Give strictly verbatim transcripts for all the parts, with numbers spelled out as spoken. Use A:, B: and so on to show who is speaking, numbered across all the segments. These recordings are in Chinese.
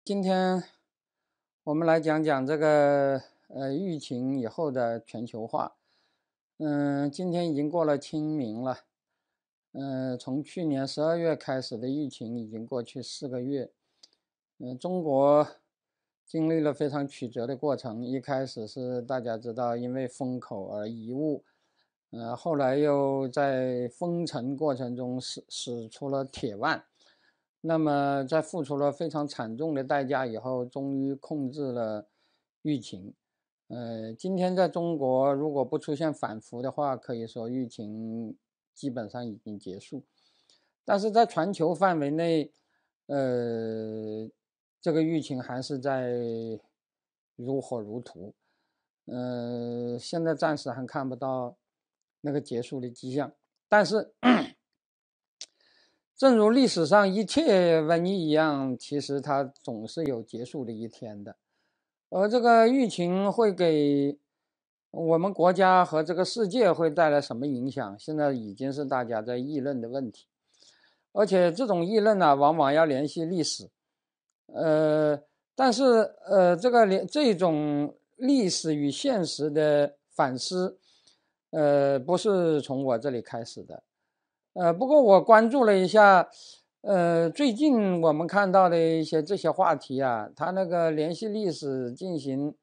A: 今天我们来讲讲这个呃疫情以后的全球化。嗯，今天已经过了清明了。嗯，从去年十二月开始的疫情已经过去四个月。嗯，中国经历了非常曲折的过程。一开始是大家知道因为封口而贻误，呃，后来又在封城过程中使使出了铁腕。那么在付出了非常惨重的代价以后，终于控制了疫情。呃，今天在中国如果不出现反复的话，可以说疫情基本上已经结束。但是在全球范围内，呃，这个疫情还是在如火如荼。呃，现在暂时还看不到那个结束的迹象。但是正如历史上一切瘟疫一样，其实它总是有结束的一天的。而这个疫情会给我们国家和这个世界会带来什么影响，现在已经是大家在议论的问题。而且这种议论呢，往往要联系历史。呃，但是呃，这个这种历史与现实的反思，呃，不是从我这里开始的。呃，不过我关注了一下，呃，最近我们看到的一些这些话题啊，它那个联系历史进行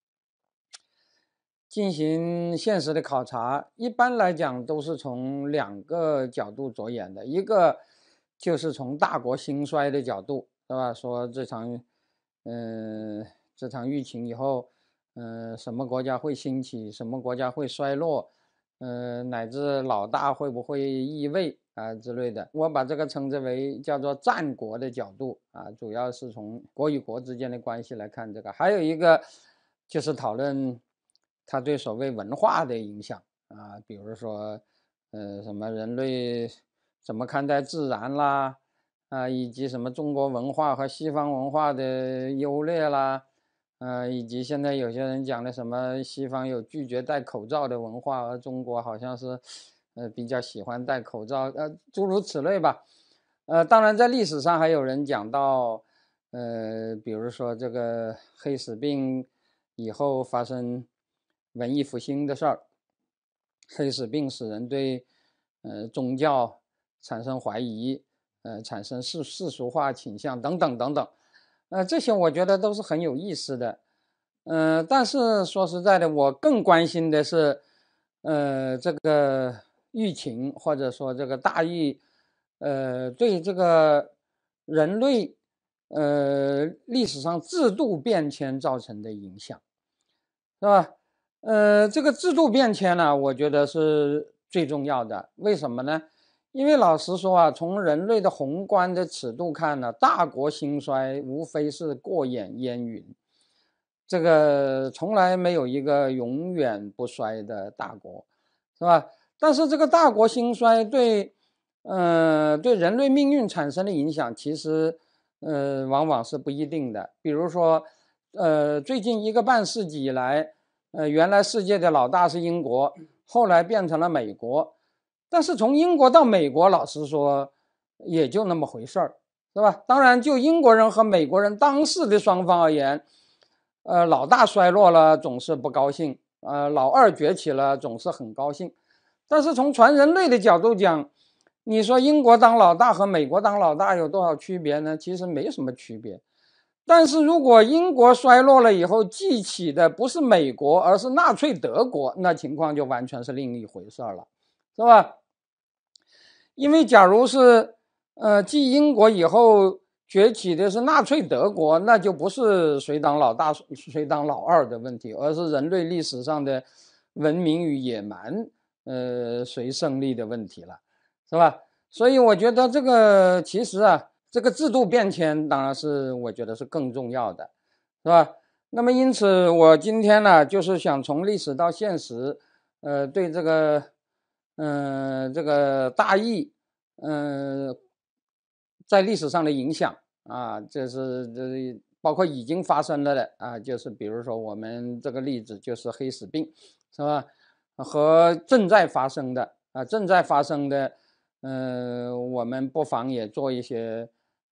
A: 进行现实的考察，一般来讲都是从两个角度着眼的。一个就是从大国兴衰的角度，是吧？说这场，嗯、呃，这场疫情以后，嗯、呃，什么国家会兴起，什么国家会衰落，嗯、呃，乃至老大会不会易位啊之类的。我把这个称之为叫做战国的角度啊，主要是从国与国之间的关系来看这个。还有一个就是讨论它对所谓文化的影响啊，比如说，呃，什么人类怎么看待自然啦，啊，以及什么中国文化和西方文化的优劣啦，呃，以及现在有些人讲的什么西方有拒绝戴口罩的文化，而中国好像是，呃，比较喜欢戴口罩，呃，诸如此类吧。呃，当然在历史上还有人讲到，呃，比如说这个黑死病以后发生文艺复兴的事儿，黑死病使人对呃宗教产生怀疑，呃产生世世俗化倾向等等等等，呃这些我觉得都是很有意思的。呃但是说实在的，我更关心的是呃这个疫情或者说这个大疫，呃对这个人类呃历史上制度变迁造成的影响，是吧？呃，这个制度变迁呢，我觉得是最重要的。为什么呢？因为老实说啊，从人类的宏观的尺度看呢，大国兴衰无非是过眼烟云，这个从来没有一个永远不衰的大国，是吧？但是这个大国兴衰对，呃，对人类命运产生的影响，其实，呃，往往是不一定的。比如说，呃，最近一个半世纪以来，呃，原来世界的老大是英国，后来变成了美国，但是从英国到美国，老实说，也就那么回事儿，是吧？当然，就英国人和美国人当事的双方而言，呃，老大衰落了总是不高兴，呃，老二崛起了总是很高兴。但是从全人类的角度讲，你说英国当老大和美国当老大有多少区别呢？其实没什么区别。但是如果英国衰落了以后，记起的不是美国，而是纳粹德国，那情况就完全是另一回事了，是吧？因为假如是呃继英国以后崛起的是纳粹德国，那就不是谁当老大谁当老二的问题，而是人类历史上的文明与野蛮呃谁胜利的问题了，是吧？所以我觉得这个其实啊，这个制度变迁当然是我觉得是更重要的，是吧？那么因此我今天呢就是想从历史到现实，呃对这个嗯、呃，这个大疫，嗯、呃，在历史上的影响啊，这是这包括已经发生了的啊，就是比如说我们这个例子就是黑死病，是吧？和正在发生的啊，正在发生的，呃，我们不妨也做一些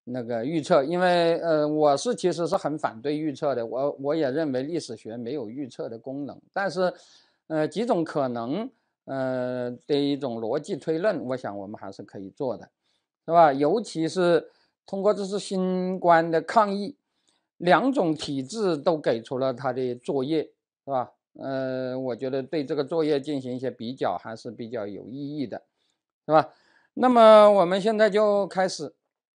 A: 那个预测，因为呃，我是其实是很反对预测的，我我也认为历史学没有预测的功能，但是呃，几种可能呃的一种逻辑推论，我想我们还是可以做的，是吧？尤其是通过这次新冠的抗疫，两种体制都给出了它的作业，是吧？呃，我觉得对这个作业进行一些比较还是比较有意义的，是吧？那么我们现在就开始。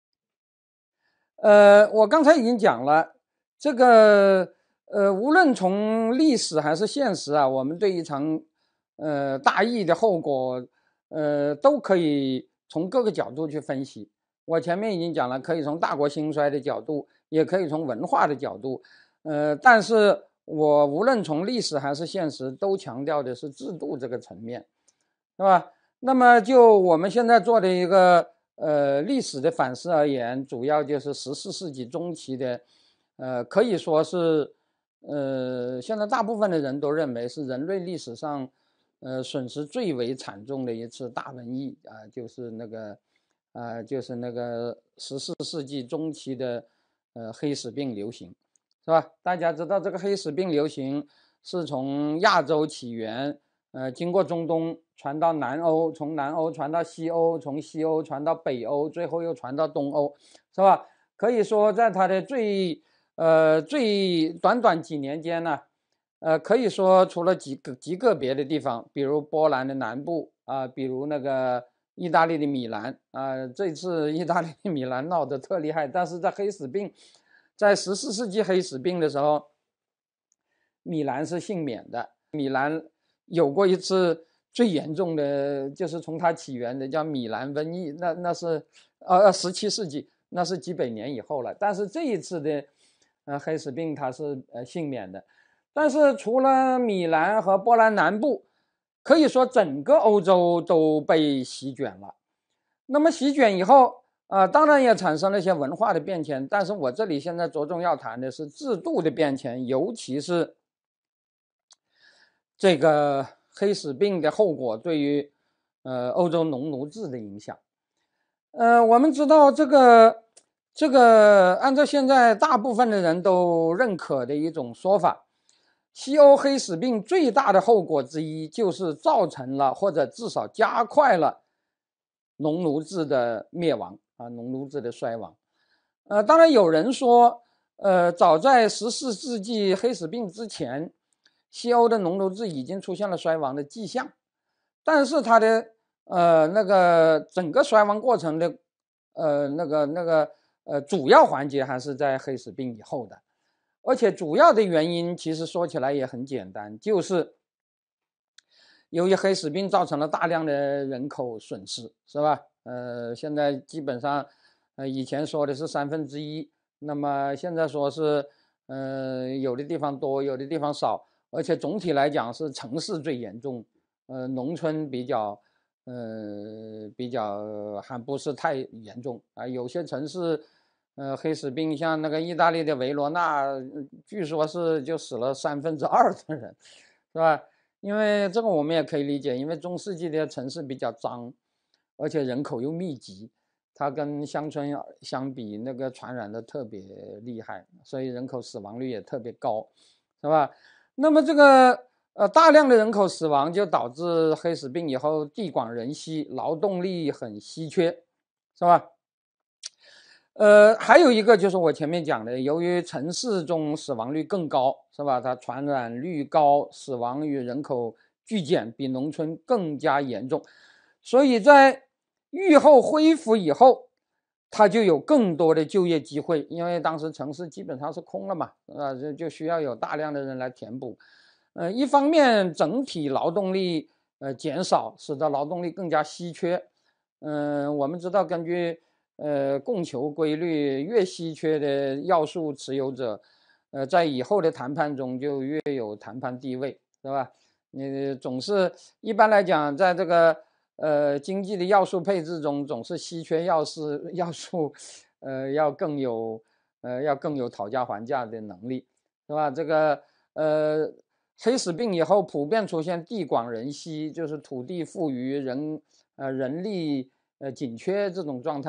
A: 呃，我刚才已经讲了，这个呃，无论从历史还是现实啊，我们对一场呃大疫的后果，呃，都可以从各个角度去分析。我前面已经讲了，可以从大国兴衰的角度，也可以从文化的角度，呃，但是我无论从历史还是现实，都强调的是制度这个层面，是吧？那么就我们现在做的一个。呃，历史的反思而言，主要就是十四世纪中期的，呃，可以说是，呃，现在大部分的人都认为是人类历史上，呃，损失最为惨重的一次大瘟疫啊、呃，就是那个，啊、呃，就是那个十四世纪中期的，呃，黑死病流行，是吧？大家知道这个黑死病流行是从亚洲起源。呃，经过中东传到南欧，从南欧传到西欧，从西欧传到北欧，最后又传到东欧，是吧？可以说，在它的最呃最短短几年间呢，呃，可以说除了几个极个别的地方，比如波兰的南部啊、呃，比如那个意大利的米兰啊、呃，这次意大利的米兰闹得特厉害，但是在黑死病，在十四世纪黑死病的时候，米兰是幸免的。米兰有过一次最严重的，就是从它起源的叫米兰瘟疫，那那是呃十七世纪，那是几百年以后了。但是这一次的呃黑死病它是呃幸免的。但是除了米兰和波兰南部，可以说整个欧洲都被席卷了。那么席卷以后啊、呃，当然也产生了一些文化的变迁，但是我这里现在着重要谈的是制度的变迁，尤其是这个黑死病的后果对于呃欧洲农奴制的影响。呃，我们知道这个这个按照现在大部分的人都认可的一种说法，西欧黑死病最大的后果之一就是造成了或者至少加快了农奴制的灭亡啊，农奴制的衰亡。呃，当然有人说，呃，早在十四世纪黑死病之前，西欧的农奴制已经出现了衰亡的迹象，但是它的呃那个整个衰亡过程的呃那个那个呃主要环节还是在黑死病以后的，而且主要的原因其实说起来也很简单，就是由于黑死病造成了大量的人口损失，是吧？呃，现在基本上，呃，以前说的是三分之一，那么现在说是，呃，有的地方多，有的地方少，而且总体来讲是城市最严重，呃，农村比较，呃，比较还不是太严重啊。有些城市，呃，黑死病像那个意大利的维罗纳，据说是就死了三分之二的人，是吧？因为这个我们也可以理解，因为中世纪的城市比较脏，而且人口又密集，它跟乡村相比，那个传染的特别厉害，所以人口死亡率也特别高，是吧？那么这个呃大量的人口死亡，就导致黑死病以后地广人稀，劳动力很稀缺，是吧？呃，还有一个就是我前面讲的，由于城市中死亡率更高，是吧？它传染率高，死亡与人口剧减，比农村更加严重，所以在愈后恢复以后，它就有更多的就业机会，因为当时城市基本上是空了嘛，啊，这就需要有大量的人来填补。呃，一方面整体劳动力呃减少，使得劳动力更加稀缺。嗯、呃，我们知道根据呃供求规律，越稀缺的要素持有者，呃，在以后的谈判中就越有谈判地位，是吧？你总是一般来讲，在这个呃经济的要素配置中，总是稀缺要素要素，呃，要更有呃要更有讨价还价的能力，是吧？这个呃黑死病以后普遍出现地广人稀，就是土地富余，人呃人力呃紧缺这种状态。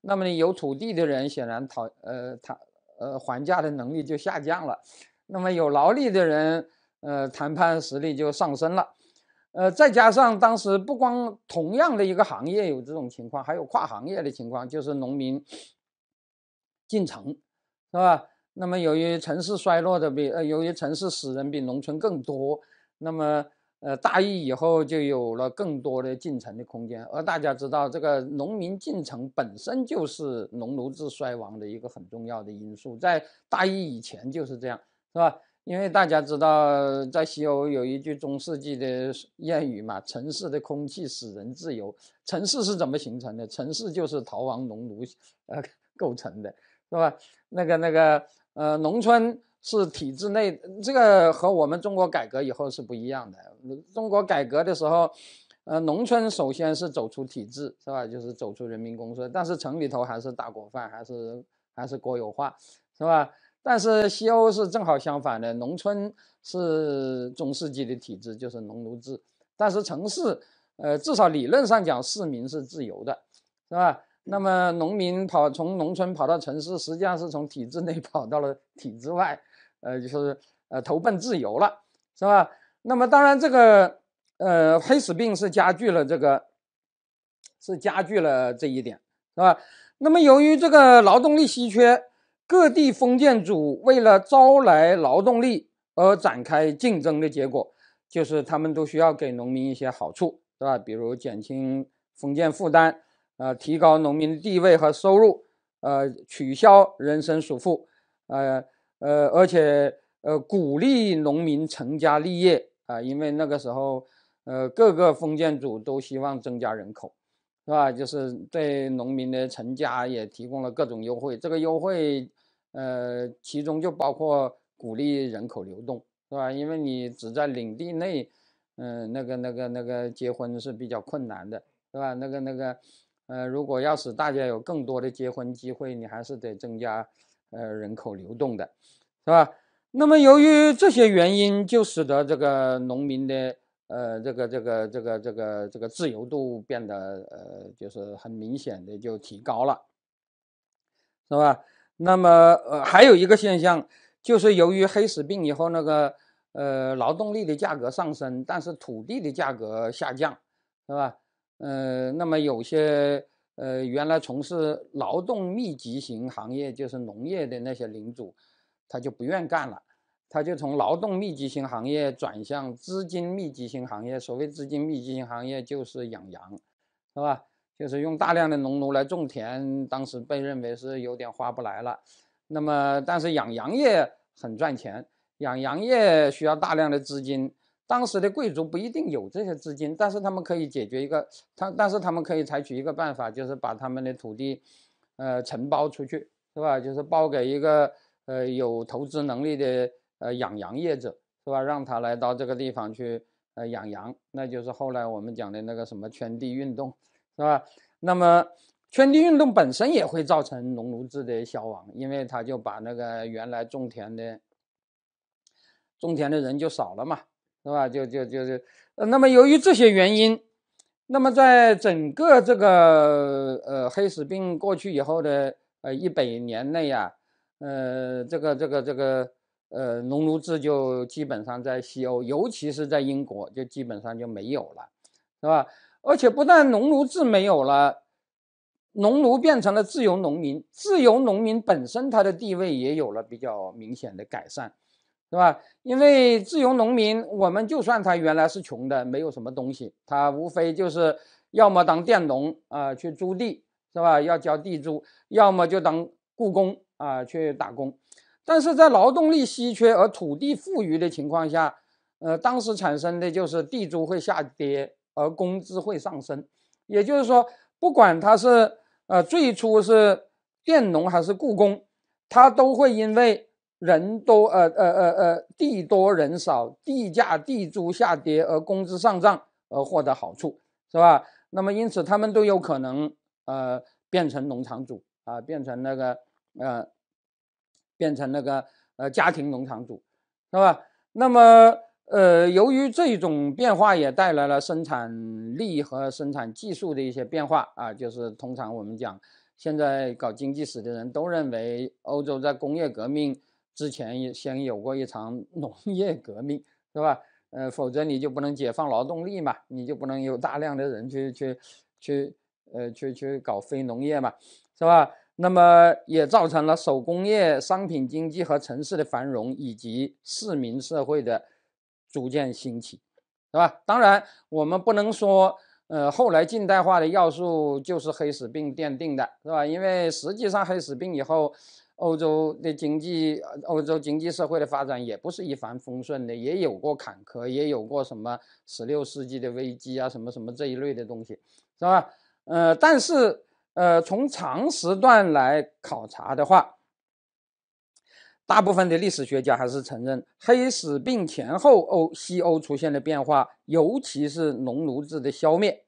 A: 那么你有土地的人显然讨呃他呃还价的能力就下降了，那么有劳力的人呃谈判实力就上升了。呃，再加上当时不光同样的一个行业有这种情况，还有跨行业的情况，就是农民进城，是吧？那么由于城市衰落的比呃，由于城市死人比农村更多，那么呃大疫以后就有了更多的进城的空间。而大家知道，这个农民进城本身就是农奴制衰亡的一个很重要的因素，在大疫以前就是这样，是吧？因为大家知道，在西欧有一句中世纪的谚语嘛，城市的空气使人自由。城市是怎么形成的？城市就是逃亡农奴呃构成的，是吧？那个那个呃，农村是体制内，这个和我们中国改革以后是不一样的。中国改革的时候，呃，农村首先是走出体制，是吧？就是走出人民公社，但是城里头还是大锅饭，还是还是国有化，是吧？但是西欧是正好相反的，农村是中世纪的体制，就是农奴制，但是城市，呃，至少理论上讲，市民是自由的，是吧？那么农民跑从农村跑到城市，实际上是从体制内跑到了体制外，呃，就是呃投奔自由了，是吧？那么当然这个呃黑死病是加剧了这个，是加剧了这一点，是吧？那么由于这个劳动力稀缺。各地封建主为了招来劳动力而展开竞争的结果，就是他们都需要给农民一些好处，是吧？比如减轻封建负担，呃，提高农民的地位和收入，呃，取消人身属赋，呃呃，而且呃鼓励农民成家立业啊、呃，因为那个时候呃各个封建主都希望增加人口。是吧？就是对农民的成家也提供了各种优惠，这个优惠，呃，其中就包括鼓励人口流动，是吧？因为你只在领地内，嗯、呃，那个那个那个结婚是比较困难的，是吧？那个那个，呃，如果要使大家有更多的结婚机会，你还是得增加，呃，人口流动的，是吧？那么由于这些原因，就使得这个农民的。呃，这个这个这个这个这个自由度变得呃，就是很明显的就提高了，是吧？那么呃，还有一个现象，就是由于黑死病以后，那个呃劳动力的价格上升，但是土地的价格下降，是吧？呃，那么有些呃原来从事劳动密集型行业，就是农业的那些领主，他就不愿干了。他就从劳动密集型行业转向资金密集型行业。所谓资金密集型行业就是养羊，是吧？就是用大量的农奴来种田，当时被认为是有点划不来了。那么，但是养羊业很赚钱，养羊业需要大量的资金。当时的贵族不一定有这些资金，但是他们可以解决一个，他但是他们可以采取一个办法，就是把他们的土地，呃，承包出去，是吧？就是包给一个呃有投资能力的。呃，养羊业者，是吧？让他来到这个地方去呃养羊，那就是后来我们讲的那个什么圈地运动，是吧？那么圈地运动本身也会造成农奴制的消亡，因为他就把那个原来种田的种田的人就少了嘛，是吧？就就就是呃，那么由于这些原因，那么在整个这个呃黑死病过去以后的呃一百年内啊，呃，这个这个这个。呃，农奴制就基本上在西欧，尤其是在英国，就基本上就没有了，是吧？而且不但农奴制没有了，农奴变成了自由农民，自由农民本身他的地位也有了比较明显的改善，是吧？因为自由农民，我们就算他原来是穷的，没有什么东西，他无非就是要么当佃农啊、呃，去租地，是吧？要交地租，要么就当雇工啊、呃，去打工。但是在劳动力稀缺而土地富裕的情况下，呃，当时产生的就是地租会下跌，而工资会上升。也就是说，不管他是呃最初是佃农还是雇工，他都会因为人多呃呃呃呃地多人少，地价地租下跌而工资上涨而获得好处，是吧？那么因此他们都有可能呃变成农场主啊、呃，变成那个呃。变成那个呃家庭农场主，是吧？那么呃，由于这种变化也带来了生产力和生产技术的一些变化啊，就是通常我们讲现在搞经济史的人都认为，欧洲在工业革命之前也先有过一场农业革命，是吧？呃，否则你就不能解放劳动力嘛，你就不能有大量的人去去去呃去去搞非农业嘛，是吧？那么也造成了手工业、商品经济和城市的繁荣，以及市民社会的逐渐兴起，是吧？当然，我们不能说，呃，后来近代化的要素就是黑死病奠定的，是吧？因为实际上黑死病以后，欧洲的经济、欧洲经济社会的发展也不是一帆风顺的，也有过坎坷，也有过什么十六世纪的危机啊，什么什么这一类的东西，是吧？呃，但是。呃，从长时段来考察的话，大部分的历史学家还是承认黑死病前后欧西欧出现的变化，尤其是农奴制的消灭，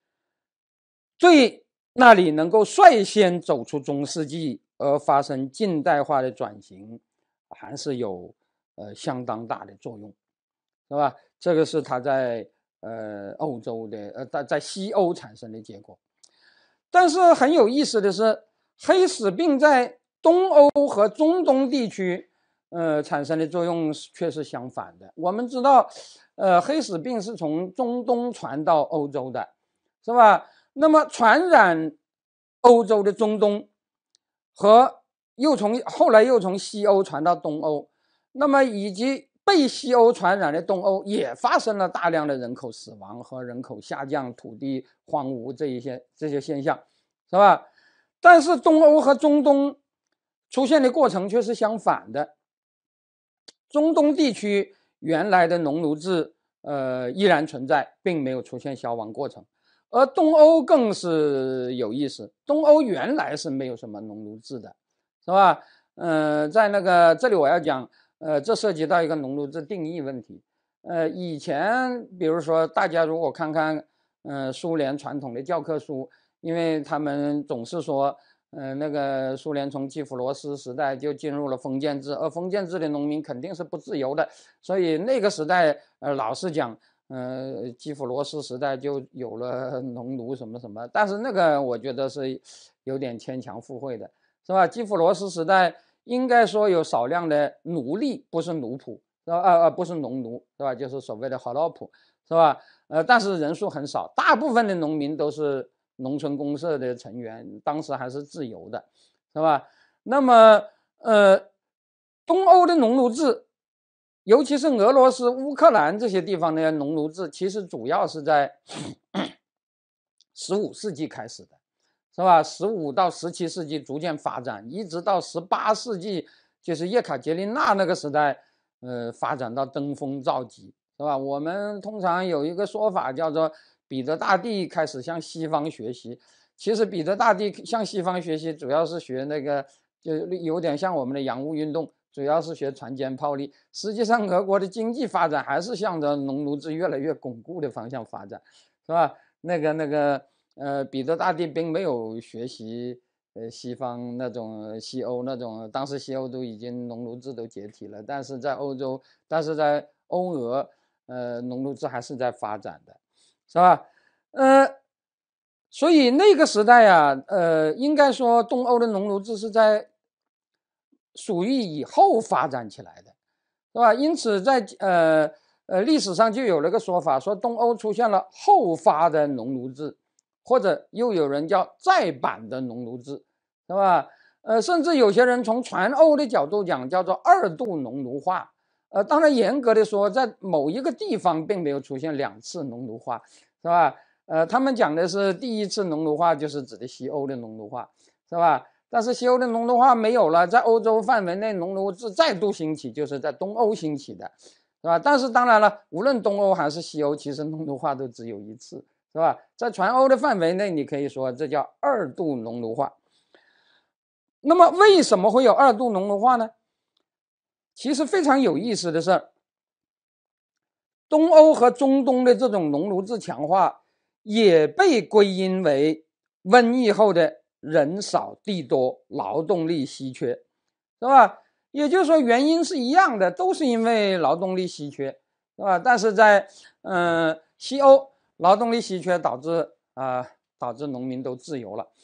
A: 最那里能够率先走出中世纪而发生近代化的转型，还是有呃相当大的作用，是吧？这个是它在呃欧洲的呃在在西欧产生的结果。但是很有意思的是，黑死病在东欧和中东地区，呃，产生的作用却是相反的。我们知道，呃，黑死病是从中东传到欧洲的，是吧？那么传染欧洲的中东，和又从后来又从西欧传到东欧，那么以及被西欧传染的东欧也发生了大量的人口死亡和人口下降、土地荒芜这一些这些现象，是吧？但是东欧和中东出现的过程却是相反的。中东地区原来的农奴制呃依然存在，并没有出现消亡过程，而东欧更是有意思，东欧原来是没有什么农奴制的，是吧？呃，在那个这里我要讲，呃，这涉及到一个农奴制定义问题。呃，以前比如说大家如果看看，呃，苏联传统的教科书，因为他们总是说，呃，那个苏联从基辅罗斯时代就进入了封建制，而封建制的农民肯定是不自由的，所以那个时代，呃，老是讲，呃，基辅罗斯时代就有了农奴什么什么，但是那个我觉得是有点牵强附会的，是吧？基辅罗斯时代应该说有少量的奴隶，不是奴仆，是吧？呃呃，不是农奴，是吧？就是所谓的豪劳仆，是吧？呃，但是人数很少，大部分的农民都是农村公社的成员，当时还是自由的，是吧？那么，呃，东欧的农奴制，尤其是俄罗斯、乌克兰这些地方的农奴制，其实主要是在十五世纪开始的，是吧？十五到十七世纪逐渐发展，一直到十八世纪，就是叶卡捷琳娜那个时代，呃，发展到登峰造极，是吧？我们通常有一个说法叫做彼得大帝开始向西方学习，其实彼得大帝向西方学习主要是学那个，就有点像我们的洋务运动，主要是学船坚炮利。实际上，俄国的经济发展还是向着农奴制越来越巩固的方向发展，是吧？那个那个呃，彼得大帝并没有学习呃西方那种西欧那种，当时西欧都已经农奴制都解体了，但是在欧洲，但是在欧俄，呃，农奴制还是在发展的，是吧？呃，所以那个时代啊，呃，应该说东欧的农奴制是在属于以后发展起来的，是吧？因此在呃呃历史上就有了个说法，说东欧出现了后发的农奴制，或者又有人叫再版的农奴制，是吧？呃，甚至有些人从传欧的角度讲，叫做二度农奴化。呃，当然严格的说，在某一个地方并没有出现两次农奴化，是吧？呃，他们讲的是第一次农奴化就是指的西欧的农奴化，是吧？但是西欧的农奴化没有了，在欧洲范围内农奴制再度兴起，就是在东欧兴起的，是吧？但是当然了，无论东欧还是西欧，其实农奴化都只有一次，是吧？在传欧的范围内，你可以说这叫二度农奴化。那么为什么会有二度农奴化呢？其实非常有意思的是，东欧和中东的这种农奴制强化，也被归因为瘟疫后的人少地多，劳动力稀缺，是吧？也就是说，原因是一样的，都是因为劳动力稀缺，是吧？但是在嗯、呃、西欧，劳动力稀缺导致啊、呃、导致农民都自由了。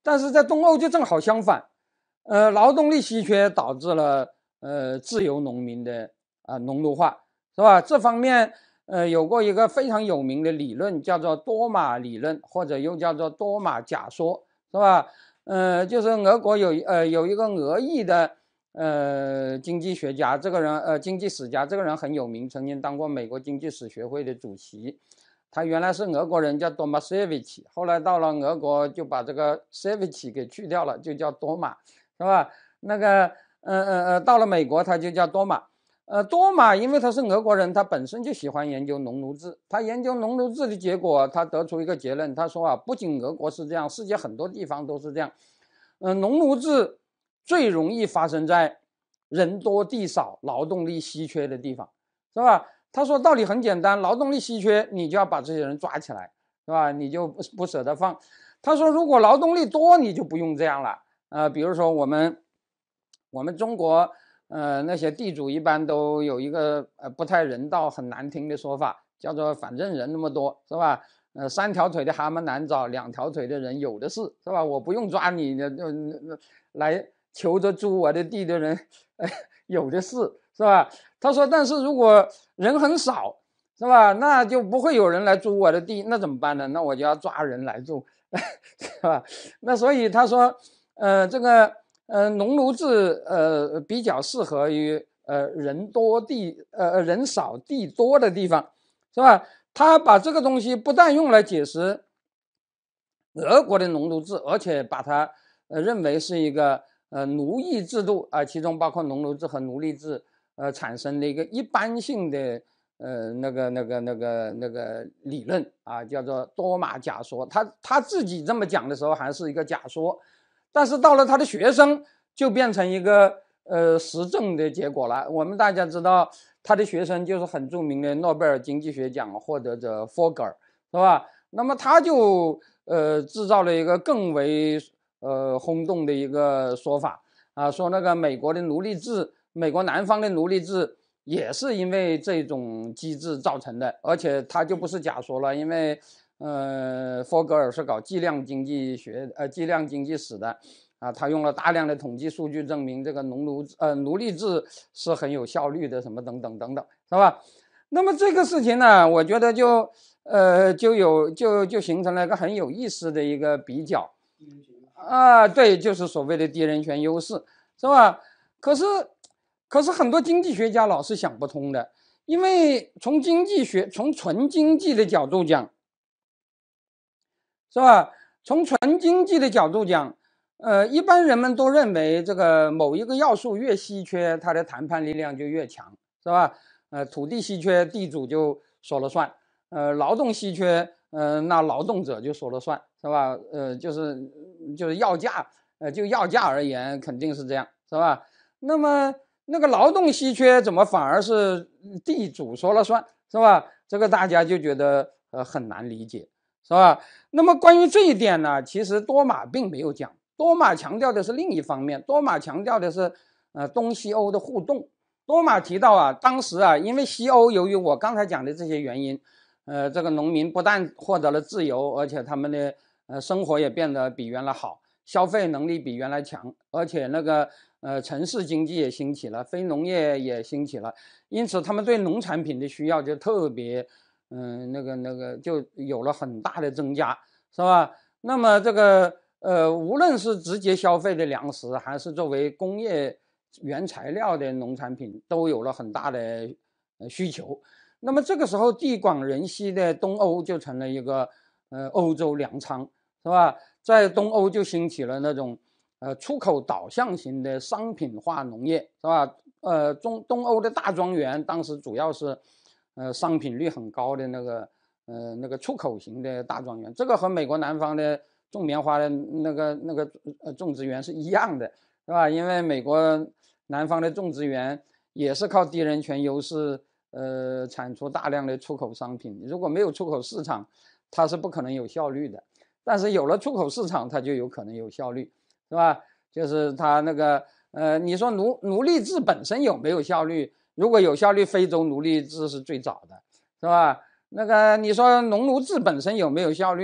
A: 但是在东欧就正好相反，呃，劳动力稀缺导致了呃自由农民的啊、呃、农奴化，是吧？这方面呃有过一个非常有名的理论，叫做多玛理论，或者又叫做多玛假说，是吧？呃，就是俄国有呃有一个俄裔的呃经济学家，这个人呃经济史家，这个人很有名，曾经当过美国经济史学会的主席。他原来是俄国人，叫多马塞维奇，后来到了俄国就把这个塞维奇给去掉了，就叫多马，是吧？那个呃呃呃，到了美国他就叫多马。呃，多马因为他是俄国人，他本身就喜欢研究农奴制。他研究农奴制的结果，他得出一个结论，他说啊，不仅俄国是这样，世界很多地方都是这样。呃，农奴制最容易发生在人多地少、劳动力稀缺的地方，是吧？他说道理很简单，劳动力稀缺，你就要把这些人抓起来，是吧？你就不不舍得放。他说，如果劳动力多，你就不用这样了。呃，比如说我们我们中国。呃，那些地主一般都有一个呃不太人道、很难听的说法，叫做反正人那么多，是吧？呃，三条腿的蛤蟆难找，两条腿的人有的是，是吧？我不用抓你的，就来求着租我的地的人，呃，有的是，是吧？他说，但是如果人很少，是吧？那就不会有人来租我的地，那怎么办呢？那我就要抓人来住，是吧？那所以他说，呃，这个。呃，农奴制呃比较适合于呃人多地呃人少地多的地方，是吧？他把这个东西不但用来解释俄国的农奴制，而且把它呃认为是一个呃奴役制度啊、呃，其中包括农奴制和奴隶制呃产生的一个一般性的呃那个那个那个那个理论啊，叫做多玛假说。他他自己这么讲的时候还是一个假说。但是到了他的学生，就变成一个呃实证的结果了。我们大家知道，他的学生就是很著名的诺贝尔经济学奖获得者福格尔，是吧？那么他就呃制造了一个更为呃轰动的一个说法啊，说那个美国的奴隶制，美国南方的奴隶制也是因为这种机制造成的，而且他就不是假说了，因为。呃，福格尔是搞计量经济学，呃，计量经济史的，啊，他用了大量的统计数据证明这个农奴呃奴隶制是很有效率的，什么等等等等，是吧？那么这个事情呢，我觉得就呃就有就就形成了一个很有意思的一个比较啊，对，就是所谓的低人权优势，是吧？可是可是很多经济学家老是想不通的，因为从经济学从纯经济的角度讲。是吧？从纯经济的角度讲，呃，一般人们都认为这个某一个要素越稀缺，它的谈判力量就越强，是吧？呃，土地稀缺，地主就说了算；呃，劳动稀缺，呃，那劳动者就说了算，是吧？呃，就是就是要价，呃，就要价而言，肯定是这样，是吧？那么那个劳动稀缺，怎么反而是地主说了算，是吧？这个大家就觉得呃很难理解。是吧？那么关于这一点呢，其实多玛并没有讲，多玛强调的是另一方面，多玛强调的是呃东西欧的互动。多玛提到啊，当时啊，因为西欧由于我刚才讲的这些原因，呃，这个农民不但获得了自由，而且他们的呃生活也变得比原来好，消费能力比原来强，而且那个呃城市经济也兴起了，非农业也兴起了，因此他们对农产品的需要就特别。嗯，那个那个就有了很大的增加，是吧？那么这个呃，无论是直接消费的粮食，还是作为工业原材料的农产品，都有了很大的需求。那么这个时候，地广人稀的东欧就成了一个呃欧洲粮仓，是吧？在东欧就兴起了那种呃出口导向型的商品化农业，是吧？呃，中东欧的大庄园当时主要是。呃，商品率很高的那个，呃，那个出口型的大庄园，这个和美国南方的种棉花的那个那个呃种植园是一样的，是吧？因为美国南方的种植园也是靠低人权优势，呃，产出大量的出口商品。如果没有出口市场，它是不可能有效率的。但是有了出口市场，它就有可能有效率，是吧？就是它那个，呃，你说奴奴隶制本身有没有效率？如果有效率，非洲奴隶制是最早的，是吧？那个你说农奴制本身有没有效率？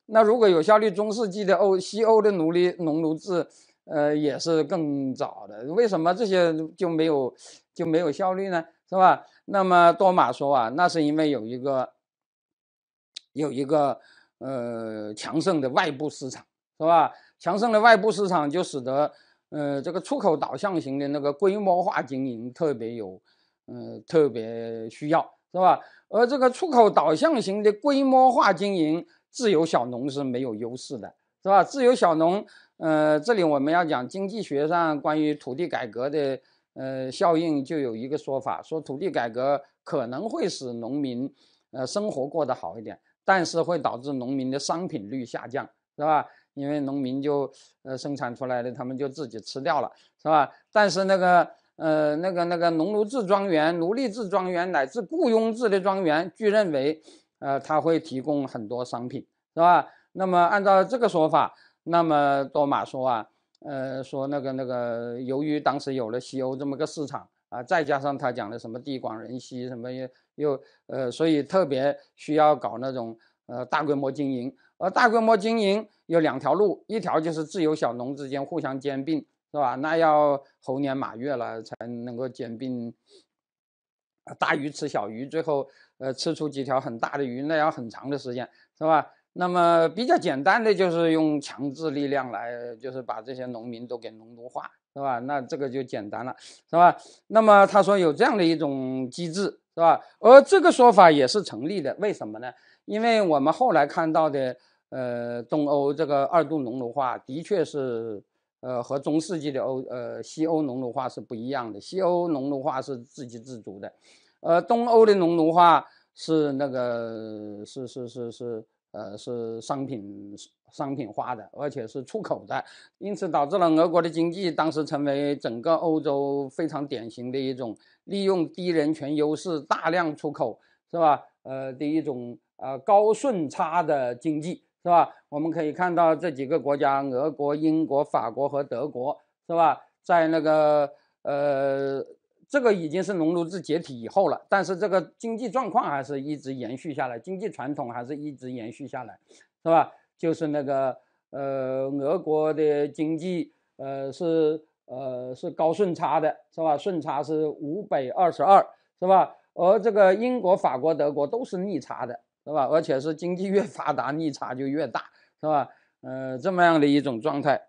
A: 那如果有效率，中世纪的欧西欧的奴隶农奴制，呃，也是更早的。为什么这些就没有就没有效率呢？是吧？那么多玛说啊，那是因为有一个有一个呃强盛的外部市场，是吧？强盛的外部市场就使得呃这个出口导向型的那个规模化经营特别有呃特别需要，是吧？而这个出口导向型的规模化经营，自由小农是没有优势的，是吧？自由小农，呃，这里我们要讲经济学上关于土地改革的呃效应，就有一个说法，说土地改革可能会使农民呃生活过得好一点，但是会导致农民的商品率下降，是吧？因为农民就呃生产出来的，他们就自己吃掉了，是吧？但是那个呃那个那个农奴制庄园、奴隶制庄园乃至雇佣制的庄园，据认为，呃，它会提供很多商品，是吧？那么按照这个说法，那么多玛说啊，呃，说那个那个，由于当时有了西欧这么个市场啊，再加上他讲的什么地广人稀，什么又又呃，所以特别需要搞那种呃大规模经营。而大规模经营有两条路，一条就是自由小农之间互相兼并，是吧？那要猴年马月了才能够兼并，大鱼吃小鱼，最后呃吃出几条很大的鱼，那要很长的时间，是吧？那么比较简单的就是用强制力量来，就是把这些农民都给农奴化，是吧？那这个就简单了，是吧？那么他说有这样的一种机制，是吧？而这个说法也是成立的，为什么呢？因为我们后来看到的，呃，东欧这个二度农奴化的确是，呃，和中世纪的欧呃西欧农奴化是不一样的。西欧农奴化是自给自足的，呃，东欧的农奴化是那个是是是是呃是商品商品化的，而且是出口的，因此导致了俄国的经济当时成为整个欧洲非常典型的一种利用低人权优势大量出口，是吧？呃的一种呃高顺差的经济，是吧？我们可以看到这几个国家，俄国、英国、法国和德国，是吧？在那个呃这个已经是农奴制解体以后了，但是这个经济状况还是一直延续下来，经济传统还是一直延续下来，是吧？就是那个呃俄国的经济呃是呃是高顺差的，是吧？顺差是五百二十二，是吧？而这个英国、法国、德国都是逆差的，是吧？而且是经济越发达，逆差就越大，是吧？呃，这么样的一种状态。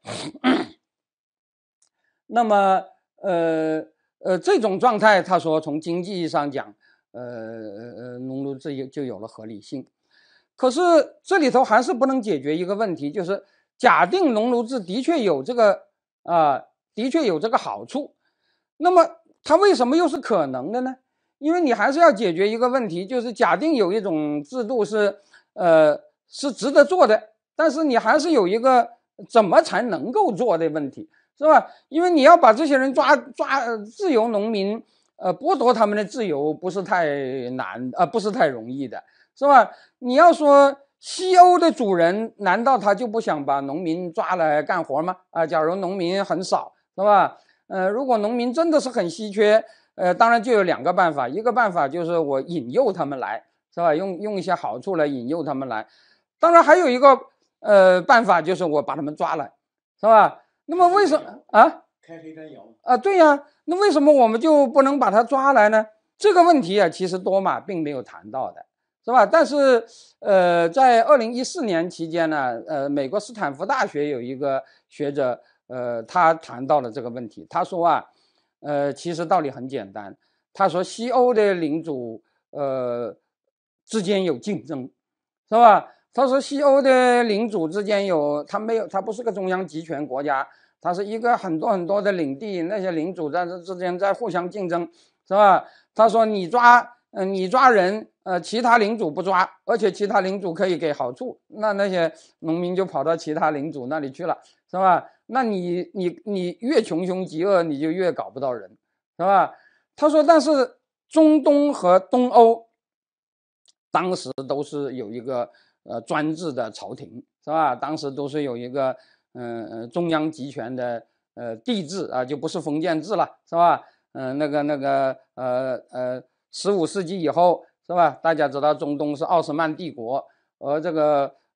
A: 那么，呃呃，这种状态，他说从经济上讲，呃呃，农奴制就有了合理性。可是这里头还是不能解决一个问题，就是假定农奴制的确有这个啊、呃，的确有这个好处，那么它为什么又是可能的呢？因为你还是要解决一个问题，就是假定有一种制度是呃是值得做的，但是你还是有一个怎么才能够做的问题，是吧？因为你要把这些人抓抓自由农民，呃，剥夺他们的自由不是太难，呃，不是太容易的，是吧？你要说西欧的主人，难道他就不想把农民抓来干活吗？啊，假如农民很少，是吧？呃，如果农民真的是很稀缺，呃，当然就有两个办法，一个办法就是我引诱他们来，是吧？用用一些好处来引诱他们来，当然还有一个呃办法就是我把他们抓来，是吧？那么为什么啊？
B: 开黑山摇
A: 啊，对呀，那为什么我们就不能把他抓来呢？这个问题啊，其实多玛并没有谈到的，是吧？但是呃，在二零一四年期间呢，呃，美国斯坦福大学有一个学者，呃，他谈到了这个问题，他说啊。呃，其实道理很简单。他说，西欧的领主呃之间有竞争，是吧？他说，西欧的领主之间有，他没有，他不是个中央集权国家，他是一个很多很多的领地，那些领主在这之间在互相竞争，是吧？他说，你抓，呃，你抓人，呃，其他领主不抓，而且其他领主可以给好处，那那些农民就跑到其他领主那里去了，是吧？那你你你越穷凶极恶，你就越搞不到人，是吧？他说，但是中东和东欧当时都是有一个呃专制的朝廷，是吧？当时都是有一个嗯呃中央集权的呃帝制啊，就不是封建制了，是吧？嗯、呃，那个那个呃呃，十五世纪以后，是吧？大家知道中东是奥斯曼帝国，而这个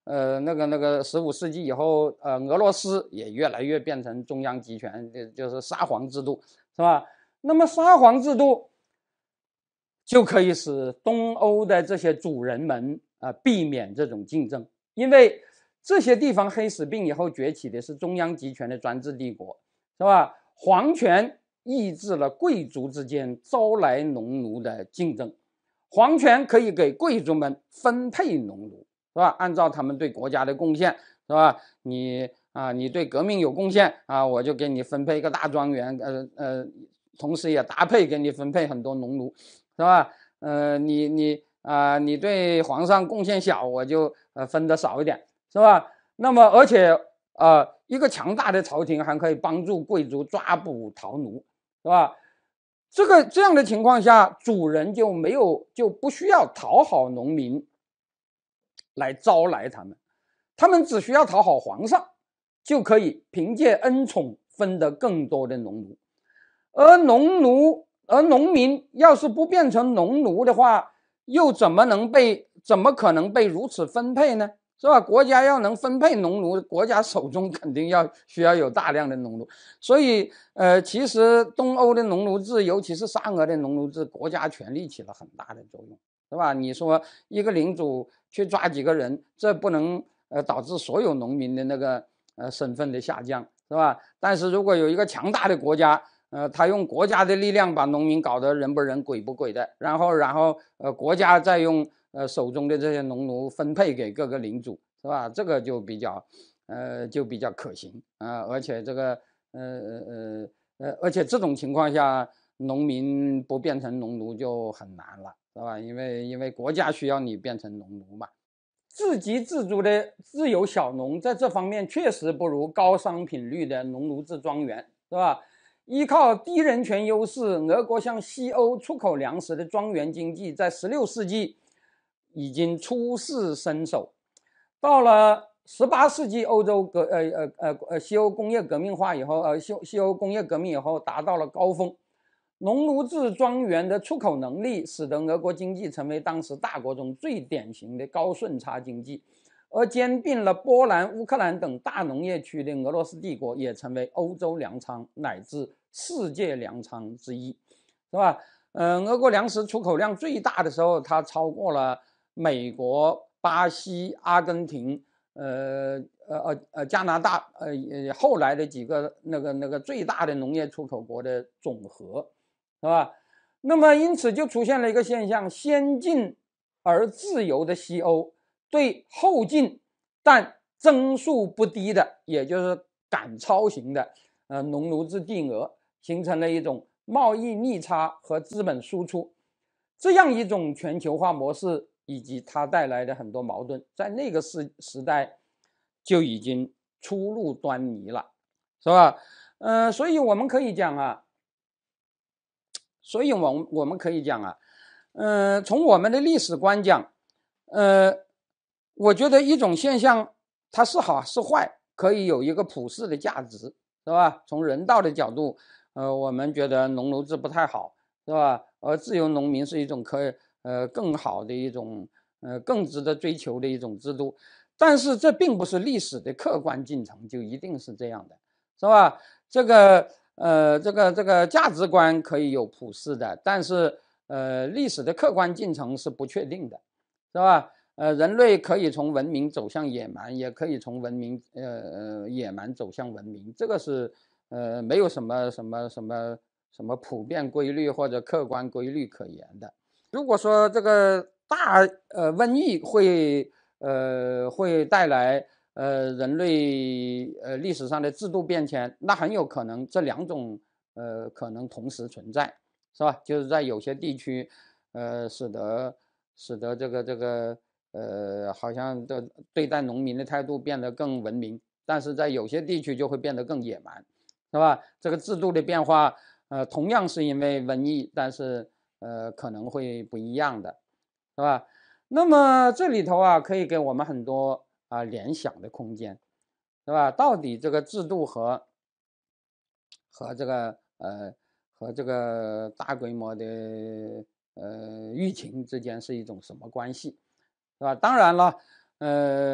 A: 呃那个那个十五世纪以后，呃俄罗斯也越来越变成中央集权，就就是沙皇制度，是吧？那么沙皇制度就可以使东欧的这些主人们啊、呃、避免这种竞争，因为这些地方黑死病以后崛起的是中央集权的专制帝国，是吧？皇权抑制了贵族之间招来农奴的竞争，皇权可以给贵族们分配农奴，是吧？按照他们对国家的贡献，是吧？你啊，你对革命有贡献啊，我就给你分配一个大庄园，呃呃，同时也搭配给你分配很多农奴，是吧？呃，你你啊、呃，你对皇上贡献小，我就呃分得少一点，是吧？那么而且呃，一个强大的朝廷还可以帮助贵族抓捕逃奴，是吧？这个这样的情况下，主人就没有就不需要讨好农民来招来他们，他们只需要讨好皇上，就可以凭借恩宠分得更多的农奴。而农奴，而农民要是不变成农奴的话，又怎么能被怎么可能被如此分配呢？是吧？国家要能分配农奴，国家手中肯定要需要有大量的农奴。所以，呃，其实东欧的农奴制，尤其是沙俄的农奴制，国家权力起了很大的作用，是吧？你说一个领主去抓几个人，这不能呃导致所有农民的那个呃身份的下降，是吧？但是如果有一个强大的国家，呃，他用国家的力量把农民搞得人不人鬼不鬼的，然后然后呃国家再用呃手中的这些农奴分配给各个领主，是吧？这个就比较呃就比较可行啊、呃，而且这个呃呃呃而且这种情况下，农民不变成农奴就很难了，是吧？因为因为国家需要你变成农奴嘛。自给自足的自有小农在这方面确实不如高商品率的农奴制庄园，是吧？依靠低人权优势，俄国向西欧出口粮食的庄园经济在十六世纪已经初试身手。到了十八世纪，欧洲革呃呃呃呃西欧工业革命化以后，呃西西欧工业革命以后达到了高峰。农奴制庄园的出口能力，使得俄国经济成为当时大国中最典型的高顺差经济，而兼并了波兰、乌克兰等大农业区的俄罗斯帝国，也成为欧洲粮仓乃至世界粮仓之一，是吧？呃，俄国粮食出口量最大的时候，它超过了美国、巴西、阿根廷，呃呃呃呃加拿大，呃后来的几个那个那个最大的农业出口国的总和。是吧？那么因此就出现了一个现象：先进而自由的西欧对后进但增速不低的，也就是赶超型的呃农奴制帝俄，形成了一种贸易逆差和资本输出这样一种全球化模式，以及它带来的很多矛盾，在那个时时代就已经初露端倪了，是吧？呃，所以我们可以讲啊。所以我们我们可以讲啊，呃，从我们的历史观讲，呃，我觉得一种现象它是好是坏，可以有一个普世的价值，是吧？从人道的角度，呃，我们觉得农奴制不太好，是吧？而自由农民是一种可以呃更好的一种呃更值得追求的一种制度，但是这并不是历史的客观进程就一定是这样的，是吧？这个。呃，这个这个价值观可以有普世的，但是呃，历史的客观进程是不确定的，是吧？呃，人类可以从文明走向野蛮，也可以从文明呃呃野蛮走向文明，这个是呃没有什么什么什么什么普遍规律或者客观规律可言的。如果说这个大呃瘟疫会呃会带来。呃，人类呃历史上的制度变迁，那很有可能这两种呃可能同时存在，是吧？就是在有些地区，呃，使得使得这个这个呃好像的对待农民的态度变得更文明，但是在有些地区就会变得更野蛮，是吧？这个制度的变化，呃，同样是因为瘟疫，但是呃可能会不一样的，是吧？那么这里头啊，可以给我们很多。啊，联想的空间，是吧？到底这个制度和和这个呃和这个大规模的呃疫情之间是一种什么关系，是吧？当然了，呃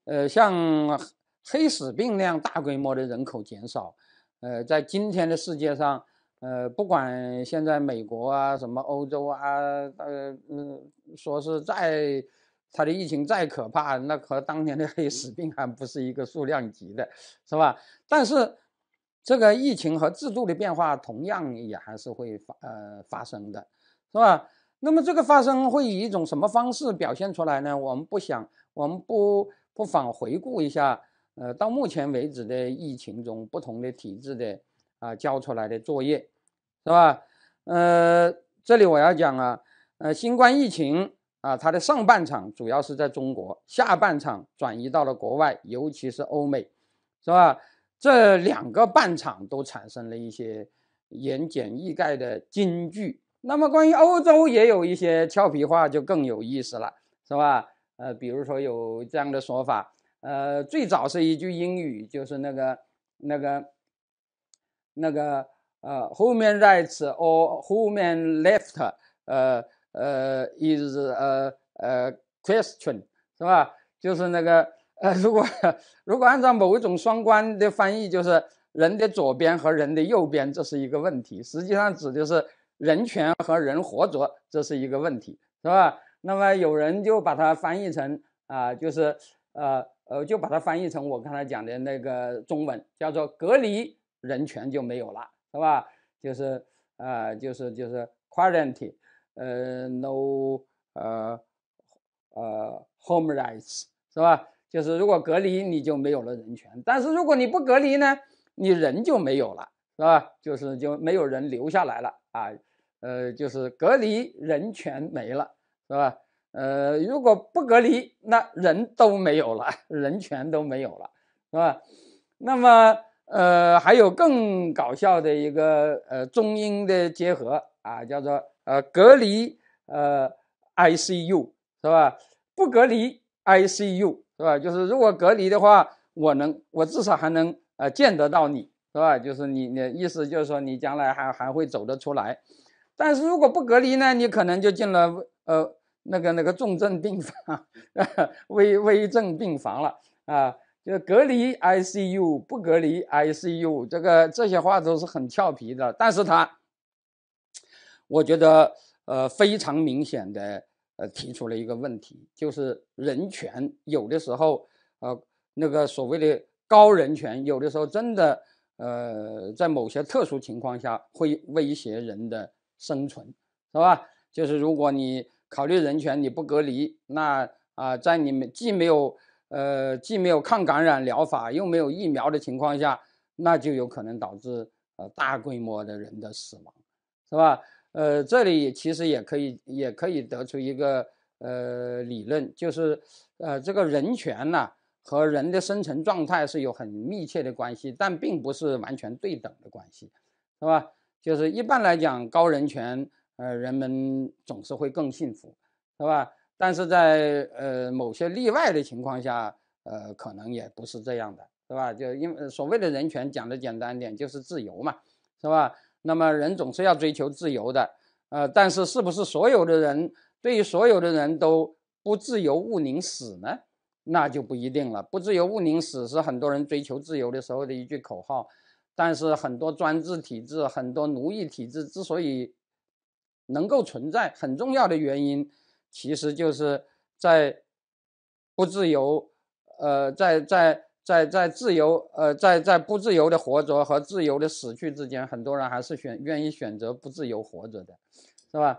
A: 呃，像黑死病那样大规模的人口减少，呃，在今天的世界上，呃，不管现在美国啊、什么欧洲啊，呃，嗯，说是再它的疫情再可怕，那和当年的黑死病还不是一个数量级的，是吧？但是这个疫情和制度的变化同样也还是会发呃发生的，是吧？那么这个发生会以一种什么方式表现出来呢？我们不想，我们不不妨回顾一下，呃，到目前为止的疫情中不同的体制的啊、呃、交出来的作业，是吧？呃，这里我要讲啊，呃，新冠疫情啊，它的上半场主要是在中国，下半场转移到了国外，尤其是欧美，是吧？这两个半场都产生了一些言简意赅的金句。那么关于欧洲也有一些俏皮话，就更有意思了，是吧？呃，比如说有这样的说法，呃，最早是一句英语，就是那个那个那个呃 human rights or human left，呃呃 is 呃呃 question， 是吧？就是那个呃，如果如果按照某一种双关的翻译，就是人的左边和人的右边，这是一个问题，实际上指的是人权和人活着，这是一个问题，是吧？那么有人就把它翻译成啊、呃，就是呃呃，就把它翻译成我刚才讲的那个中文，叫做隔离，人权就没有了，是吧？就是啊、呃，就是就是 quarantine， 呃 no 呃呃 home rights， 是吧？就是如果隔离你就没有了人权，但是如果你不隔离呢，你人就没有了，是吧？就是就没有人留下来了啊，呃，就是隔离人权没了，是吧？呃，如果不隔离，那人都没有了，人权都没有了，是吧？那么呃，还有更搞笑的一个呃中英的结合啊，叫做呃隔离呃 I C U， 是吧？不隔离 I C U， 是吧？就是如果隔离的话，我能我至少还能呃见得到你，是吧？就是你你的意思就是说你将来还还会走得出来，但是如果不隔离呢，你可能就进了呃那个那个重症病房、危危症病房了啊。就隔离 I C U， 不隔离 I C U， 这个这些话都是很俏皮的，但是他，我觉得呃非常明显的呃提出了一个问题，就是人权有的时候呃那个所谓的高人权，有的时候真的呃在某些特殊情况下会威胁人的生存，是吧？就是如果你考虑人权，你不隔离，那啊、呃，在你们既没有呃，既没有抗感染疗法，又没有疫苗的情况下，那就有可能导致呃大规模的人的死亡，是吧？呃，这里其实也可以也可以得出一个呃理论，就是呃这个人权呐、啊、和人的生存状态是有很密切的关系，但并不是完全对等的关系，是吧？就是一般来讲，高人权，呃，人们总是会更幸福，是吧？但是在呃某些例外的情况下，呃，可能也不是这样的，是吧？就因为所谓的人权讲的简单点，就是自由嘛，是吧？那么人总是要追求自由的，呃，但是是不是所有的人对于所有的人都不自由勿宁死呢？那就不一定了。不自由勿宁死是很多人追求自由的时候的一句口号，但是很多专制体制、很多奴役体制之所以能够存在，很重要的原因。其实就是在不自由，呃，在在在在自由，呃，在在不自由的活着和自由的死去之间，很多人还是选愿意选择不自由活着的，是吧？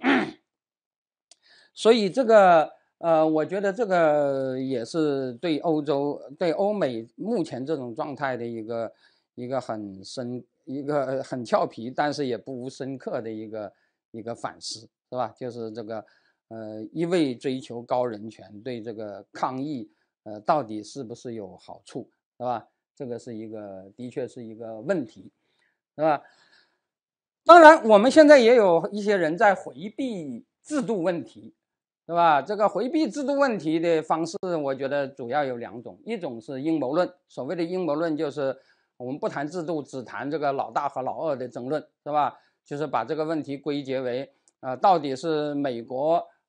A: 所以这个，呃，我觉得这个也是对欧洲、对欧美目前这种状态的一个一个很深、一个很俏皮，但是也不无深刻的一个一个反思，是吧？就是这个，呃，一味追求高人权，对这个抗议，呃，到底是不是有好处，是吧？这个是一个，的确是一个问题，是吧？当然，我们现在也有一些人在回避制度问题，对吧？这个回避制度问题的方式，我觉得主要有两种，一种是阴谋论，所谓的阴谋论就是我们不谈制度，只谈这个老大和老二的争论，是吧？就是把这个问题归结为，呃，到底是美国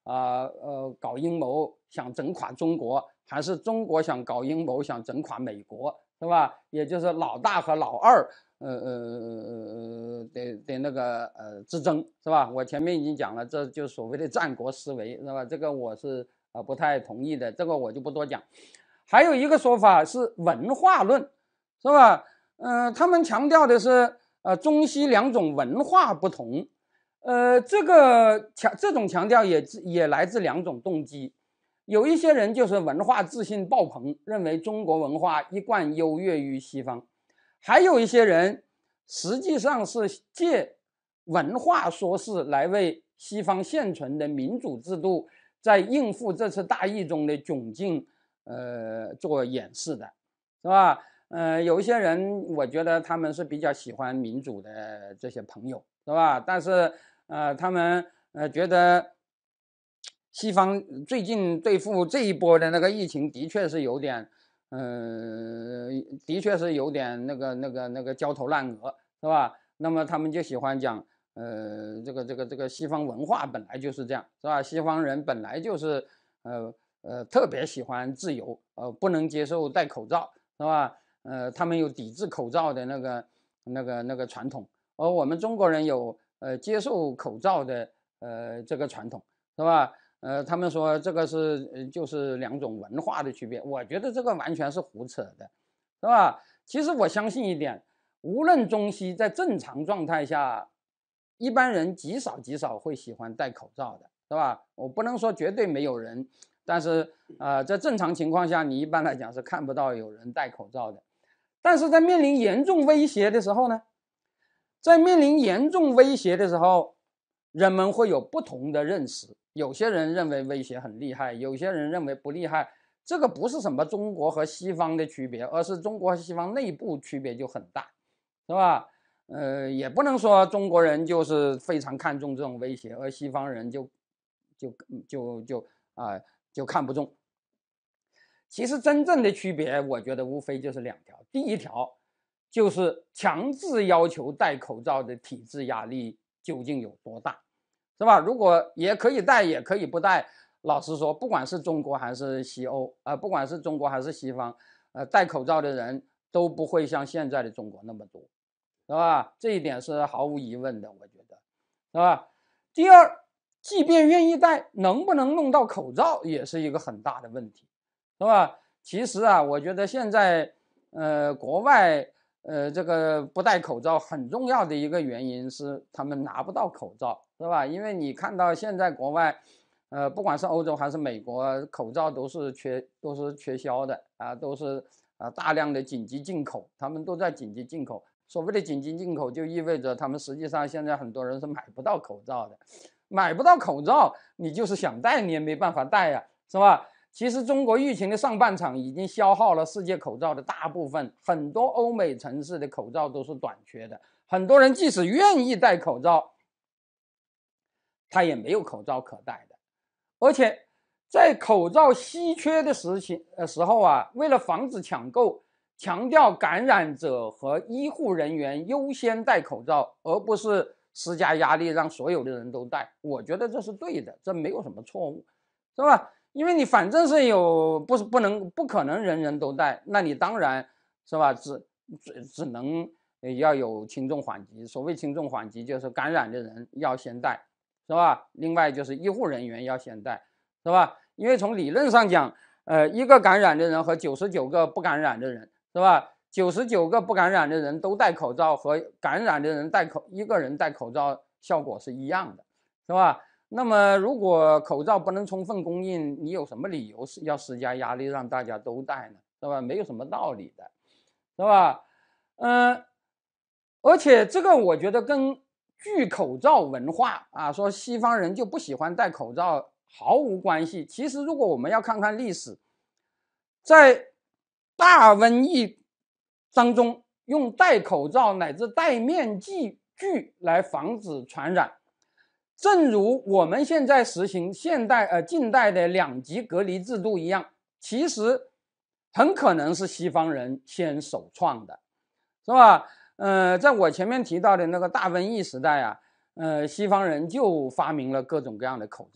A: 啊 呃, 呃搞阴谋想整垮中国，还是中国想搞阴谋想整垮美国，是吧？也就是老大和老二呃呃呃的的那个呃之争，是吧？我前面已经讲了，这就是所谓的战国思维，是吧？这个我是呃不太同意的，这个我就不多讲。还有一个说法是文化论，是吧？嗯、呃，他们强调的是呃中西两种文化不同，呃，这个强这种强调也也来自两种动机。有一些人就是文化自信爆棚，认为中国文化一贯优越于西方；还有一些人实际上是借文化说事来为西方现存的民主制度在应付这次大疫中的窘境呃做掩饰的，是吧？呃，有一些人我觉得他们是比较喜欢民主的这些朋友，是吧？但是呃，他们呃觉得西方最近对付这一波的那个疫情的确是有点，呃，的确是有点那个那个那个焦头烂额，是吧？那么他们就喜欢讲，呃，这个这个这个西方文化本来就是这样，是吧？西方人本来就是呃呃特别喜欢自由，呃，不能接受戴口罩，是吧？呃，他们有抵制口罩的那个那个那个传统，而我们中国人有呃接受口罩的呃这个传统，是吧？呃，他们说这个是就是两种文化的区别，我觉得这个完全是胡扯的，是吧？其实我相信一点，无论中西，在正常状态下，一般人极少极少会喜欢戴口罩的，是吧？我不能说绝对没有人，但是呃，在正常情况下，你一般来讲是看不到有人戴口罩的。但是在面临严重威胁的时候呢，在面临严重威胁的时候，人们会有不同的认识。有些人认为威胁很厉害，有些人认为不厉害。这个不是什么中国和西方的区别，而是中国和西方内部区别就很大，是吧？呃，也不能说中国人就是非常看重这种威胁，而西方人就就就就啊、呃、就看不重。其实真正的区别，我觉得无非就是两条。第一条就是强制要求戴口罩的体制压力究竟有多大，是吧？如果也可以戴，也可以不戴。老实说，不管是中国还是西欧，啊、呃，不管是中国还是西方，呃，戴口罩的人都不会像现在的中国那么多，是吧？这一点是毫无疑问的，我觉得，是吧？第二，即便愿意戴，能不能弄到口罩也是一个很大的问题，是吧？其实啊，我觉得现在，呃，国外，呃，这个不戴口罩很重要的一个原因是他们拿不到口罩，是吧？因为你看到现在国外，呃，不管是欧洲还是美国，口罩都是缺都是缺销的啊，都是啊大量的紧急进口，他们都在紧急进口。所谓的紧急进口，就意味着他们实际上现在很多人是买不到口罩的，买不到口罩，你就是想戴你也没办法戴呀，是吧？其实中国疫情的上半场已经消耗了世界口罩的大部分，很多欧美城市的口罩都是短缺的，很多人即使愿意戴口罩，他也没有口罩可戴的。而且在口罩稀缺的时期呃时候啊，为了防止抢购，强调感染者和医护人员优先戴口罩，而不是施加压力让所有的人都戴。我觉得这是对的，这没有什么错误，是吧？因为你反正是有不是不能不可能人人都戴，那你当然是吧，只只只能要有轻重缓急。所谓轻重缓急，就是感染的人要先戴，是吧？另外就是医护人员要先戴，是吧？因为从理论上讲，呃，一个感染的人和九十九个不感染的人，是吧？九十九个不感染的人都戴口罩和感染的人戴口一个人戴口罩效果是一样的，是吧？那么如果口罩不能充分供应，你有什么理由是要施加压力让大家都戴呢？是吧？没有什么道理的，是吧？嗯、呃，而且这个我觉得跟拒口罩文化啊，说西方人就不喜欢戴口罩毫无关系。其实如果我们要看看历史，在大瘟疫当中用戴口罩乃至戴面具来防止传染，正如我们现在实行现代呃近代的两级隔离制度一样，其实很可能是西方人先首创的，是吧？呃，在我前面提到的那个大瘟疫时代啊，呃，西方人就发明了各种各样的口罩，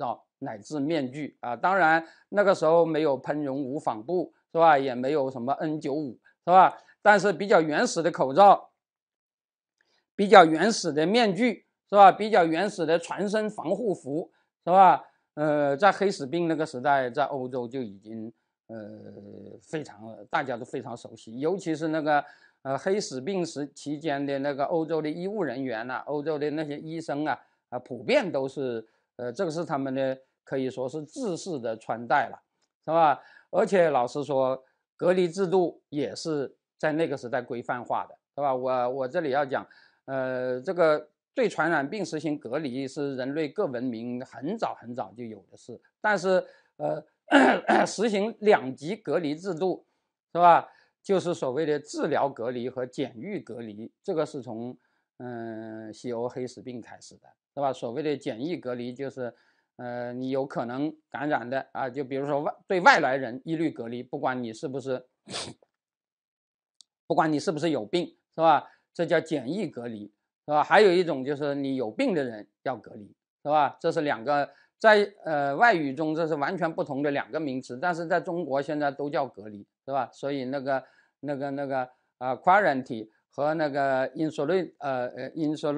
A: 乃至面具啊。当然那个时候没有喷熔无纺布，是吧？也没有什么 N 九十五，是吧？但是比较原始的口罩，比较原始的面具，是吧？比较原始的全身防护服，是吧？呃，在黑死病那个时代，在欧洲就已经呃非常大家都非常熟悉，尤其是那个呃黑死病时期间的那个欧洲的医务人员啊，欧洲的那些医生啊啊，普遍都是呃这个是他们的可以说是制式的穿戴了，是吧？而且老实说，隔离制度也是在那个时代规范化的，是吧？我我这里要讲，呃，这个对传染病实行隔离是人类各文明很早很早就有的事，但是呃实行两级隔离制度，是吧？就是所谓的治疗隔离和检疫隔离，这个是从嗯、呃、西欧黑死病开始的，是吧？所谓的检疫隔离就是呃你有可能感染的啊，就比如说外对外来人一律隔离，不管你是不是不管你是不是有病，是吧？这叫检疫隔离，是吧？还有一种就是你有病的人要隔离，是吧？这是两个在呃外语中这是完全不同的两个名词，但是在中国现在都叫隔离，是吧？所以那个那个那个啊、呃、quarantine 和那个 insolation 呃呃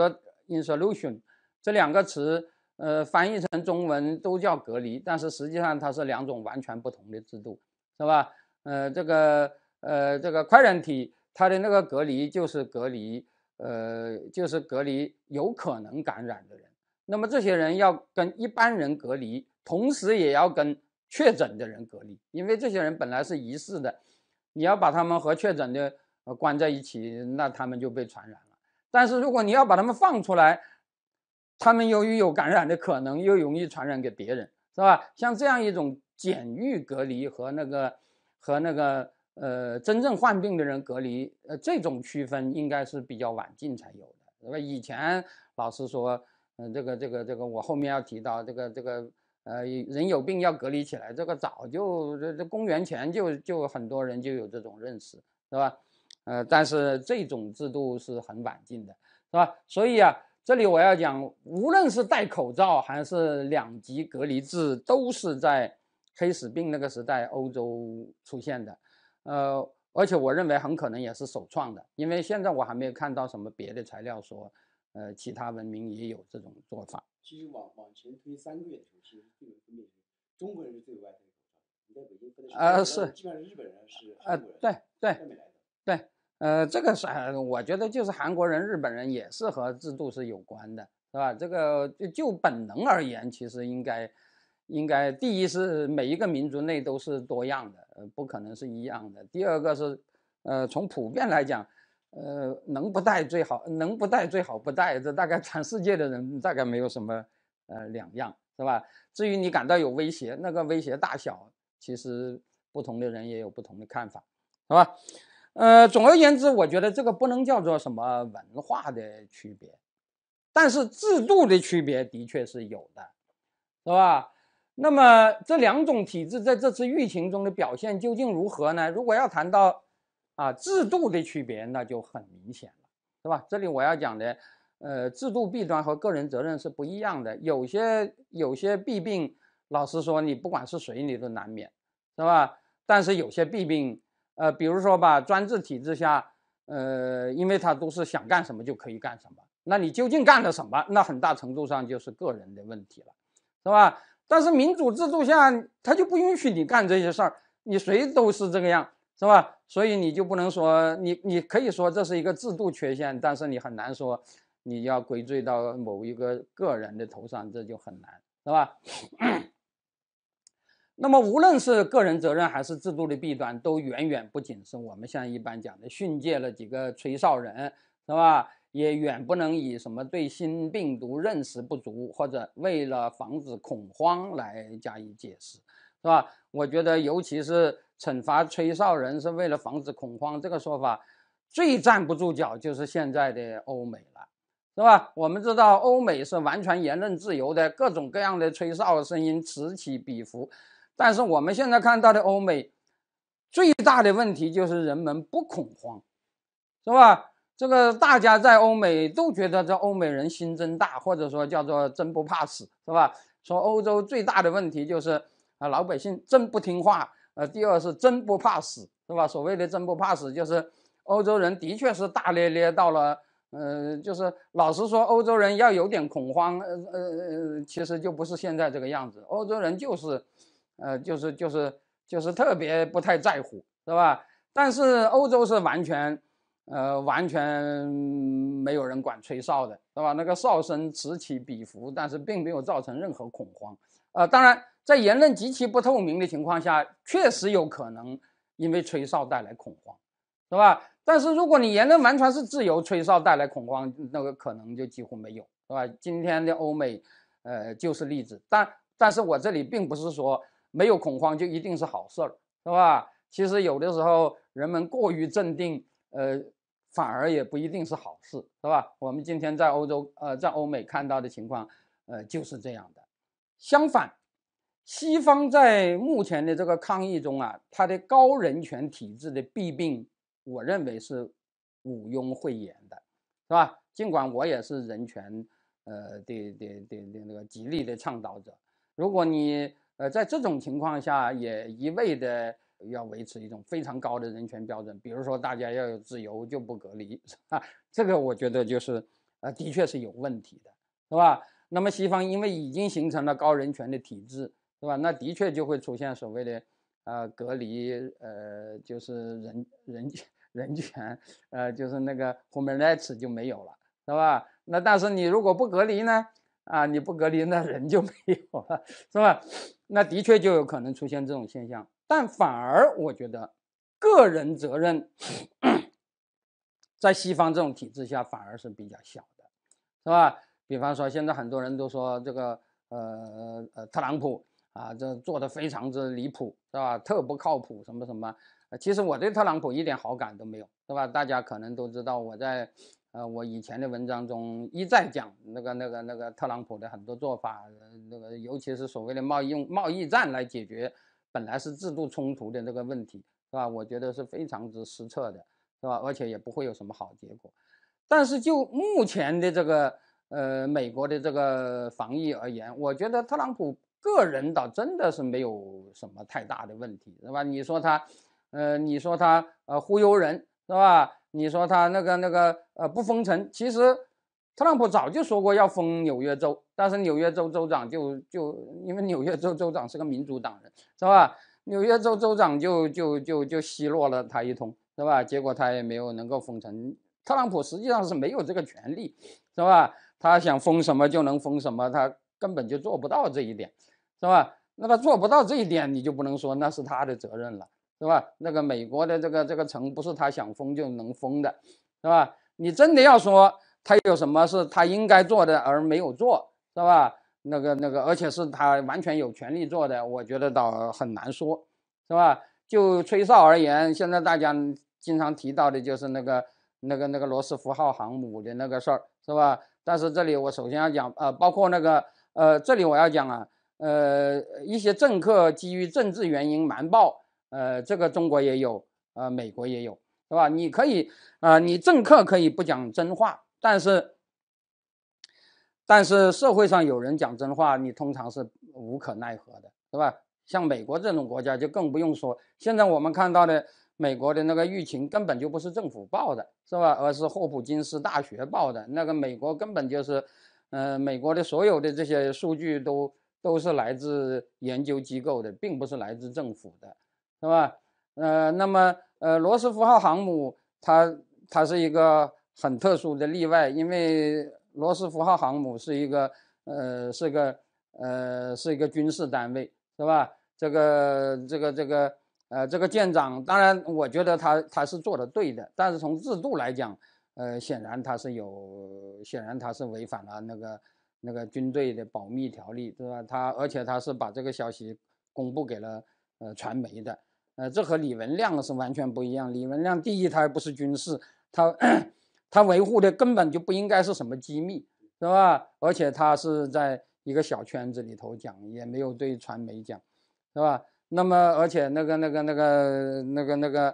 A: insolation 这两个词呃翻译成中文都叫隔离，但是实际上它是两种完全不同的制度，是吧？呃这个呃这个 quarantine 它的那个隔离就是隔离，呃，就是隔离有可能感染的人。那么这些人要跟一般人隔离，同时也要跟确诊的人隔离，因为这些人本来是疑似的，你要把他们和确诊的呃关在一起，那他们就被传染了。但是如果你要把他们放出来，他们由于有感染的可能，又容易传染给别人，是吧？像这样一种检疫隔离和那个和那个。呃，真正患病的人隔离，呃，这种区分应该是比较晚近才有的，对吧？以前老实说，嗯、呃，这个这个这个，我后面要提到这个这个，呃，人有病要隔离起来，这个早就这这公元前就就很多人就有这种认识，是吧？呃，但是这种制度是很晚近的，是吧？所以啊，这里我要讲，无论是戴口罩还是两级隔离制，都是在黑死病那个时代欧洲出现的。呃，而且我认为很可能也是首创的，因为现在我还没有看到什么别的材料说，呃，其他文明也有这种做法。
B: 其实往往前推三个月的时候，其实最为分辨是中国人是最有爱戴口罩，你在北京喝的是
A: 呃是，
B: 基本上是日本人是
A: 呃
B: 韩国人，
A: 对对
B: 外面来的。
A: 对，呃，这个是我觉得就是韩国人、日本人也是和制度是有关的，是吧？这个就就本能而言，其实应该。应该第一是每一个民族内都是多样的，呃，不可能是一样的。第二个是，呃，从普遍来讲，呃，能不戴最好，能不戴最好不戴，这大概全世界的人大概没有什么呃两样，是吧？至于你感到有威胁，那个威胁大小，其实不同的人也有不同的看法，是吧？呃，总而言之，我觉得这个不能叫做什么文化的区别，但是制度的区别的确是有的，是吧？那么这两种体制在这次疫情中的表现究竟如何呢？如果要谈到啊制度的区别，那就很明显了，是吧？这里我要讲的，呃，制度弊端和个人责任是不一样的。有些有些弊病，老实说，你不管是谁，你都难免，是吧？但是有些弊病，呃，比如说吧，专制体制下，呃，因为他都是想干什么就可以干什么，那你究竟干了什么？那很大程度上就是个人的问题了，是吧？但是民主制度下，他就不允许你干这些事儿，你谁都是这个样，是吧？所以你就不能说你，你可以说这是一个制度缺陷，但是你很难说你要归罪到某一个个人的头上，这就很难，是吧？那么无论是个人责任还是制度的弊端，都远远不仅是我们像一般讲的训诫了几个吹哨人，是吧？也远不能以什么对新病毒认识不足或者为了防止恐慌来加以解释，是吧？我觉得尤其是惩罚吹哨人是为了防止恐慌这个说法，最站不住脚就是现在的欧美了，是吧？我们知道欧美是完全言论自由的，各种各样的吹哨声音此起彼伏，但是我们现在看到的欧美最大的问题就是人们不恐慌，是吧？ 这个大家在欧美都觉得这欧美人心真大，或者说叫做真不怕死，是吧？说欧洲最大的问题就是啊，老百姓真不听话，呃，第二是真不怕死，是吧？所谓的真不怕死，就是欧洲人的确是大咧咧到了，呃，就是老实说，欧洲人要有点恐慌，呃呃呃，其实就不是现在这个样子。欧洲人就是，呃，就是就是就是特别不太在乎，是吧？但是欧洲是完全。呃，完全没有人管吹哨的，是吧？那个哨声此起彼伏，但是并没有造成任何恐慌。呃，当然，在言论极其不透明的情况下，确实有可能因为吹哨带来恐慌，是吧？但是如果你言论完全是自由，吹哨带来恐慌，那个可能就几乎没有，是吧？今天的欧美，呃，就是例子。但但是我这里并不是说没有恐慌就一定是好事儿，是吧？其实有的时候人们过于镇定，呃。反而也不一定是好事，是吧？我们今天在欧洲，呃，在欧美看到的情况，呃，就是这样的。相反，西方在目前的这个抗议中啊，它的高人权体制的弊病，我认为是毋庸讳言的，是吧？尽管我也是人权，呃的的的的那个极力的倡导者，如果你呃在这种情况下也一味的。要维持一种非常高的人权标准，比如说大家要有自由就不隔离，啊，这个我觉得就是呃的确是有问题的，是吧？那么西方因为已经形成了高人权的体制，是吧？那的确就会出现所谓的呃隔离，呃就是人人人权，呃就是那个 human rights 就没有了，是吧？那但是你如果不隔离呢？啊，你不隔离，那人就没有了，是吧？那的确就有可能出现这种现象，但反而我觉得，个人责任在西方这种体制下反而是比较小的，是吧？比方说，现在很多人都说这个呃呃特朗普啊，这做的非常之离谱，是吧？特不靠谱，什么什么。其实我对特朗普一点好感都没有，是吧？大家可能都知道，我在呃我以前的文章中一再讲那个那个那个特朗普的很多做法，那个尤其是所谓的贸易用贸易战来解决本来是制度冲突的那个问题，是吧？我觉得是非常之失策的，是吧？而且也不会有什么好结果。但是就目前的这个呃美国的这个防疫而言，我觉得特朗普个人倒真的是没有什么太大的问题，是吧？你说他。呃，你说他呃忽悠人是吧？你说他那个那个呃不封城，其实特朗普早就说过要封纽约州，但是纽约州州长就就因为纽约州州长是个民主党人是吧？纽约州州长就就就就奚落了他一通是吧？结果他也没有能够封城。特朗普实际上是没有这个权利是吧？他想封什么就能封什么，他根本就做不到这一点是吧？那他做不到这一点，你就不能说那是他的责任了。是吧？那个美国的这个这个城不是他想封就能封的，是吧？你真的要说他有什么是他应该做的而没有做，是吧？那个那个，而且是他完全有权利做的，我觉得倒很难说，是吧？就吹哨而言，现在大家经常提到的就是那个那个那个罗斯福号航母的那个事儿，是吧？但是这里我首先要讲，呃，包括那个呃，这里我要讲啊。呃，一些政客基于政治原因瞒报，呃，这个中国也有，呃，美国也有，是吧？你可以，呃，你政客可以不讲真话，但是，但是社会上有人讲真话，你通常是无可奈何的，是吧？像美国这种国家就更不用说，现在我们看到的美国的那个舆情根本就不是政府报的，是吧？而是霍普金斯大学报的，那个美国根本就是，呃，美国的所有的这些数据都。都是来自研究机构的，并不是来自政府的，是吧？呃，那么呃，罗斯福号航母它它是一个很特殊的例外，因为罗斯福号航母是一个呃是个呃是一个军事单位，是吧？这个这个这个呃这个舰长，当然我觉得他他是做的对的，但是从制度来讲，呃，显然他是有显然他是违反了那个。那个军队的保密条例，对吧？他而且他是把这个消息公布给了呃传媒的，呃，这和李文亮是完全不一样。李文亮第一，他还不是军事，他他维护的根本就不应该是什么机密，是吧？而且他是在一个小圈子里头讲，也没有对传媒讲，是吧？那么而且那个那个那个那个那个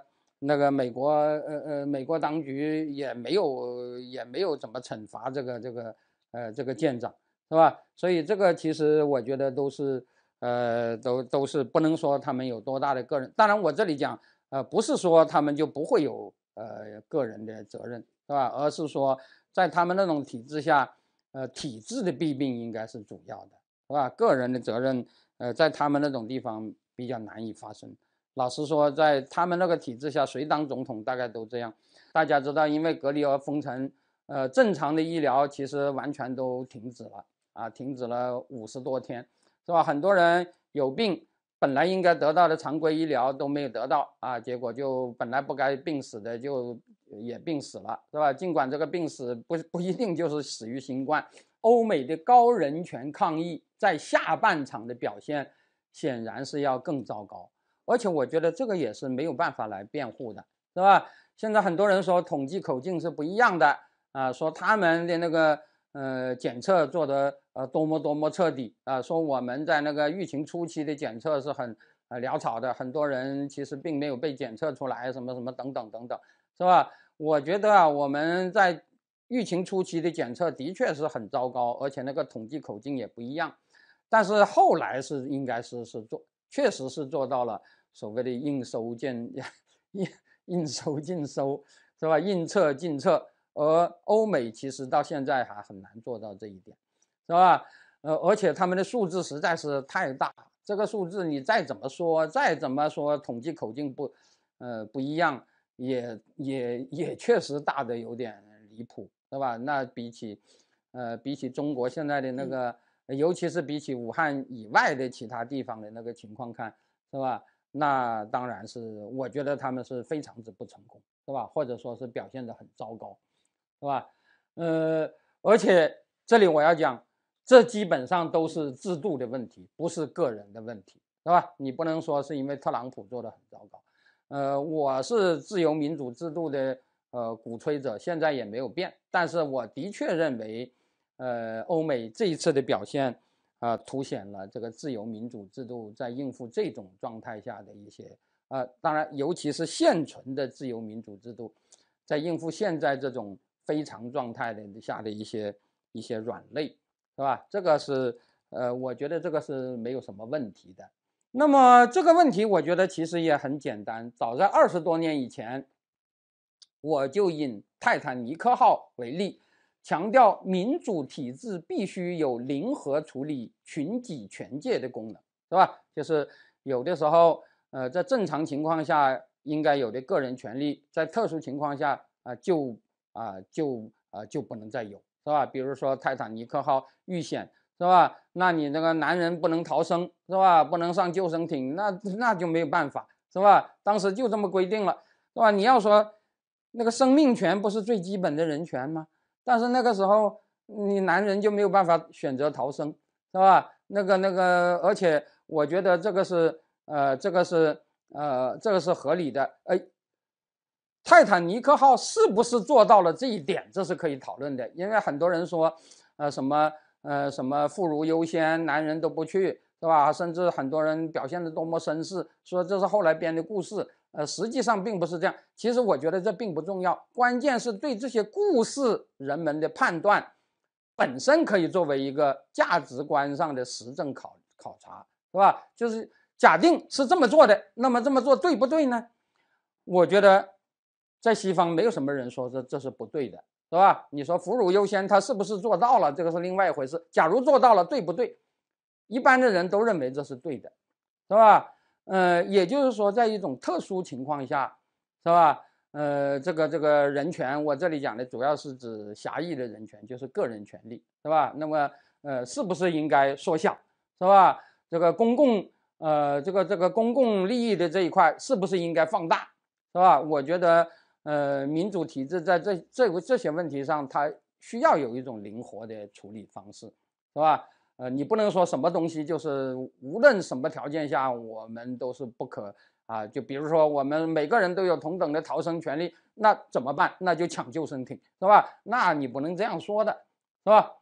A: 那个美国呃呃美国当局也没有也没有怎么惩罚这个这个呃这个舰长，是吧？所以这个其实我觉得都是呃都都是不能说他们有多大的个人，当然我这里讲呃不是说他们就不会有呃个人的责任，是吧？而是说在他们那种体制下，呃体制的弊病应该是主要的，是吧？个人的责任呃在他们那种地方比较难以发生。老实说，在他们那个体制下，谁当总统大概都这样。大家知道，因为隔离而封城，呃，正常的医疗其实完全都停止了啊，停止了五十多天，是吧？很多人有病，本来应该得到的常规医疗都没有得到啊，结果就本来不该病死的就也病死了，是吧？尽管这个病死不不一定就是死于新冠，欧美的高人权抗议在下半场的表现显然是要更糟糕。而且我觉得这个也是没有办法来辩护的，是吧？现在很多人说统计口径是不一样的啊，说他们的那个呃检测做的呃多么多么彻底啊，说我们在那个疫情初期的检测是很呃潦草的，很多人其实并没有被检测出来，什么什么等等等等，是吧？我觉得啊，我们在疫情初期的检测的确是很糟糕，而且那个统计口径也不一样，但是后来是应该是是做。确实是做到了所谓的应收尽应应收尽收，是吧？应测尽测，而欧美其实到现在还很难做到这一点，是吧？呃，而且他们的数字实在是太大，这个数字你再怎么说，再怎么说统计口径不，呃不一样，也也也确实大的有点离谱，是吧？那比起，呃比起中国现在的那个。尤其是比起武汉以外的其他地方的那个情况看，是吧？那当然是，我觉得他们是非常之不成功，是吧？或者说是表现得很糟糕，是吧？呃，而且这里我要讲，这基本上都是制度的问题，不是个人的问题，是吧？你不能说是因为特朗普做得很糟糕。呃，我是自由民主制度的呃鼓吹者，现在也没有变，但是我的确认为。呃，欧美这一次的表现，啊、呃，凸显了这个自由民主制度在应付这种状态下的一些，呃，当然，尤其是现存的自由民主制度，在应付现在这种非常状态的下的一些一些软肋，是吧？这个是，呃，我觉得这个是没有什么问题的。那么这个问题，我觉得其实也很简单，早在二十多年以前，我就以泰坦尼克号为例。强调民主体制必须有零和处理群己权界的功能，是吧？就是有的时候，呃，在正常情况下应该有的个人权利，在特殊情况下啊、呃，就啊、呃、就啊、呃、就不能再有，是吧？比如说泰坦尼克号遇险，是吧？那你那个男人不能逃生，是吧？不能上救生艇，那那就没有办法，是吧？当时就这么规定了，是吧？你要说那个生命权不是最基本的人权吗？但是那个时候，你男人就没有办法选择逃生，是吧？那个那个，而且我觉得这个是，呃，这个是，呃，这个是合理的。哎，泰坦尼克号是不是做到了这一点？这是可以讨论的，因为很多人说，呃，什么，呃，什么妇孺优先，男人都不去，是吧？甚至很多人表现得多么绅士，说这是后来编的故事。呃，实际上并不是这样。其实我觉得这并不重要，关键是对这些故事人们的判断本身可以作为一个价值观上的实证考考察，是吧？就是假定是这么做的，那么这么做对不对呢？我觉得在西方没有什么人说这这是不对的，是吧？你说俘虏优先，他是不是做到了，这个是另外一回事。假如做到了，对不对？一般的人都认为这是对的，是吧？呃，也就是说，在一种特殊情况下，是吧？呃，这个这个人权，我这里讲的主要是指狭义的人权，就是个人权利，是吧？那么，呃，是不是应该缩小，是吧？这个公共，呃，这个这个公共利益的这一块，是不是应该放大，是吧？我觉得，呃，民主体制在这这这些问题上，它需要有一种灵活的处理方式，是吧？呃，你不能说什么东西就是无论什么条件下我们都是不可啊，就比如说我们每个人都有同等的逃生权利，那怎么办？那就抢救生艇，是吧？那你不能这样说的，是吧？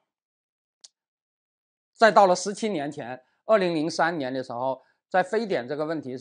A: 再到了十七年前，二零零三年的时候，在非典这个问题上，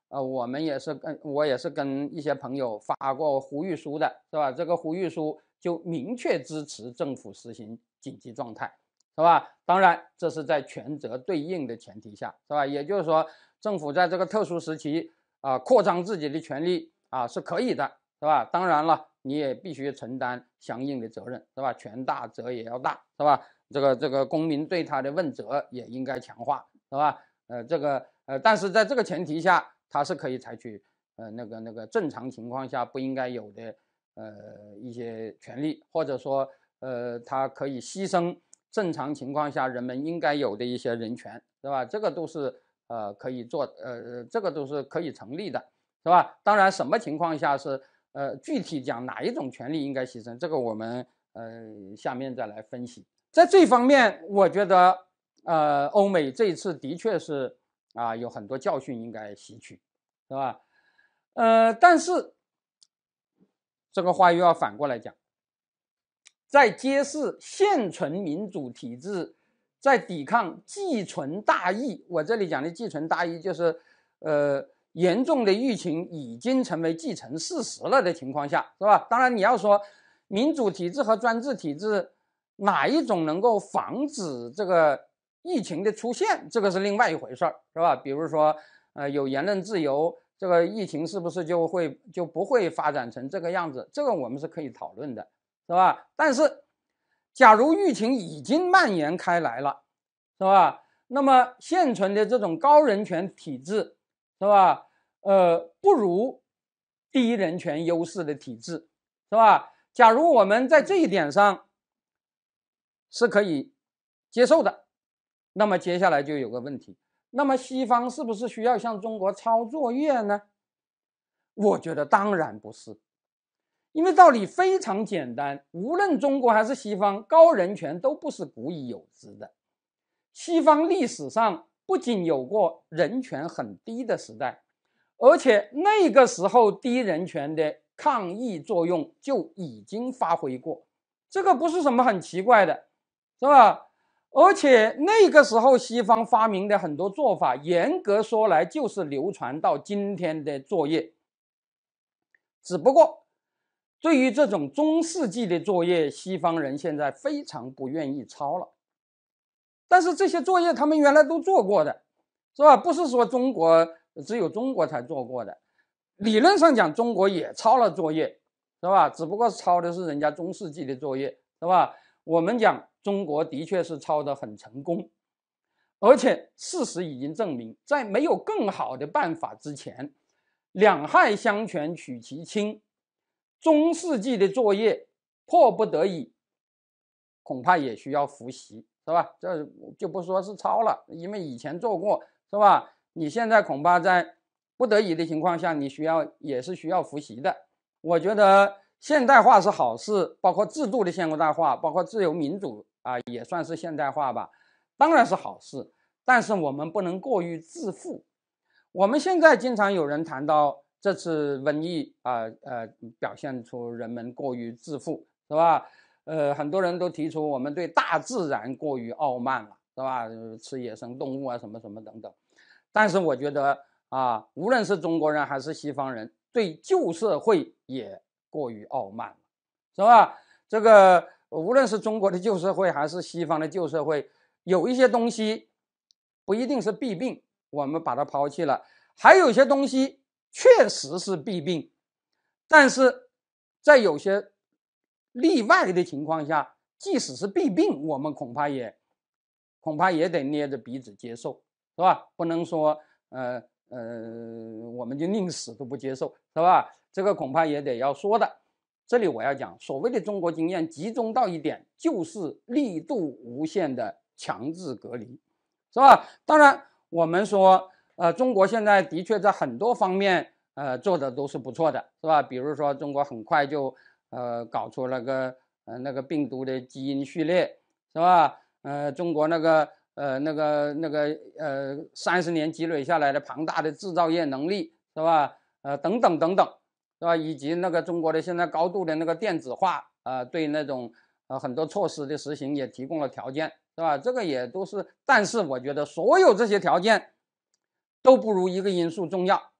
A: 呃，我们也是跟我也是跟一些朋友发过呼吁书的，是吧？这个呼吁书就明确支持政府实行紧急状态，是吧？当然，这是在权责对应的前提下，是吧？也就是说，政府在这个特殊时期啊、呃，扩张自己的权利啊是可以的，是吧？当然了，你也必须承担相应的责任，是吧？权大责也要大，是吧？这个这个公民对他的问责也应该强化，是吧？呃，这个呃，但是在这个前提下，它是可以采取呃那个那个正常情况下不应该有的呃一些权利，或者说呃它可以牺牲正常情况下人们应该有的一些人权，是吧？这个都是呃可以做呃这个都是可以成立的，是吧？当然什么情况下是呃具体讲哪一种权利应该牺牲，这个我们呃下面再来分析。在这方面，我觉得呃欧美这一次的确是啊有很多教训应该吸取，是吧？呃，但是这个话又要反过来讲，在揭示现存民主体制在抵抗既存大疫，我这里讲的既存大疫就是呃严重的疫情已经成为既成事实了的情况下，是吧？当然你要说民主体制和专制体制哪一种能够防止这个疫情的出现，这个是另外一回事儿，是吧？比如说呃有言论自由，这个疫情是不是就会就不会发展成这个样子，这个我们是可以讨论的，是吧？但是假如疫情已经蔓延开来了，是吧？那么现存的这种高人权体制，是吧？呃，不如低人权优势的体制，是吧？假如我们在这一点上是可以接受的，那么接下来就有个问题，那么西方是不是需要向中国抄作业呢？我觉得当然不是，因为道理非常简单，无论中国还是西方，高人权都不是古已有之的。西方历史上不仅有过人权很低的时代，而且那个时候低人权的抗议作用就已经发挥过，这个不是什么很奇怪的，是吧？而且那个时候西方发明的很多做法，严格说来就是流传到今天的作业，只不过对于这种中世纪的作业，西方人现在非常不愿意抄了。但是这些作业他们原来都做过的，是吧？不是说中国只有中国才做过的，理论上讲中国也抄了作业，是吧？只不过抄的是人家中世纪的作业，是吧？我们讲中国的确是抄得很成功，而且事实已经证明，在没有更好的办法之前，两害相权取其轻，中世纪的作业迫不得已恐怕也需要复习，是吧？这就不说是抄了，因为以前做过，是吧？你现在恐怕在不得已的情况下，你需要也是需要复习的。我觉得现代化是好事，包括制度的现代化，包括自由民主啊，也算是现代化吧，当然是好事。但是我们不能过于自负。我们现在经常有人谈到这次瘟疫啊，呃，表现出人们过于自负，是吧？呃，很多人都提出我们对大自然过于傲慢了，是吧？吃野生动物啊，什么什么等等。但是我觉得啊，无论是中国人还是西方人，对旧社会也过于傲慢了，是吧？这个无论是中国的旧社会还是西方的旧社会，有一些东西不一定是弊病，我们把它抛弃了；还有一些东西确实是弊病，但是在有些例外的情况下，即使是弊病，我们恐怕也恐怕也得捏着鼻子接受，是吧？不能说呃呃我们就宁死都不接受，是吧？这个恐怕也得要说的。这里我要讲，所谓的中国经验集中到一点，就是力度无限的强制隔离，是吧？当然我们说呃中国现在的确在很多方面呃做的都是不错的，是吧？比如说中国很快就呃搞出了个呃那个病毒的基因序列，是吧？呃中国那个呃那个那个呃三十年积累下来的庞大的制造业能力，是吧？呃等等等等，是吧？以及那个中国的现在高度的那个电子化啊、呃，对那种呃很多措施的实行也提供了条件，是吧？这个也都是，但是我觉得所有这些条件都不如一个因素重要，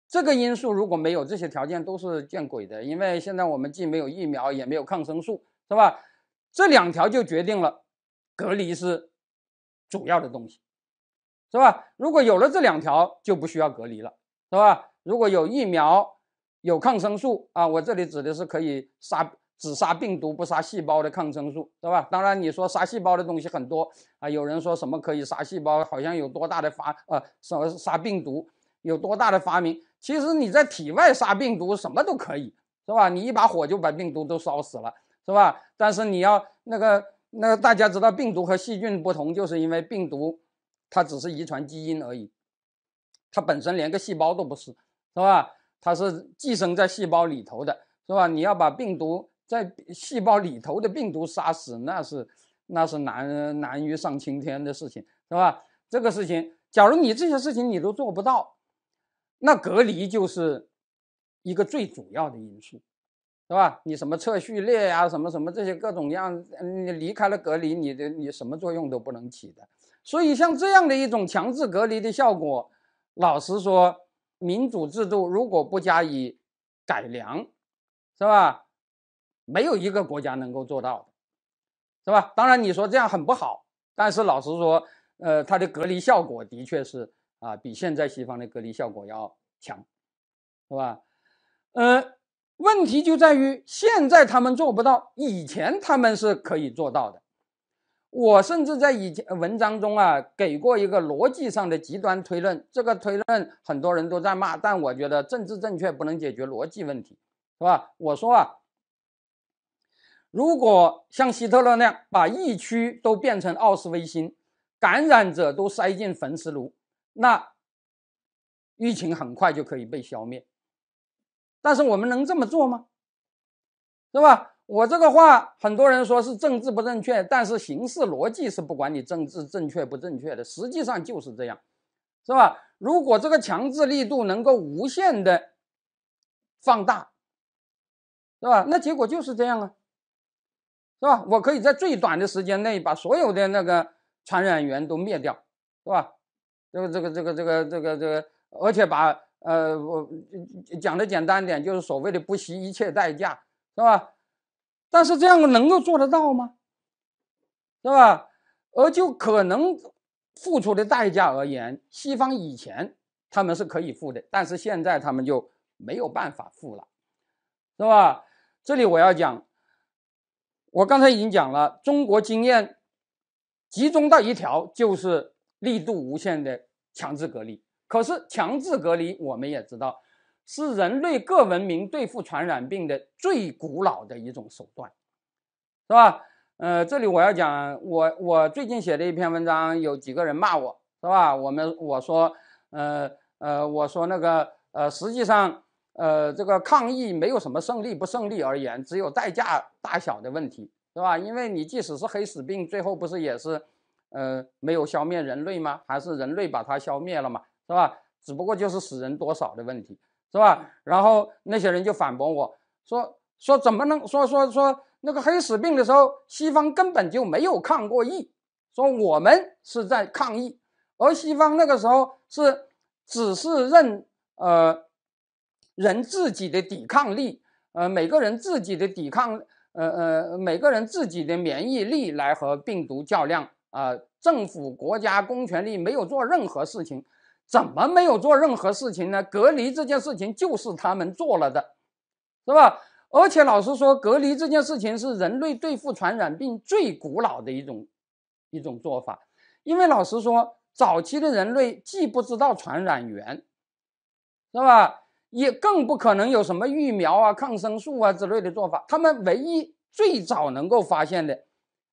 A: 这个因素如果没有，这些条件都是见鬼的，因为现在我们既没有疫苗，也没有抗生素，是吧？这两条就决定了隔离是主要的东西，是吧？如果有了这两条，就不需要隔离了，是吧？如果有疫苗，有抗生素啊，我这里指的是可以杀只杀病毒不杀细胞的抗生素，是吧？当然你说杀细胞的东西很多啊，有人说什么可以杀细胞，好像有多大的发呃什么杀病毒有多大的发明，其实你在体外杀病毒什么都可以，是吧？你一把火就把病毒都烧死了，是吧？但是你要那个那个大家知道病毒和细菌不同，就是因为病毒它只是遗传基因而已，它本身连个细胞都不是，是吧？它是寄生在细胞里头的，是吧？你要把病毒在细胞里头的病毒杀死，那是那是难难于上青天的事情，是吧？这个事情，假如你这些事情你都做不到，那隔离就是一个最主要的因素，是吧？你什么测序列呀、啊，什么什么这些各种样，你离开了隔离，你的你什么作用都不能起的。所以像这样的一种强制隔离的效果，老实说，民主制度如果不加以改良，是吧？没有一个国家能够做到的，是吧？当然你说这样很不好，但是老实说，呃，它的隔离效果的确是啊，比现在西方的隔离效果要强，是吧？呃，问题就在于现在他们做不到，以前他们是可以做到的。我甚至在以前文章中啊给过一个逻辑上的极端推论，这个推论很多人都在骂，但我觉得政治正确不能解决逻辑问题，是吧？我说啊，如果像希特勒那样把疫区都变成奥斯维辛，感染者都塞进焚尸炉，那疫情很快就可以被消灭。但是我们能这么做吗？是吧？我这个话很多人说是政治不正确，但是形式逻辑是不管你政治正确不正确的，实际上就是这样，是吧？如果这个强制力度能够无限的放大，是吧？那结果就是这样啊，是吧？我可以在最短的时间内把所有的那个传染源都灭掉，是吧？这个这个这个这个这个这个，而且把呃我讲的简单点，就是所谓的不惜一切代价，是吧？但是这样能够做得到吗？是吧？而就可能付出的代价而言，西方以前他们是可以付的，但是现在他们就没有办法付了，是吧？这里我要讲，我刚才已经讲了，中国经验集中到一条，就是力度无限的强制隔离。可是强制隔离我们也知道，是人类各文明对付传染病的最古老的一种手段，是吧？呃，这里我要讲，我我最近写的一篇文章，有几个人骂我，是吧？我们我说，呃呃，我说那个呃，实际上，呃，这个抗疫没有什么胜利不胜利而言，只有代价大小的问题，是吧？因为你即使是黑死病，最后不是也是，呃，没有消灭人类吗？还是人类把它消灭了嘛，是吧？只不过就是死人多少的问题，是吧？然后那些人就反驳我说说怎么能说说说。那个黑死病的时候，西方根本就没有抗过疫，说我们是在抗疫，而西方那个时候是只是认呃人自己的抵抗力，呃每个人自己的抵抗，呃呃每个人自己的免疫力来和病毒较量啊、呃，政府国家公权力没有做任何事情，怎么没有做任何事情呢？隔离这件事情就是他们做了的，是吧？而且老实说，隔离这件事情是人类对付传染病最古老的一种一种做法，因为老实说，早期的人类既不知道传染源，是吧？也更不可能有什么疫苗啊、抗生素啊之类的做法。他们唯一最早能够发现的，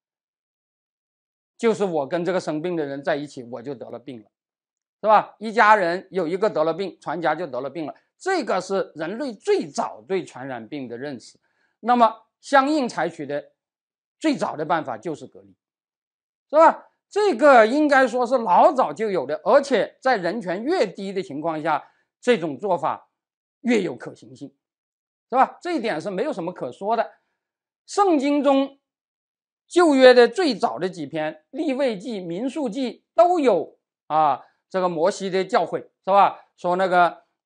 A: 就是我跟这个生病的人在一起，我就得了病了，是吧？一家人有一个得了病，全家就得了病了。这个是人类最早对传染病的认识，那么相应采取的最早的办法就是隔离，是吧？这个应该说是老早就有的，而且在人权越低的情况下，这种做法越有可行性，是吧？这一点是没有什么可说的。圣经中旧约的最早的几篇利未记、民数记都有啊这个摩西的教诲，是吧？说那个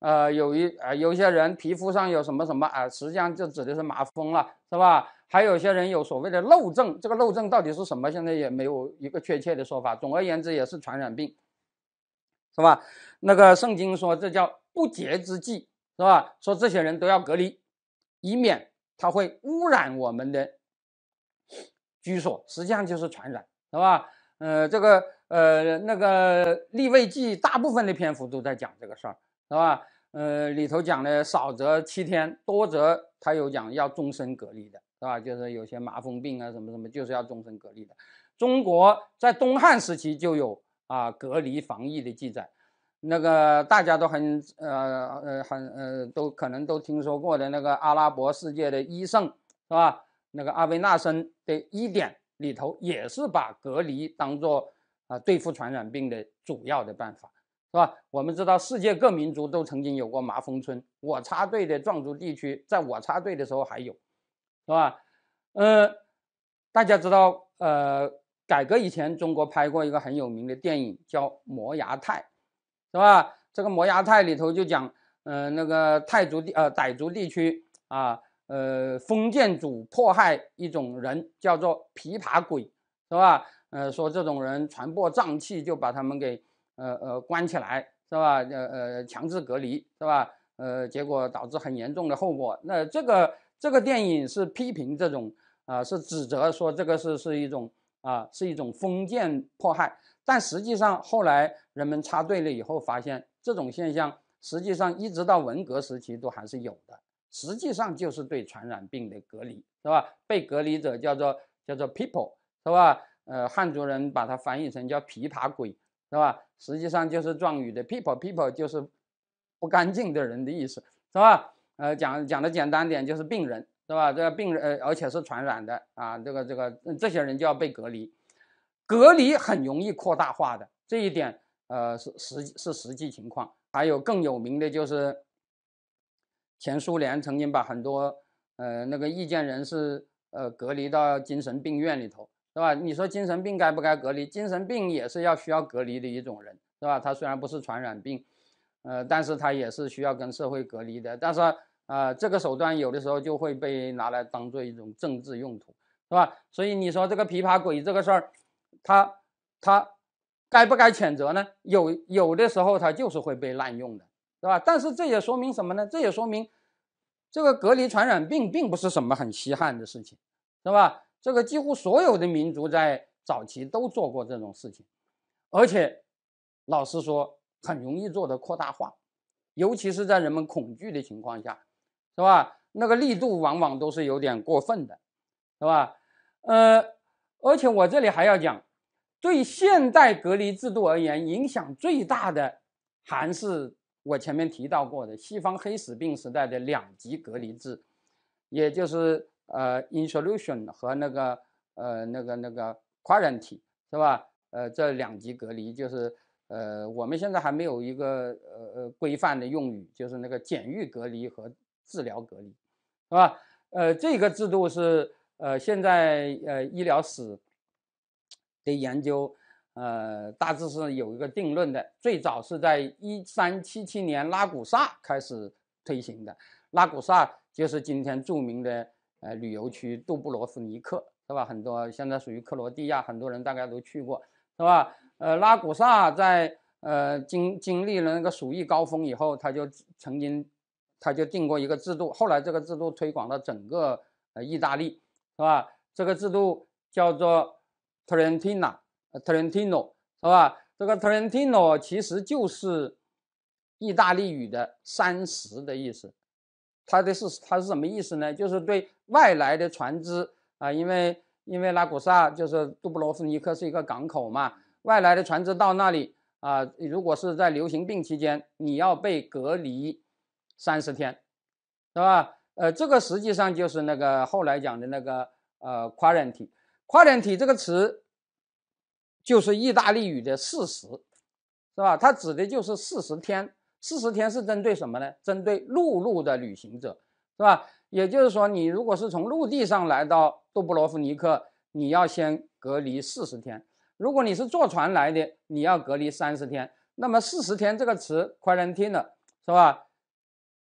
A: 呃，有一啊、呃，有些人皮肤上有什么什么啊、呃，实际上就指的是麻风了，是吧？还有些人有所谓的漏症，这个漏症到底是什么？现在也没有一个确切的说法。总而言之，也是传染病，是吧？那个圣经说这叫不洁之剂，是吧？说这些人都要隔离，以免他会污染我们的居所，实际上就是传染，是吧？呃，这个呃那个利未记大部分的篇幅都在讲这个事儿，是吧？呃，里头讲的少则七天，多则他有讲要终身隔离的，是吧？就是有些麻风病啊什么什么，就是要终身隔离的。中国在东汉时期就有啊隔离防疫的记载，那个大家都很呃呃很呃都可能都听说过的那个阿拉伯世界的医圣，是吧？那个阿维纳森的医典里头也是把隔离当作啊对付传染病的主要的办法，是吧？我们知道世界各民族都曾经有过麻风村，我插队的壮族地区，在我插队的时候还有，是吧？呃，大家知道，呃，改革以前中国拍过一个很有名的电影叫《摩崖泰》，是吧？这个《摩崖泰》里头就讲，呃，那个泰族地呃傣族地区啊。呃，封建主迫害一种人，叫做琵琶鬼，是吧？呃，说这种人传播瘴气，就把他们给呃呃关起来，是吧？呃呃，强制隔离，是吧？呃，结果导致很严重的后果。那这个这个电影是批评这种啊、呃，是指责说这个是是一种啊、呃，是一种封建迫害。但实际上后来人们插队了以后，发现这种现象实际上一直到文革时期都还是有的。实际上就是对传染病的隔离，是吧？被隔离者叫做叫做 people， 是吧？呃，汉族人把它翻译成叫琵琶鬼，是吧？实际上就是壮语的 people people 就是不干净的人的意思，是吧？呃，讲讲的简单点就是病人，是吧？这个病人呃，而且是传染的啊，这个这个这些人就要被隔离，隔离很容易扩大化的这一点，呃，是实是实际情况。还有更有名的就是。前苏联曾经把很多呃那个意见人士呃隔离到精神病院里头，是吧？你说精神病该不该隔离？精神病也是要需要隔离的一种人，是吧？他虽然不是传染病，呃，但是他也是需要跟社会隔离的。但是啊、呃，这个手段有的时候就会被拿来当做一种政治用途，是吧？所以你说这个琵琶鬼这个事儿，他他该不该谴责呢？有有的时候他就是会被滥用的。是吧？但是这也说明什么呢？这也说明这个隔离传染病并不是什么很稀罕的事情，是吧？这个几乎所有的民族在早期都做过这种事情，而且老实说很容易做的扩大化，尤其是在人们恐惧的情况下，是吧？那个力度往往都是有点过分的，是吧？呃，而且我这里还要讲，对现代隔离制度而言，影响最大的还是我前面提到过的西方黑死病时代的两级隔离制，也就是呃 institution 和那个呃那个那个 quarantine， 是吧？呃，这两级隔离就是呃我们现在还没有一个呃呃规范的用语，就是那个检疫隔离和治疗隔离，是吧？呃，这个制度是呃现在呃医疗史的研究。呃，大致是有一个定论的，最早是在一三七七年拉古萨开始推行的。拉古萨就是今天著名的呃旅游区杜布罗夫尼克，是吧？很多现在属于克罗地亚，很多人大概都去过，是吧？呃，拉古萨在呃经经历了那个鼠疫高峰以后，他就曾经他就定过一个制度，后来这个制度推广到整个呃意大利，是吧？这个制度叫做 Trentino。Trentino 是吧？这个 Trentino 其实就是意大利语的三十的意思。它的是它是什么意思呢？就是对外来的船只啊，因为因为拉古萨就是杜布罗夫尼克是一个港口嘛，外来的船只到那里啊，如果是在流行病期间，你要被隔离三十天，是吧？呃，这个实际上就是那个后来讲的那个呃 quarantine。quarantine 这个词。就是意大利语的四十，是吧？它指的就是四十天。四十天是针对什么呢？针对陆路的旅行者，是吧？也就是说，你如果是从陆地上来到杜布罗夫尼克，你要先隔离四十天；如果你是坐船来的，你要隔离三十天。那么四十天这个词 quarantine 是吧？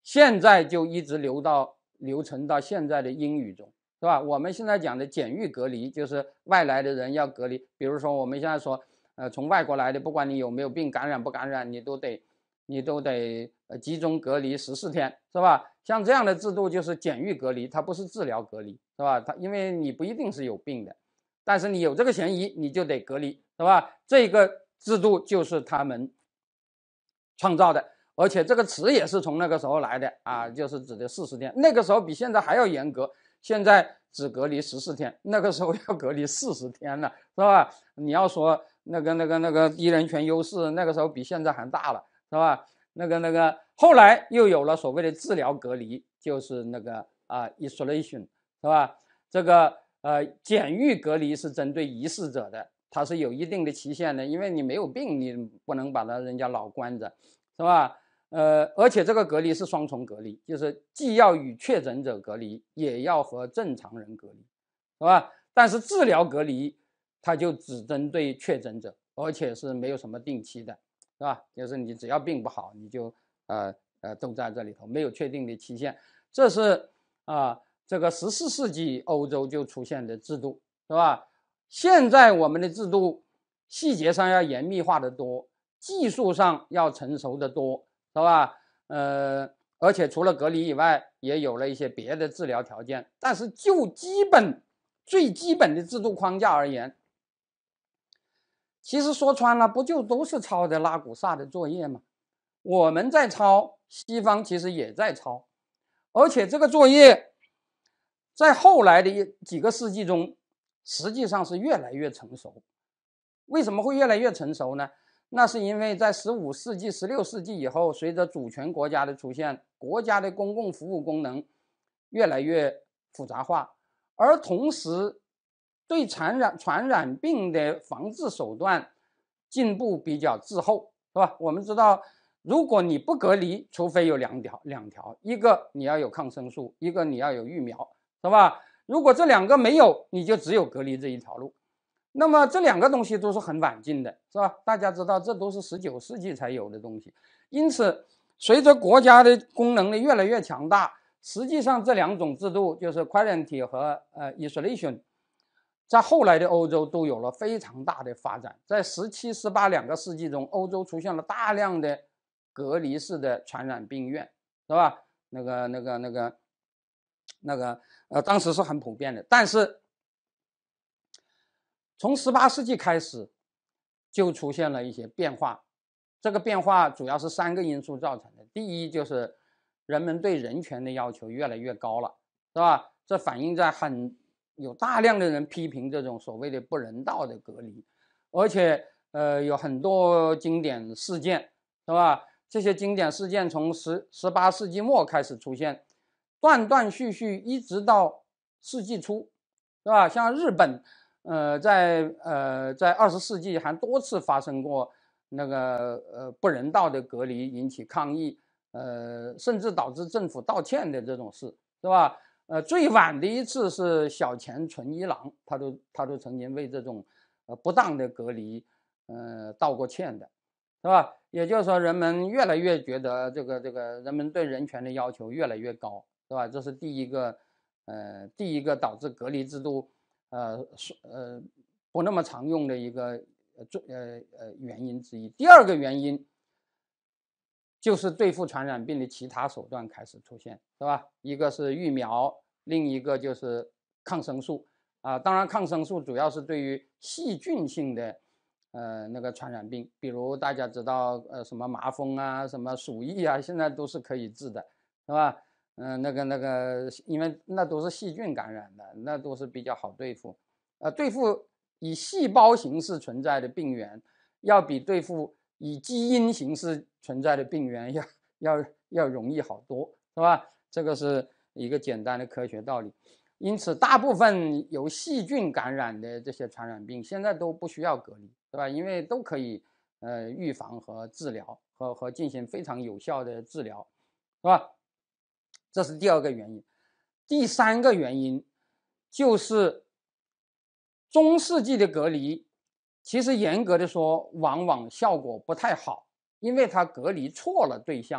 A: 现在就一直流到流传到现在的英语中，是吧？我们现在讲的检疫隔离，就是外来的人要隔离，比如说我们现在说，呃，从外国来的，不管你有没有病，感染不感染，你都得你都得呃集中隔离十四天，是吧？像这样的制度就是检疫隔离，它不是治疗隔离，是吧？它因为你不一定是有病的，但是你有这个嫌疑，你就得隔离，是吧？这个制度就是他们创造的。而且这个词也是从那个时候来的啊，就是指的四十天。那个时候比现在还要严格，现在只隔离十四天，那个时候要隔离四十天了，是吧？你要说那个那个那个低人权优势，那个时候比现在还大了，是吧？那个那个后来又有了所谓的治疗隔离，就是那个啊 isolation， 是吧？这个呃检疫隔离是针对疑似者的，它是有一定的期限的，因为你没有病，你不能把他人家老关着，是吧？呃，而且这个隔离是双重隔离，就是既要与确诊者隔离，也要和正常人隔离，是吧？但是治疗隔离，它就只针对确诊者，而且是没有什么定期的，是吧？就是你只要病不好，你就呃呃都在这里头，没有确定的期限。这是啊、呃，这个十四世纪欧洲就出现的制度，是吧？现在我们的制度细节上要严密化的多，技术上要成熟的多。是吧？呃，而且除了隔离以外，也有了一些别的治疗条件。但是就基本最基本的制度框架而言，其实说穿了，不就都是抄的拉古萨的作业吗？我们在抄，西方其实也在抄，而且这个作业在后来的几个世纪中，实际上是越来越成熟。为什么会越来越成熟呢？那是因为在十五世纪、十六世纪以后，随着主权国家的出现，国家的公共服务功能越来越复杂化，而同时对传染传染病的防治手段进步比较滞后，是吧？我们知道，如果你不隔离，除非有两条，两条，一个你要有抗生素，一个你要有疫苗，是吧？如果这两个没有，你就只有隔离这一条路。那么这两个东西都是很晚进的，是吧？大家知道，这都是十九世纪才有的东西。因此，随着国家的功能的越来越强大，实际上这两种制度，就是 quarantine 和呃 isolation， 在后来的欧洲都有了非常大的发展。在十七、十八两个世纪中，欧洲出现了大量的隔离式的传染病院，是吧？那个、那个、那个、那个，呃，当时是很普遍的，但是从十八世纪开始，就出现了一些变化。这个变化主要是三个因素造成的。第一，就是人们对人权的要求越来越高了，是吧？这反映在很有大量的人批评这种所谓的不人道的隔离，而且呃有很多经典事件，是吧？这些经典事件从十十八世纪末开始出现，断断续续一直到世纪初，是吧？像日本。呃，在呃，在二十世纪还多次发生过那个呃不人道的隔离引起抗议，呃，甚至导致政府道歉的这种事，是吧？呃，最晚的一次是小泉纯一郎，他都他都曾经为这种呃不当的隔离，呃道过歉的，是吧？也就是说，人们越来越觉得这个这个人们对人权的要求越来越高，是吧？这是第一个，呃，第一个导致隔离制度。呃，呃，不那么常用的一个呃呃呃原因之一。第二个原因就是对付传染病的其他手段开始出现，是吧？一个是疫苗，另一个就是抗生素啊。当然，抗生素主要是对于细菌性的呃那个传染病，比如大家知道呃什么麻风啊、什么鼠疫啊，现在都是可以治的，是吧？嗯、呃，那个那个，因为那都是细菌感染的，那都是比较好对付。呃，对付以细胞形式存在的病原，要比对付以基因形式存在的病原要要要容易好多，是吧？这个是一个简单的科学道理。因此，大部分由细菌感染的这些传染病，现在都不需要隔离，是吧？因为都可以呃预防和治疗和和进行非常有效的治疗，是吧？这是第二个原因。第三个原因就是中世纪的隔离，其实严格的说，往往效果不太好，因为它隔离错了对象。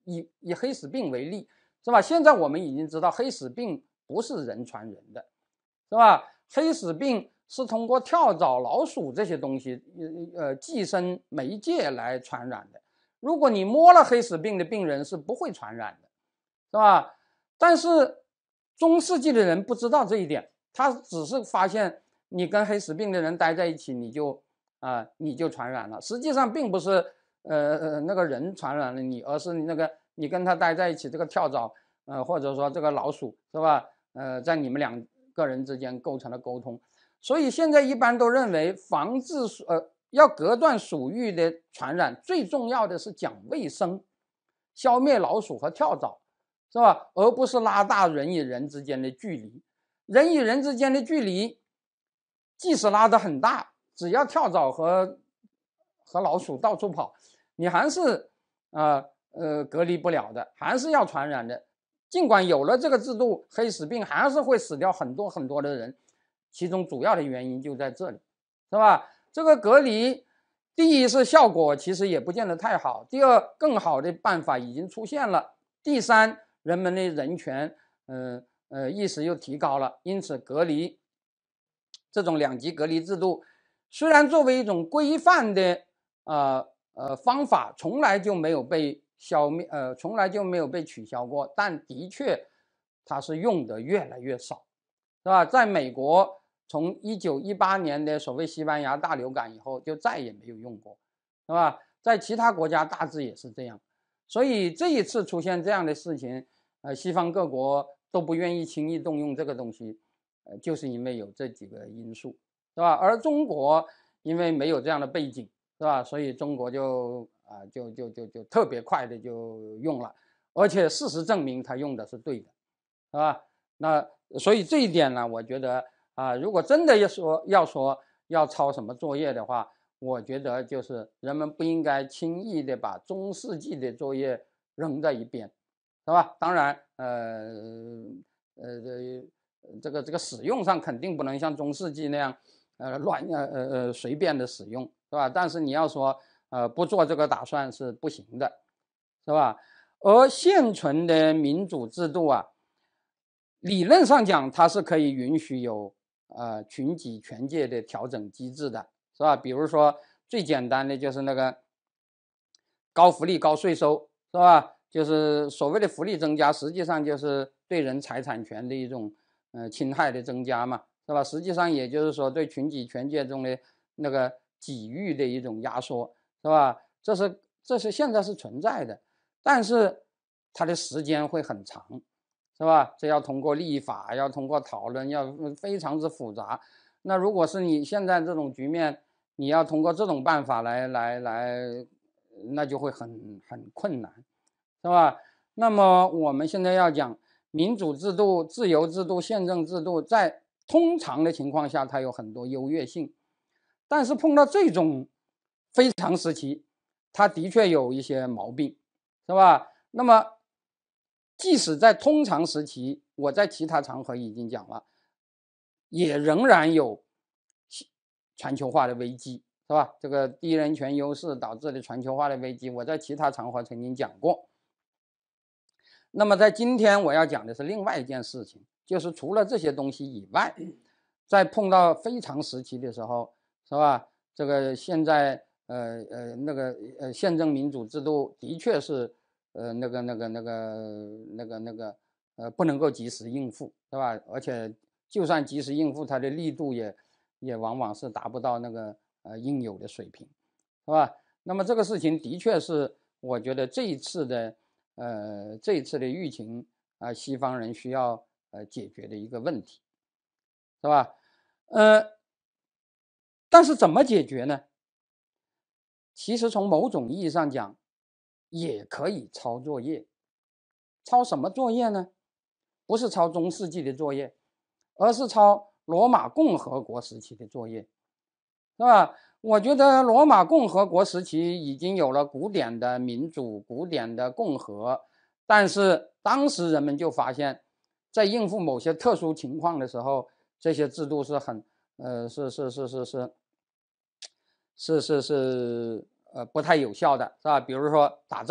A: 以以黑死病为例，是吧？现在我们已经知道黑死病不是人传人的，是吧？黑死病是通过跳蚤、老鼠这些东西，呃，寄生媒介来传染的。如果你摸了黑死病的病人，是不会传染的，是吧？但是中世纪的人不知道这一点，他只是发现你跟黑死病的人待在一起，你就啊、呃、你就传染了。实际上并不是呃呃那个人传染了你，而是那个你跟他待在一起，这个跳蚤呃或者说这个老鼠，是吧？呃，在你们两个人之间构成了沟通。所以现在一般都认为防治呃要隔断鼠疫的传染，最重要的是讲卫生，消灭老鼠和跳蚤，是吧？而不是拉大人与人之间的距离。人与人之间的距离，即使拉得很大，只要跳蚤和和老鼠到处跑，你还是呃呃隔离不了的，还是要传染的。尽管有了这个制度，黑死病还是会死掉很多很多的人，其中主要的原因就在这里，是吧？这个隔离，第一是效果其实也不见得太好，第二更好的办法已经出现了，第三人们的人权呃呃意识又提高了，因此隔离这种两级隔离制度虽然作为一种规范的呃呃方法从来就没有被消灭呃从来就没有被取消过，但的确它是用的越来越少，是吧？在美国从一九一八年的所谓西班牙大流感以后就再也没有用过，是吧？在其他国家大致也是这样，所以这一次出现这样的事情，呃，西方各国都不愿意轻易动用这个东西，呃，就是因为有这几个因素，是吧？而中国因为没有这样的背景，是吧？所以中国就啊、呃、就就就就特别快的就用了，而且事实证明他用的是对的，是吧？那所以这一点呢，我觉得啊、呃，如果真的要说要说要抄什么作业的话，我觉得就是人们不应该轻易的把中世纪的作业扔在一边，是吧？当然，呃呃这个这个使用上肯定不能像中世纪那样，呃乱呃呃呃随便的使用，是吧？但是你要说呃不做这个打算是不行的，是吧？而现存的民主制度啊，理论上讲它是可以允许有呃群集权界的调整机制的，是吧？比如说最简单的就是那个高福利高税收，是吧？就是所谓的福利增加，实际上就是对人财产权的一种呃侵害的增加嘛，是吧？实际上也就是说对群体权界中的那个给予的一种压缩，是吧？这是这是现在是存在的，但是它的时间会很长，是吧？这要通过立法，要通过讨论，要非常之复杂。那如果是你现在这种局面，你要通过这种办法来来来，那就会很很困难，是吧？那么我们现在要讲民主制度、自由制度、宪政制度，在通常的情况下，它有很多优越性，但是碰到这种非常时期，它的确有一些毛病，是吧？那么即使在通常时期，我在其他场合已经讲了，也仍然有全球化的危机，是吧？这个低人权优势导致的全球化的危机，我在其他场合曾经讲过。那么在今天我要讲的是另外一件事情，就是除了这些东西以外，在碰到非常时期的时候，是吧？这个现在呃呃那个呃宪政民主制度的确是呃那个那个那个那个那个呃不能够及时应付，是吧？而且就算及时应付，它的力度也也往往是达不到那个呃应有的水平，是吧？那么这个事情的确是我觉得这一次的呃这一次的疫情啊、呃，西方人需要呃解决的一个问题，是吧？呃，但是怎么解决呢？其实从某种意义上讲，也可以抄作业。抄什么作业呢？不是抄中世纪的作业，而是抄罗马共和国时期的作业，是吧？我觉得罗马共和国时期已经有了古典的民主、古典的共和，但是当时人们就发现，在应付某些特殊情况的时候，这些制度是很呃是是是是是是是是呃不太有效的，是吧？比如说打仗，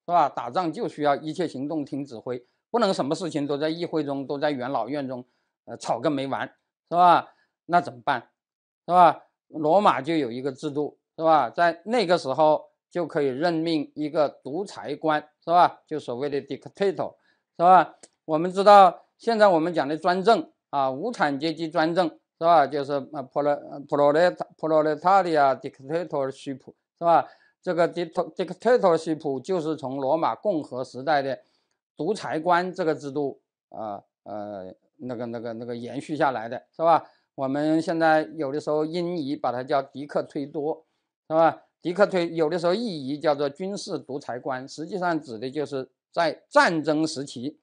A: 是吧？打仗就需要一切行动听指挥，不能什么事情都在议会中，都在元老院中，呃，吵个没完，是吧？那怎么办？是吧？罗马就有一个制度，是吧？在那个时候就可以任命一个独裁官，是吧？就所谓的 dictator， 是吧？我们知道现在我们讲的专政啊，无产阶级专政，是吧？就是呃 prolet proletariat dictatorship， 是吧？这个 dictatorship 就是从罗马共和时代的独裁官这个制度啊 呃, 呃那个那个那个延续下来的，是吧？我们现在有的时候音译把它叫狄克推多，是吧？狄克推有的时候意译叫做军事独裁官，实际上指的就是在战争时期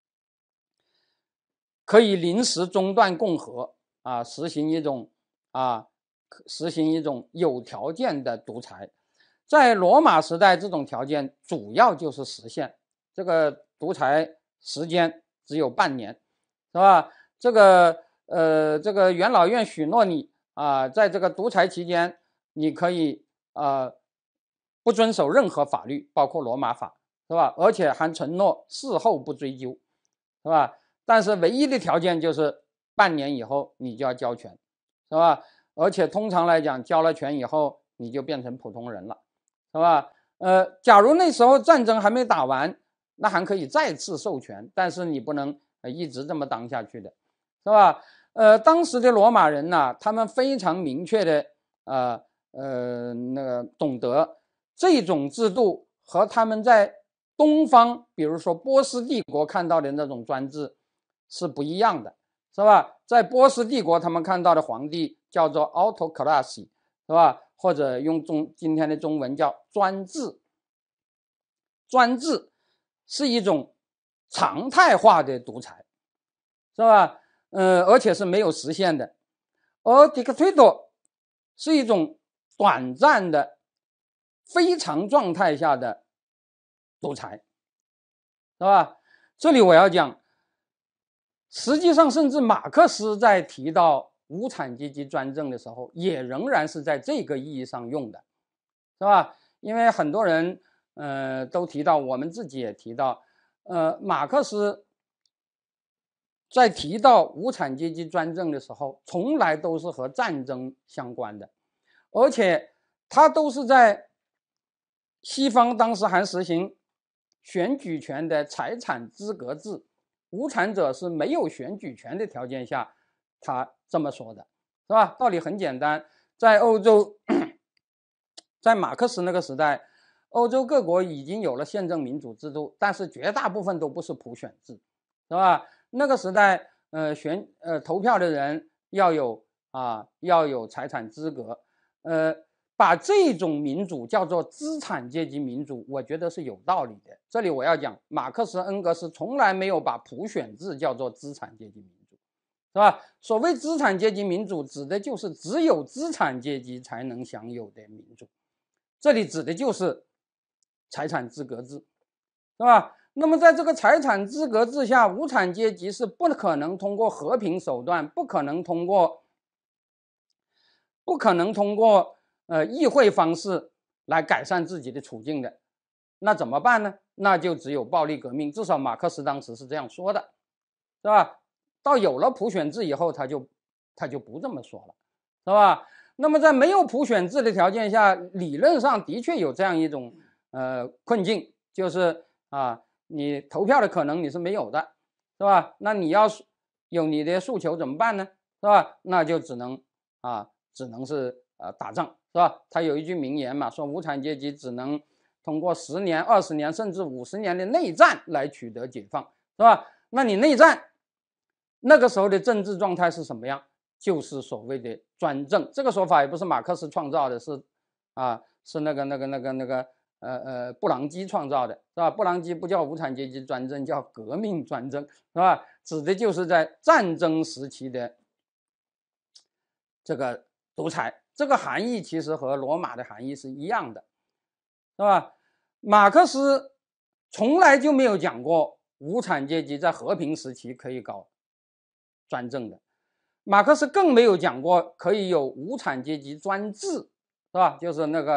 A: 可以临时中断共和啊，实行一种啊实行一种有条件的独裁。在罗马时代，这种条件主要就是实现这个独裁时间只有半年，是吧？这个呃，这个元老院许诺你啊，在这个独裁期间，你可以呃不遵守任何法律，包括罗马法，是吧？而且还承诺事后不追究，是吧？但是唯一的条件就是半年以后你就要交权，是吧？而且通常来讲，交了权以后你就变成普通人了。是吧？呃，假如那时候战争还没打完，那还可以再次授权，但是你不能呃一直这么当下去的，是吧？呃，当时的罗马人呢，他们非常明确的呃呃那个懂得这种制度和他们在东方，比如说波斯帝国看到的那种专制是不一样的，是吧？在波斯帝国，他们看到的皇帝叫做 autocracy， 是吧？或者用中今天的中文叫专制，专制是一种常态化的独裁，是吧？呃，而且是没有实现的。而 dictator 是一种短暂的、非常状态下的独裁，是吧？这里我要讲，实际上甚至马克思在提到无产阶级专政的时候，也仍然是在这个意义上用的，是吧？因为很多人呃都提到，我们自己也提到，呃，马克思在提到无产阶级专政的时候，从来都是和战争相关的，而且他都是在西方当时还实行选举权的财产资格制，无产者是没有选举权的条件下，他这么说的，是吧？道理很简单，在欧洲，在马克思那个时代，欧洲各国已经有了宪政民主制度，但是绝大部分都不是普选制，是吧？那个时代，呃，选呃投票的人要有啊要有财产资格，呃，把这种民主叫做资产阶级民主，我觉得是有道理的。这里我要讲，马克思、恩格斯从来没有把普选制叫做资产阶级民主，是吧？所谓资产阶级民主，指的就是只有资产阶级才能享有的民主，这里指的就是财产资格制，是吧？那么在这个财产资格制下，无产阶级是不可能通过和平手段，不可能通过不可能通过呃议会方式来改善自己的处境的。那怎么办呢？那就只有暴力革命，至少马克思当时是这样说的，是吧？到有了普选制以后，他就他就不这么说了，是吧？那么在没有普选制的条件下，理论上的确有这样一种呃困境，就是啊，你投票的可能你是没有的，是吧？那你要有你的诉求怎么办呢？是吧？那就只能啊，只能是呃打仗，是吧？他有一句名言嘛，说无产阶级只能通过十年、二十年甚至五十年的内战来取得解放，是吧？那你内战那个时候的政治状态是什么样？就是所谓的专政，这个说法也不是马克思创造的，是啊，是那个那个那个那个呃呃布朗基创造的，是吧？布朗基不叫无产阶级专政，叫革命专政，是吧？指的就是在战争时期的这个独裁，这个含义其实和罗马的含义是一样的，是吧？马克思从来就没有讲过无产阶级在和平时期可以搞专政的。马克思更没有讲过可以有无产阶级专制，是吧？就是那个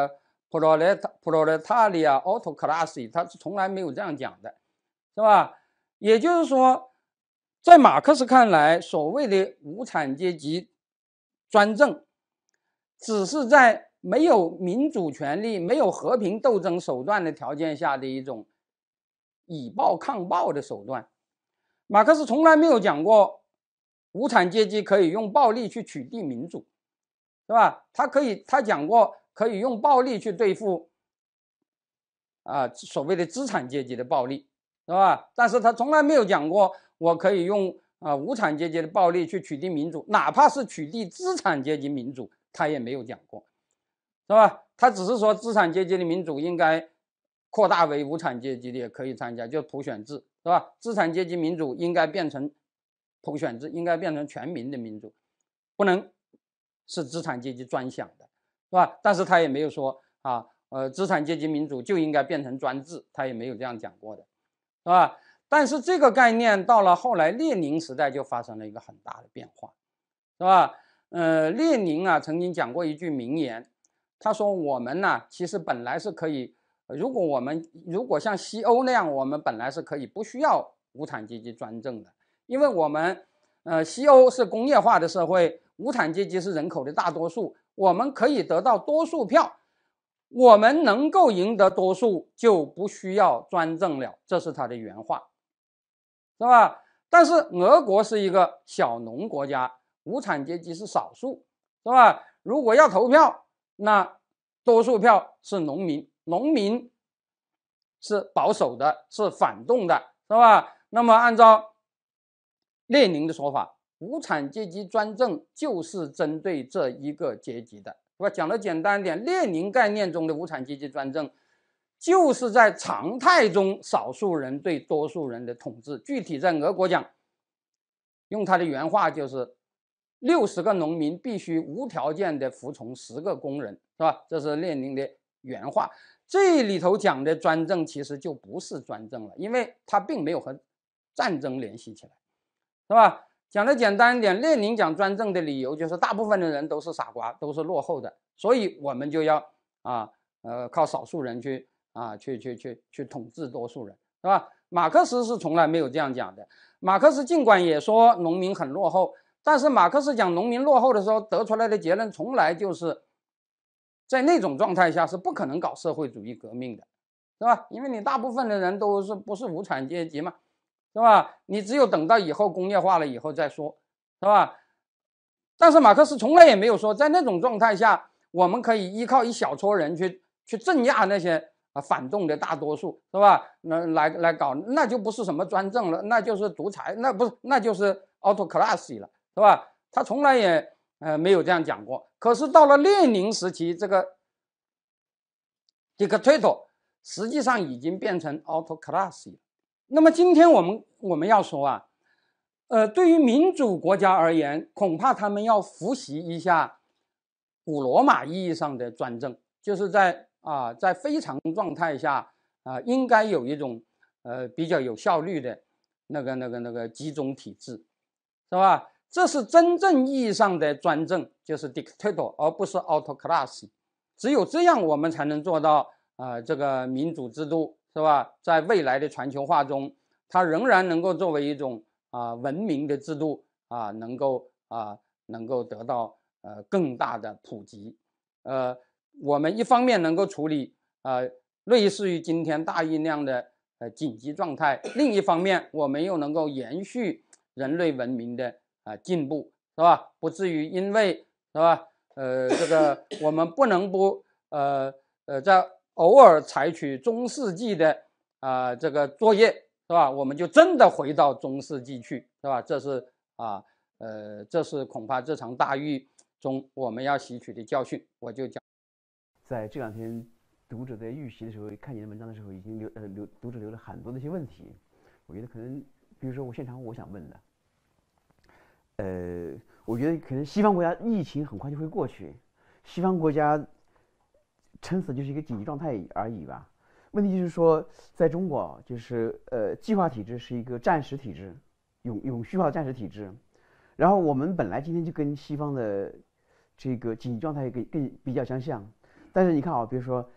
A: prolet proletaria autocracy， 他是从来没有这样讲的，是吧？也就是说，在马克思看来，所谓的无产阶级专政，只是在没有民主权利、没有和平斗争手段的条件下的一种以暴抗暴的手段。马克思从来没有讲过无产阶级可以用暴力去取缔民主，是吧？他可以，他讲过可以用暴力去对付啊、呃、所谓的资产阶级的暴力，是吧？但是他从来没有讲过我可以用啊、呃、无产阶级的暴力去取缔民主，哪怕是取缔资产阶级民主，他也没有讲过，是吧？他只是说资产阶级的民主应该扩大为无产阶级的也可以参加，就普选制，是吧？资产阶级民主应该变成普选制，应该变成全民的民主，不能是资产阶级专享的，是吧？但是他也没有说啊，呃，资产阶级民主就应该变成专制，他也没有这样讲过的，是吧？但是这个概念到了后来列宁时代就发生了一个很大的变化，是吧？呃，列宁啊曾经讲过一句名言，他说我们呢、啊、其实本来是可以，如果我们如果像西欧那样，我们本来是可以不需要无产阶级专政的，因为我们呃西欧是工业化的社会，无产阶级是人口的大多数，我们可以得到多数票，我们能够赢得多数就不需要专政了，这是他的原话，是吧？但是俄国是一个小农国家，无产阶级是少数，是吧？如果要投票，那多数票是农民，农民是保守的，是反动的，是吧？那么按照列宁的说法，无产阶级专政就是针对这一个阶级的，是吧？讲的简单点，列宁概念中的无产阶级专政就是在常态中少数人对多数人的统治。具体在俄国讲，用他的原话就是六十个农民必须无条件的服从十个工人，是吧？这是列宁的原话。这里头讲的专政其实就不是专政了，因为它并没有和战争联系起来，是吧？讲的简单一点，列宁讲专政的理由就是大部分的人都是傻瓜，都是落后的，所以我们就要啊呃靠少数人去啊去去去去统治多数人，是吧？马克思是从来没有这样讲的。马克思尽管也说农民很落后，但是马克思讲农民落后的时候得出来的结论从来就是在那种状态下是不可能搞社会主义革命的，是吧？因为你大部分的人都是不是无产阶级嘛，是吧？你只有等到以后工业化了以后再说，是吧？但是马克思从来也没有说在那种状态下我们可以依靠一小撮人去去镇压那些啊反动的大多数，是吧？那来来搞，那就不是什么专政了，那就是独裁，那不是那就是 autocracy 了，是吧？他从来也呃没有这样讲过。可是到了列宁时期，这个 dictator 实际上已经变成 autocracy 了。那么今天我们我们要说啊，呃，对于民主国家而言，恐怕他们要复习一下古罗马意义上的专政，就是在啊，在非常状态下啊，应该有一种呃比较有效率的那个那个那个集中体制，是吧？这是真正意义上的专政，就是 dictator， 而不是 autocracy。只有这样，我们才能做到啊、呃，这个民主制度，是吧？在未来的全球化中，它仍然能够作为一种啊、呃、文明的制度啊、呃，能够啊、呃、能够得到呃更大的普及。呃，我们一方面能够处理呃类似于今天大运那样的呃紧急状态，另一方面我们又能够延续人类文明的啊、呃、进步，是吧？不至于因为是吧？呃，这个我们不能不呃呃在偶尔采取中世纪的啊、呃、这个作业，是吧？我们就真的回到中世纪去，是吧？这是啊呃这是恐怕这场大运中我们要吸取的教训。我就讲，
C: 在这两天读者在预习的时候看你的文章的时候，已经留呃留读者留了很多的一些问题，我觉得可能比如说我现场我想问的。呃，我觉得可能西方国家疫情很快就会过去，西方国家撑死就是一个紧急状态而已吧。问题就是说，在中国，就是呃，计划体制是一个战时体制，永永续化的战时体制。然后我们本来今天就跟西方的这个紧急状态更更比较相像，但是你看啊，比如说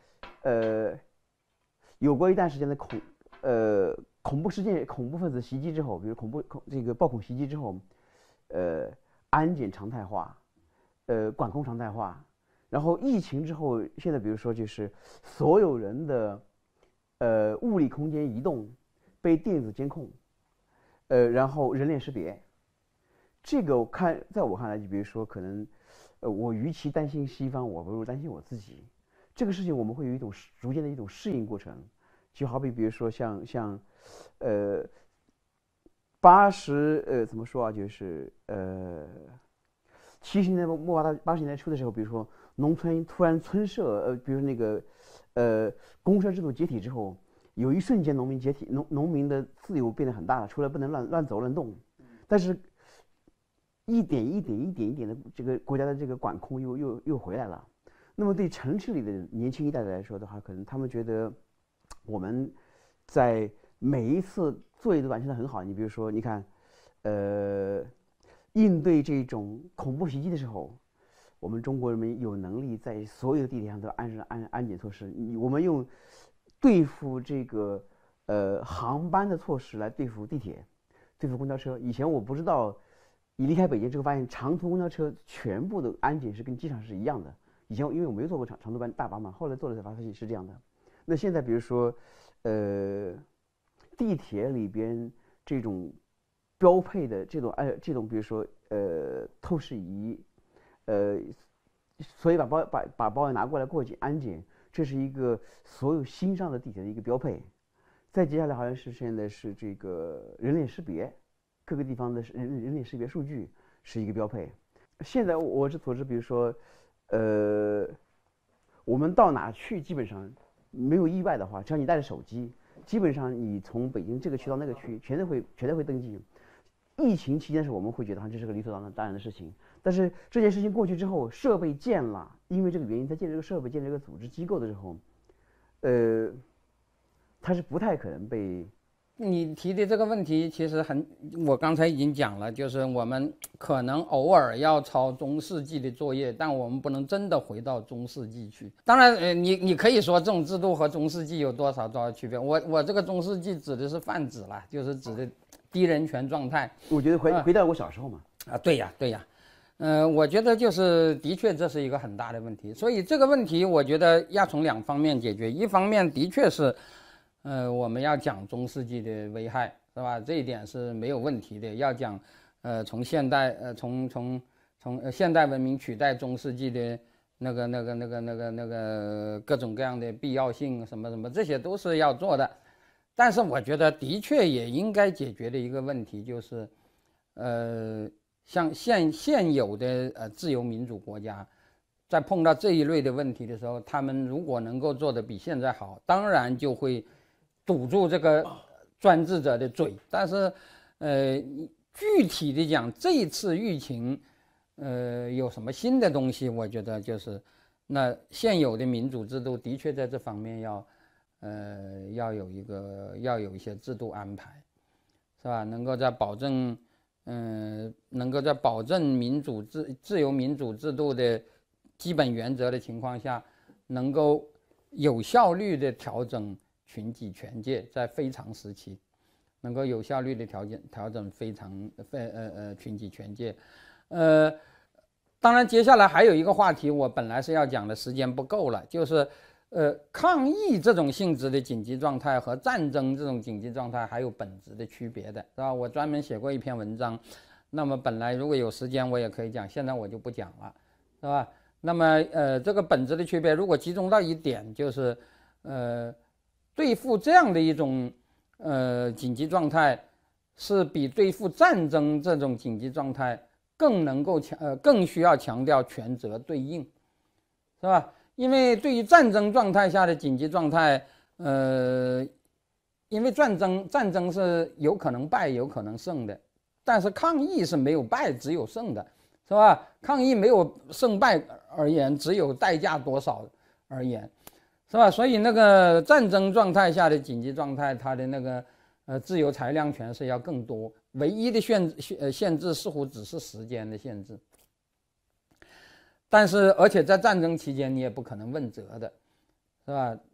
C: 呃，有过一段时间的恐呃恐怖事件、恐怖分子袭击之后，比如恐怖恐这个暴恐袭击之后，呃，安检常态化，呃，管控常态化。然后疫情之后，现在比如说就是所有人的呃物理空间移动被电子监控，呃，然后人脸识别。这个我看，在我看来，就比如说可能，呃，我与其担心西方，我不如担心我自己。这个事情我们会有一种逐渐的一种适应过程，就好比比如说像像，呃，八十呃怎么说啊，就是呃。七十年代末八八十年代初的时候，比如说农村突然村社，呃，比如那个，呃，公社制度解体之后，有一瞬间农民解体，农农民的自由变得很大了，除了不能乱乱走乱动，但是，一点一点一点一点的这个国家的这个管控又又又回来了。那么对城市里的年轻一代来说的话，可能他们觉得我们在每一次作业都完成的很好。你比如说，你看，呃。应对这种恐怖袭击的时候，我们中国人民有能力在所有的地铁上都安上安安检措施。我们用对付这个呃航班的措施来对付地铁，对付公交车。以前我不知道，一离开北京之后发现长途公交车全部的安检是跟机场是一样的。以前因为我没坐过长长途班大巴嘛，后来坐了才发现是这样的。那现在比如说，呃，地铁里边这种。标配的这种哎，这种比如说呃透视仪，呃，所以把包把把包拿过来过检安检，这是一个所有新上的地铁的一个标配。再接下来好像是现在是这个人脸识别，各个地方的人人脸识别数据是一个标配。现在我是所知，比如说呃，我们到哪去基本上没有意外的话，只要你带着手机，基本上你从北京这个区到那个区，全都会全都会登记。疫情期间是我们会觉得这是个理所当然当然的事情，但是这件事情过去之后，设备建了，因为这个原因，它建这个设备、建这个组织机构的时候，呃，它是不太可能被。
A: 你提的这个问题其实很，我刚才已经讲了，就是我们可能偶尔要抄中世纪的作业，但我们不能真的回到中世纪去。当然，呃，你你可以说这种制度和中世纪有多少多少区别？我我这个中世纪指的是泛指了，就是指的低人权状态。
C: 我觉得回回到我小时候嘛。
A: 啊，对呀，对呀。呃，我觉得就是的确这是一个很大的问题，所以这个问题我觉得要从两方面解决。一方面的确是。呃，我们要讲中世纪的危害，是吧？这一点是没有问题的。要讲，呃，从现代，呃，从从从、呃、现代文明取代中世纪的那个、那个、那个、那个、那个各种各样的必要性，什么什么，这些都是要做的。但是我觉得，的确也应该解决的一个问题就是，呃，像现现有的呃自由民主国家，在碰到这一类的问题的时候，他们如果能够做得比现在好，当然就会。堵住这个专制者的嘴，但是，呃，具体的讲，这一次疫情，呃，有什么新的东西？我觉得就是，那现有的民主制度的确在这方面要，呃，要有一个要有一些制度安排，是吧？能够在保证，嗯、呃，能够在保证民主自自由民主制度的基本原则的情况下，能够有效率的调整。群体权界在非常时期，能够有效率的调整调整非常非呃呃群体权界，呃，当然接下来还有一个话题，我本来是要讲的，时间不够了，就是呃抗疫这种性质的紧急状态和战争这种紧急状态还有本质的区别的，是吧？我专门写过一篇文章，那么本来如果有时间我也可以讲，现在我就不讲了，是吧？那么呃这个本质的区别，如果集中到一点，就是呃。对付这样的一种呃紧急状态，是比对付战争这种紧急状态更能够强呃更需要强调权责对应，是吧？因为对于战争状态下的紧急状态，呃，因为战争战争是有可能败有可能胜的，但是抗疫是没有败只有胜的，是吧？抗疫没有胜败而言，只有代价多少而言。是吧？所以那个战争状态下的紧急状态，它的那个呃自由裁量权是要更多，唯一的限限限制似乎只是时间的限制。但是而且在战争期间你也不可能问责的，是吧？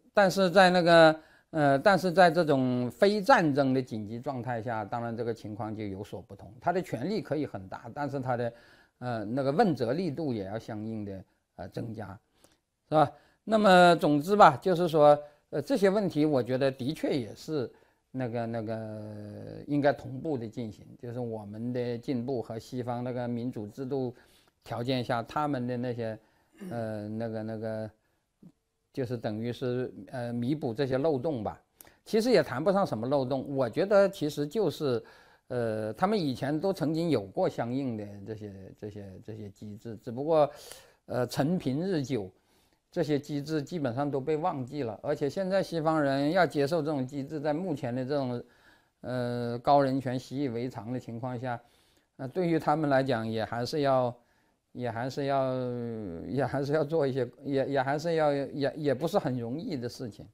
A: 但是在那个呃，但是在这种非战争的紧急状态下，当然这个情况就有所不同。他的权力可以很大，但是他的呃那个问责力度也要相应的呃增加，是吧？那么总之吧，就是说呃这些问题，我觉得的确也是那个那个应该同步的进行，就是我们的进步和西方那个民主制度条件下他们的那些呃那个那个。就是等于是呃弥补这些漏洞吧，其实也谈不上什么漏洞，我觉得其实就是，呃，他们以前都曾经有过相应的这些这些这些机制，只不过，呃，陈贫日久，这些机制基本上都被忘记了，而且现在西方人要接受这种机制，在目前的这种，呃，高人权习以为常的情况下，那、呃、对于他们来讲也还是要。也还是要，也还是要做一些，也也还是要，也也不是很容易的事情。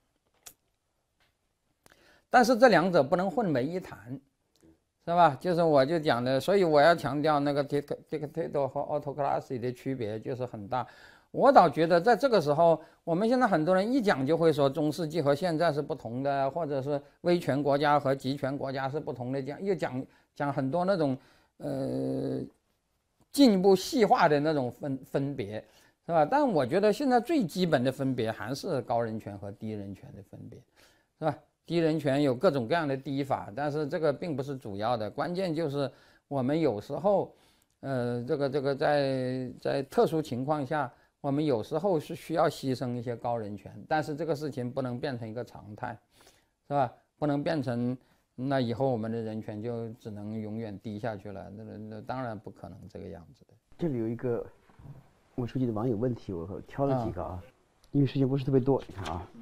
A: 但是这两者不能混为一谈，是吧？就是我就讲的，所以我要强调那个 dictator 和 autocracy 的区别就是很大。我倒觉得在这个时候，我们现在很多人一讲就会说中世纪和现在是不同的，或者是威权国家和集权国家是不同的，讲又讲讲很多那种呃。进一步细化的那种分分别，是吧？但我觉得现在最基本的分别还是高人权和低人权的分别，是吧？低人权有各种各样的低法，但是这个并不是主要的，关键就是我们有时候，呃，这个这个在在特殊情况下，我们有时候是需要牺牲一些高人权，但是这个事情不能变成一个常态，是吧？不能变成。那以后我们的人权就只能永远低下去了，那那当然不可能这个样子的。
C: 这里有一个我手机的网友问题，我挑了几个啊，因为时间不是特别多，你看啊，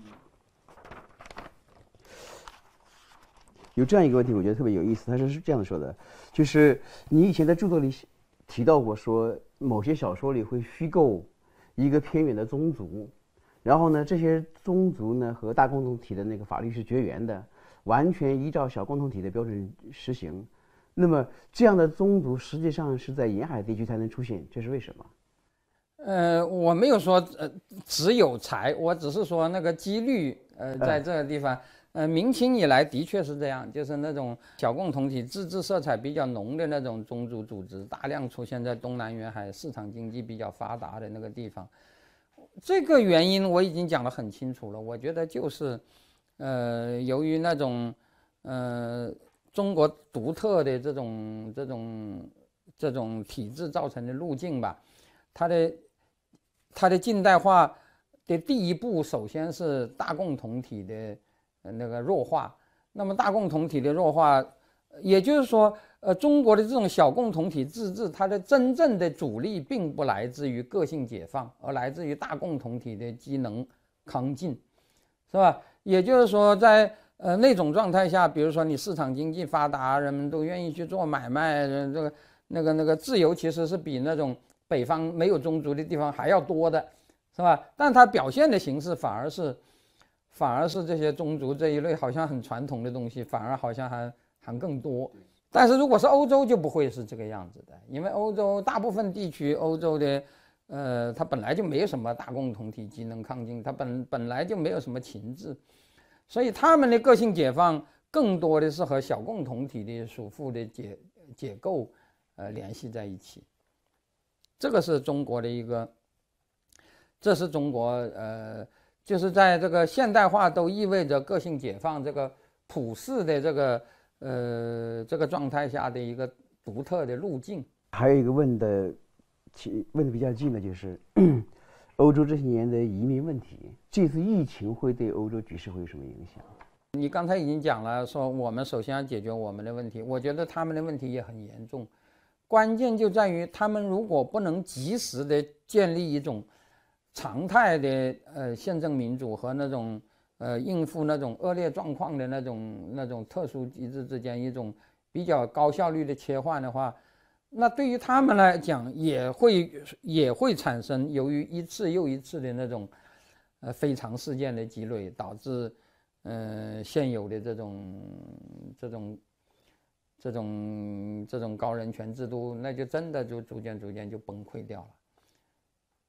C: 有这样一个问题，我觉得特别有意思。他是这样说的，就是你以前在著作里提到过，说某些小说里会虚构一个偏远的宗族，然后呢，这些宗族呢和大共同体的那个法律是绝缘的。完全依照小共同体的标准实行，那么这样的宗族实际上是在沿海地区才能出现，这是为什么？
A: 呃，我没有说呃只有才，我只是说那个几率，呃，在这个地方，呃，明清以来的确是这样，就是那种小共同体、自治色彩比较浓的那种宗族组织，大量出现在东南沿海市场经济比较发达的那个地方。这个原因我已经讲得很清楚了，我觉得就是。呃，由于那种，呃，中国独特的这种这种这种体制造成的路径吧，它的它的近代化的第一步，首先是大共同体的那个弱化。那么大共同体的弱化，也就是说，呃，中国的这种小共同体自治，它的真正的主力并不来自于个性解放，而来自于大共同体的机能康进，是吧？也就是说在，在呃那种状态下，比如说你市场经济发达，人们都愿意去做买卖，这个那个那个自由其实是比那种北方没有宗族的地方还要多的，是吧？但它表现的形式反而是，反而是这些宗族这一类好像很传统的东西，反而好像还还更多。但是如果是欧洲就不会是这个样子的，因为欧洲大部分地区，欧洲的。呃，它本来就没有什么大共同体机能抗进，它本本来就没有什么情志，所以他们的个性解放更多的是和小共同体的属妇的解解构呃联系在一起。这个是中国的一个，这是中国呃，就是在这个现代化都意味着个性解放这个普世的这个呃这个状态下的一个独特的路径。
C: 还有一个问的。其问的比较近的就是欧洲这些年的移民问题，这次疫情会对欧洲局势会有什么影响？
A: 你刚才已经讲了，说我们首先要解决我们的问题，我觉得他们的问题也很严重，关键就在于他们如果不能及时的建立一种常态的呃宪政民主和那种呃应付那种恶劣状况的那种那种特殊机制之间一种比较高效率的切换的话。那对于他们来讲，也会也会产生由于一次又一次的那种，呃非常事件的积累，导致，呃现有的这种这种这种这种高人权制度，那就真的就逐渐逐渐就崩溃掉了。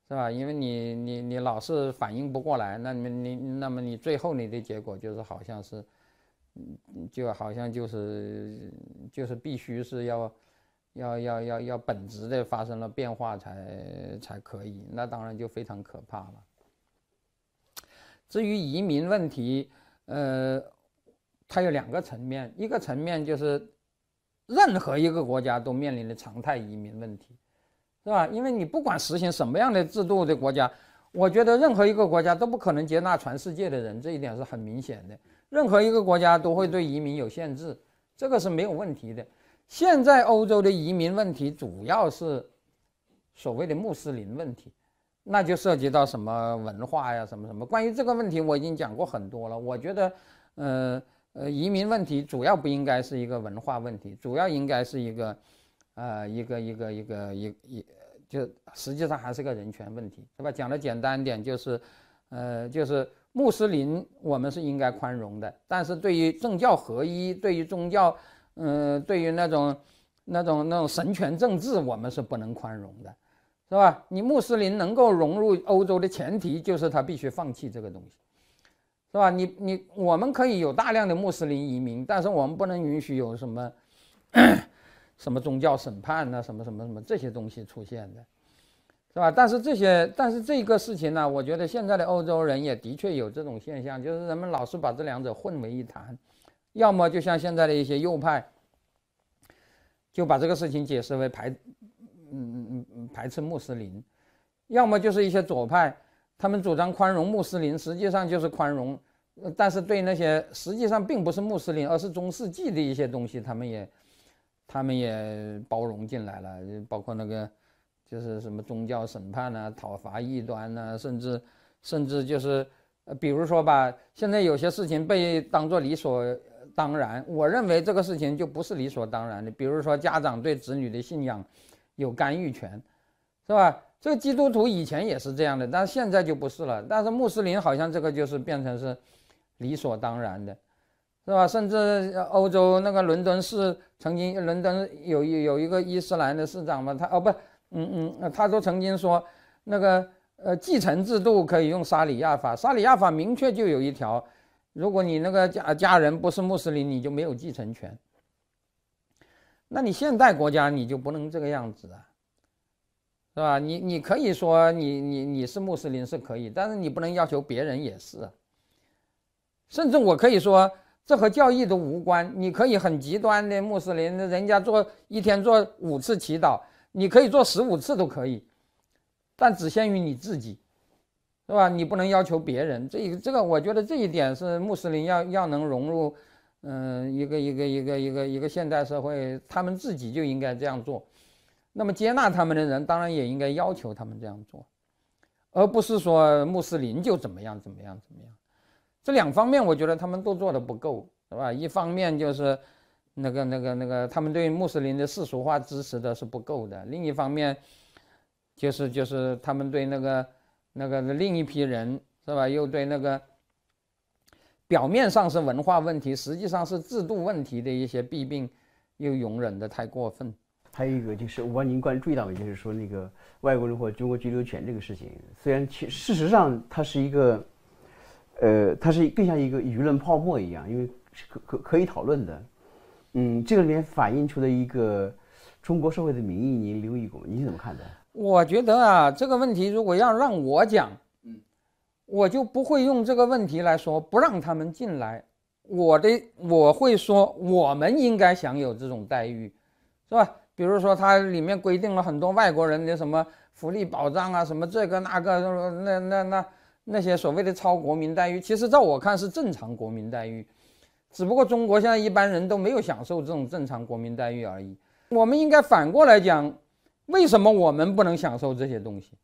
A: 是吧？因为你你你老是反应不过来，那么你那么你最后你的结果就是好像是，就好像就是就是必须是要要要要要本质的发生了变化才才可以，那当然就非常可怕了。至于移民问题，呃，它有两个层面，一个层面就是任何一个国家都面临的常态移民问题，是吧？因为你不管实行什么样的制度的国家，我觉得任何一个国家都不可能接纳全世界的人，这一点是很明显的。任何一个国家都会对移民有限制，这个是没有问题的。现在欧洲的移民问题主要是所谓的穆斯林问题，那就涉及到什么文化呀，什么什么。关于这个问题，我已经讲过很多了。我觉得，呃呃，移民问题主要不应该是一个文化问题，主要应该是一个，呃，一个一个一个一一，就实际上还是个人权问题，是吧？讲的简单点就是，呃，就是穆斯林我们是应该宽容的，但是对于政教合一，对于宗教，嗯、呃，对于那种那种那种神权政治，我们是不能宽容的。是吧？你穆斯林能够融入欧洲的前提就是他必须放弃这个东西，是吧？你你我们可以有大量的穆斯林移民，但是我们不能允许有什么什么宗教审判啊，什么什么什么这些东西出现的，是吧？但是这些但是这个事情呢，我觉得现在的欧洲人也的确有这种现象，就是人们老是把这两者混为一谈，要么就像现在的一些右派，就把这个事情解释为排。嗯嗯嗯，排斥穆斯林，要么就是一些左派，他们主张宽容穆斯林，实际上就是宽容，但是对那些实际上并不是穆斯林，而是中世纪的一些东西，他们也他们也包容进来了，包括那个就是什么宗教审判啊、讨伐异端啊，甚至甚至就是比如说吧，现在有些事情被当作理所当然，我认为这个事情就不是理所当然的，比如说家长对子女的信仰有干预权，是吧？这个基督徒以前也是这样的，但是现在就不是了。但是穆斯林好像这个就是变成是理所当然的，是吧？甚至欧洲那个伦敦市曾经，伦敦有有一个伊斯兰的市长嘛，他哦不，嗯嗯，他都曾经说那个呃继承制度可以用沙里亚法，沙里亚法明确就有一条，如果你那个家家人不是穆斯林，你就没有继承权。那你现代国家你就不能这个样子啊，是吧？你你可以说你你你是穆斯林是可以，但是你不能要求别人也是。甚至我可以说，这和教义都无关。你可以很极端的穆斯林，人家做一天做五次祈祷，你可以做十五次都可以，但只限于你自己，是吧？你不能要求别人。这这个我觉得这一点是穆斯林要要能融入。嗯，一个一个一个一个一个现代社会，他们自己就应该这样做。那么接纳他们的人，当然也应该要求他们这样做，而不是说穆斯林就怎么样怎么样怎么样。这两方面，我觉得他们都做得不够，是吧？一方面就是那个那个那个，他们对穆斯林的世俗化支持的是不够的；另一方面，就是就是他们对那个那个另一批人，是吧？又对那个。表面上是文化问题，实际上是制度问题的一些弊病，又容忍得太过分。
C: 还有一个就是，我不知道您关注意到没，就是说那个外国人或中国居留权这个事情，虽然其事实上它是一个，呃，它是更像一个舆论泡沫一样，因为是可可可以讨论的。嗯，这个里面反映出的一个中国社会的民意，您留意过吗？您怎么看的？
A: 我觉得啊，这个问题如果要让我讲，我就不会用这个问题来说不让他们进来，我的我会说我们应该享有这种待遇，是吧？比如说它里面规定了很多外国人的什么福利保障啊，什么这个那个，那那那那些所谓的超国民待遇，其实照我看是正常国民待遇，只不过中国现在一般人都没有享受这种正常国民待遇而已。我们应该反过来讲，为什么我们不能享受这些东西？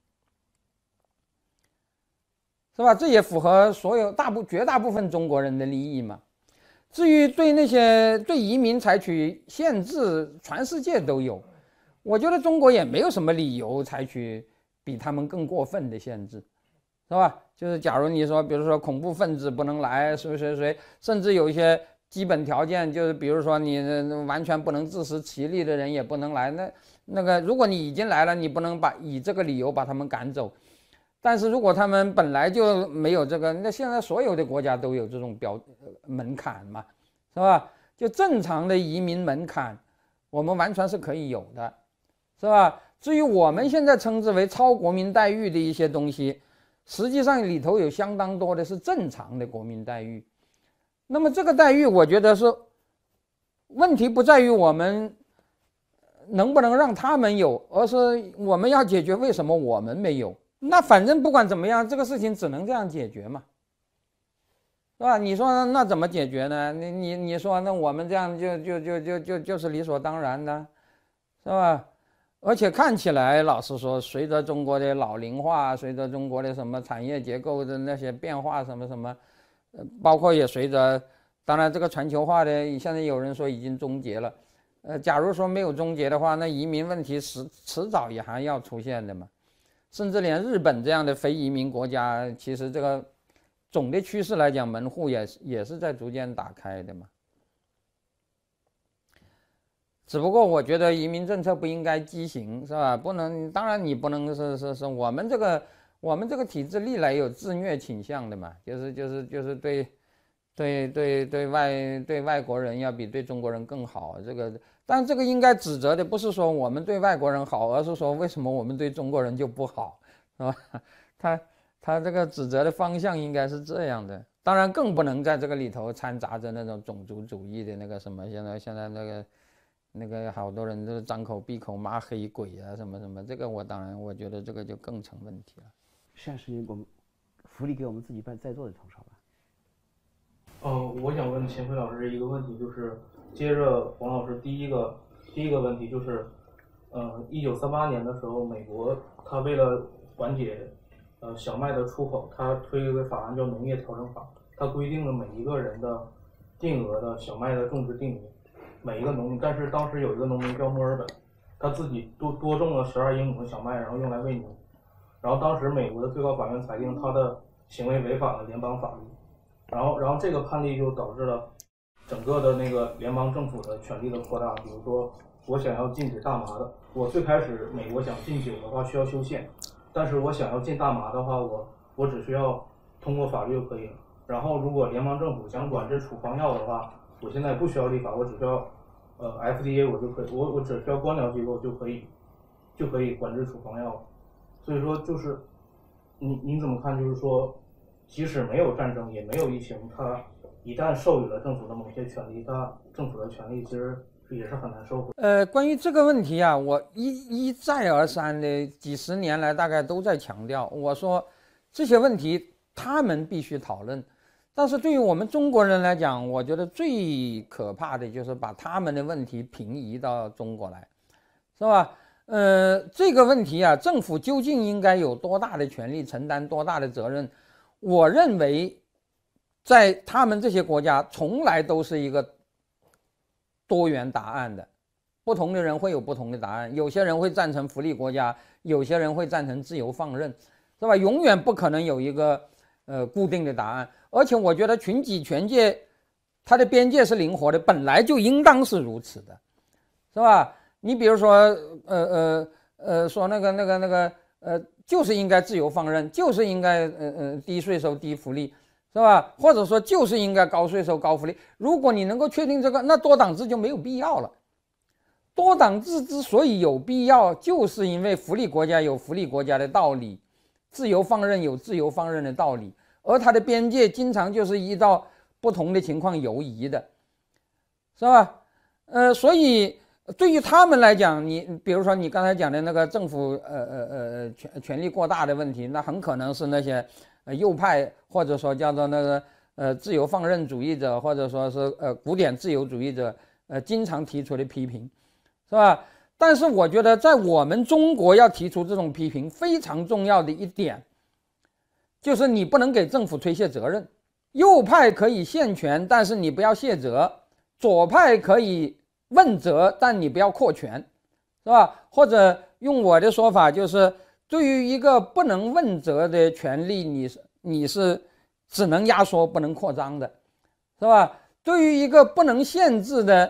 A: 是吧？这也符合所有大部绝大部分中国人的利益嘛。至于对那些对移民采取限制，全世界都有，我觉得中国也没有什么理由采取比他们更过分的限制，是吧？就是假如你说，比如说恐怖分子不能来，谁谁谁，甚至有一些基本条件，就是比如说你完全不能自食其力的人也不能来，那那个如果你已经来了，你不能把以这个理由把他们赶走。但是如果他们本来就没有这个，那现在所有的国家都有这种标门槛嘛，是吧？就正常的移民门槛，我们完全是可以有的，是吧？至于我们现在称之为超国民待遇的一些东西，实际上里头有相当多的是正常的国民待遇。那么这个待遇，我觉得是问题不在于我们能不能让他们有，而是我们要解决为什么我们没有。那反正不管怎么样，这个事情只能这样解决嘛，是吧？你说那怎么解决呢？你你你说那我们这样就就就就就就是理所当然的，是吧？而且看起来，老实说，随着中国的老龄化，随着中国的什么产业结构的那些变化，什么什么，呃，包括也随着，当然这个全球化的，现在有人说已经终结了，呃，假如说没有终结的话，那移民问题迟迟早也还要出现的嘛。甚至连日本这样的非移民国家，其实这个总的趋势来讲，门户也也是在逐渐打开的嘛。只不过我觉得移民政策不应该畸形，是吧？不能，当然你不能是是是我们这个我们这个体制历来有自虐倾向的嘛，就是就是就是对对对对外对外国人要比对中国人更好，这个。但这个应该指责的不是说我们对外国人好，而是说为什么我们对中国人就不好，是吧？他他这个指责的方向应该是这样的。当然更不能在这个里头掺杂着那种种族主义的那个什么，现在现在那个那个好多人都张口闭口骂黑鬼啊什么什么，这个我当然我觉得这个就更成问题了。
C: 现在是我们福利给我们自己办在座的同事吧。
D: 嗯，我想问秦晖老师一个问题，就是接着黄老师第一个第一个问题就是，呃，一九三八年的时候，美国它为了缓解呃小麦的出口，它推了一个法案叫农业调整法，它规定了每一个人的定额的小麦的种植定额，每一个农民，但是当时有一个农民叫墨尔本，他自己多多种了十二英亩的小麦，然后用来喂牛，然后当时美国的最高法院裁定他的行为违反了联邦法律。然后，然后这个判例就导致了整个的那个联邦政府的权力的扩大。比如说，我想要禁止大麻的，我最开始美国想禁酒的话需要修宪，但是我想要禁大麻的话，我我只需要通过法律就可以了。然后，如果联邦政府想管制处方药的话，我现在不需要立法，我只需要呃 F D A 我就可以，我我只需要官僚机构就可以就可以管制处方药。所以说，就是您您怎么看？就是说。即使没有战争，也没有疫情，它一旦授予了政府的某些权利，它政府的权利其实也是很难收回。
A: 呃，关于这个问题啊，我一一再而三的几十年来大概都在强调，我说这些问题他们必须讨论，但是对于我们中国人来讲，我觉得最可怕的就是把他们的问题平移到中国来，是吧？呃，这个问题啊，政府究竟应该有多大的权利，承担多大的责任？我认为，在他们这些国家，从来都是一个多元答案的，不同的人会有不同的答案。有些人会赞成福利国家，有些人会赞成自由放任，是吧？永远不可能有一个呃固定的答案。而且我觉得群己权界，它的边界是灵活的，本来就应当是如此的，是吧？你比如说，呃呃呃，说那个那个那个呃。就是应该自由放任，就是应该呃呃低税收低福利，是吧？或者说就是应该高税收高福利。如果你能够确定这个，那多党制就没有必要了。多党制之所以有必要，就是因为福利国家有福利国家的道理，自由放任有自由放任的道理，而它的边界经常就是依照不同的情况游移的，是吧？呃，所以。对于他们来讲，你比如说你刚才讲的那个政府呃呃呃权权力过大的问题，那很可能是那些呃右派或者说叫做那个呃自由放任主义者，或者说是呃古典自由主义者呃经常提出的批评，是吧？但是我觉得在我们中国要提出这种批评，非常重要的一点就是你不能给政府推卸责任。右派可以限权，但是你不要卸责；左派可以问责，但你不要扩权，是吧？或者用我的说法，就是对于一个不能问责的权利，你是你是只能压缩不能扩张的，是吧？对于一个不能限制的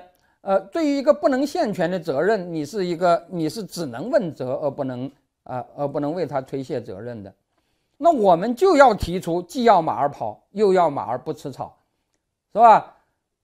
A: 呃，对于一个不能限权的责任，你是一个你是只能问责而不能啊、呃、而不能为他推卸责任的。那我们就要提出既要马儿跑，又要马儿不吃草，是吧？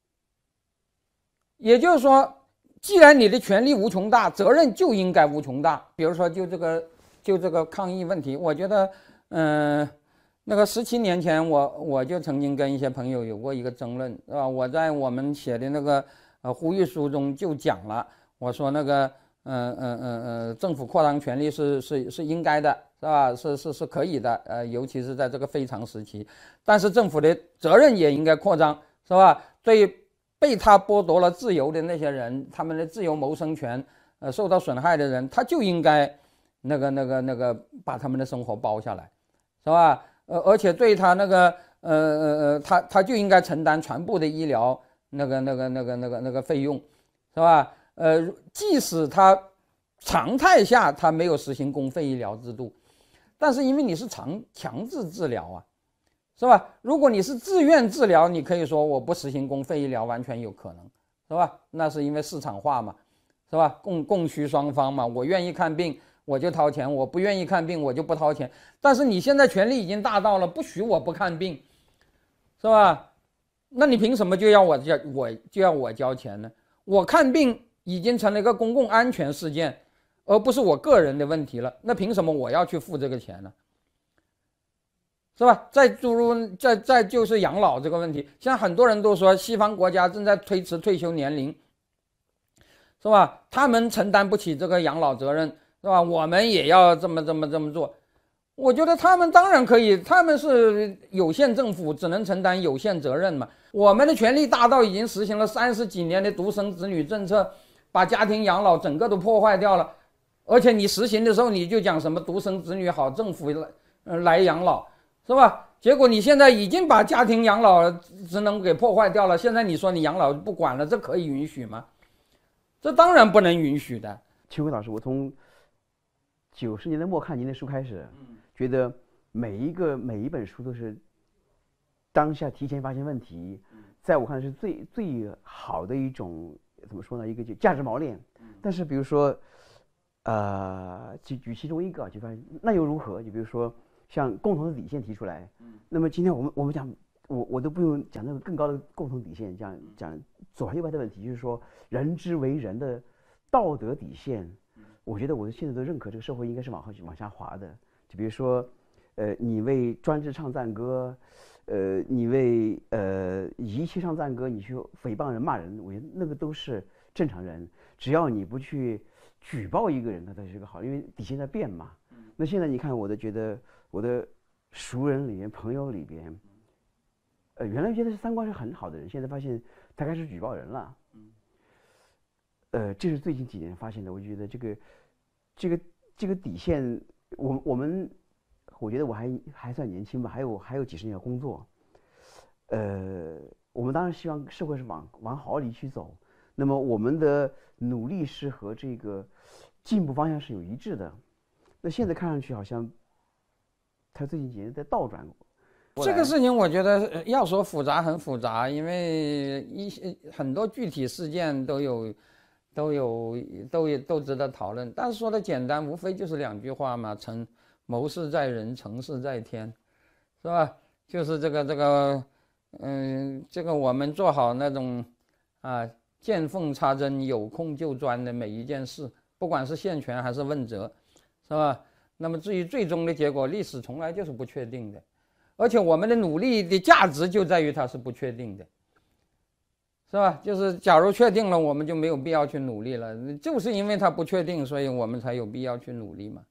A: 也就是说，既然你的权力无穷大，责任就应该无穷大。比如说，就这个就这个抗疫问题，我觉得，嗯、呃，那个十七年前我，我我就曾经跟一些朋友有过一个争论，是吧？我在我们写的那个呃呼吁书中就讲了，我说那个，嗯嗯嗯嗯，政府扩张权力是是是应该的，是吧？是是是可以的，呃，尤其是在这个非常时期，但是政府的责任也应该扩张，是吧？对被他剥夺了自由的那些人，他们的自由谋生权，呃，受到损害的人，他就应该那个那个那个把他们的生活包下来，是吧？呃，而且对他那个呃呃呃，他他就应该承担全部的医疗那个那个那个那个那个费用，是吧？呃，即使他常态下他没有实行公费医疗制度，但是因为你是强强制治疗啊，是吧？如果你是自愿治疗，你可以说我不实行公费医疗完全有可能，是吧？那是因为市场化嘛，是吧？供供需双方嘛，我愿意看病我就掏钱，我不愿意看病我就不掏钱。但是你现在权力已经大到了不许我不看病，是吧？那你凭什么就要我交我就要我交钱呢？我看病已经成了一个公共安全事件，而不是我个人的问题了。那凭什么我要去付这个钱呢？是吧？再诸如再再就是养老这个问题，现在很多人都说西方国家正在推迟退休年龄，是吧？他们承担不起这个养老责任，是吧？我们也要这么这么这么做。我觉得他们当然可以，他们是有限政府，只能承担有限责任嘛。我们的权力大到已经实行了三十几年的独生子女政策，把家庭养老整个都破坏掉了。而且你实行的时候你就讲什么独生子女好，政府来、呃、来养老，是吧？结果你现在已经把家庭养老职能给破坏掉了，现在你说你养老不管了，这可以允许吗？这当然不能允许的。
C: 秦晖老师，我从九十年代末看您的书开始，觉得每一个每一本书都是当下提前发现问题，在我看来是最最好的一种怎么说呢？一个就价值锚链。但是比如说，呃，举举其中一个，就发现那又如何？就比如说像共同的底线提出来，那么今天我们我们讲，我我都不用讲那个更高的共同底线，讲讲左右派的问题，就是说人之为人的道德底线。我觉得我现在都认可，这个社会应该是往后往下滑的。就比如说，呃，你为专制唱赞歌，呃，你为呃遗弃唱赞歌，你去诽谤人、骂人，我觉得那个都是正常人。只要你不去举报一个人，那他是个好，因为底线在变嘛。那现在你看，我的觉得我的熟人里面、朋友里边，呃，原来觉得三观是很好的人，现在发现他开始举报人了。呃，这是最近几年发现的。我觉得这个这个这个底线。我我们，我觉得我还还算年轻吧，还有还有几十年要工作。呃，我们当然希望社会是往往好里去走，那么我们的努力是和这个进步方向是有一致的。那现在看上去好像，他最近几年在倒转。
A: 这个事情我觉得要说复杂很复杂，因为一些很多具体事件都有。都有都有都值得讨论，但是说的简单，无非就是两句话嘛：成谋事在人，成事在天，是吧？就是这个这个，嗯，这个我们做好那种啊见缝插针、有空就钻的每一件事，不管是宪权还是问责，是吧？那么至于最终的结果，历史从来就是不确定的，而且我们的努力的价值就在于它是不确定的。是吧？就是假如确定了，我们就没有必要去努力了。就是因为它不确定，所以我们才有必要去努力嘛。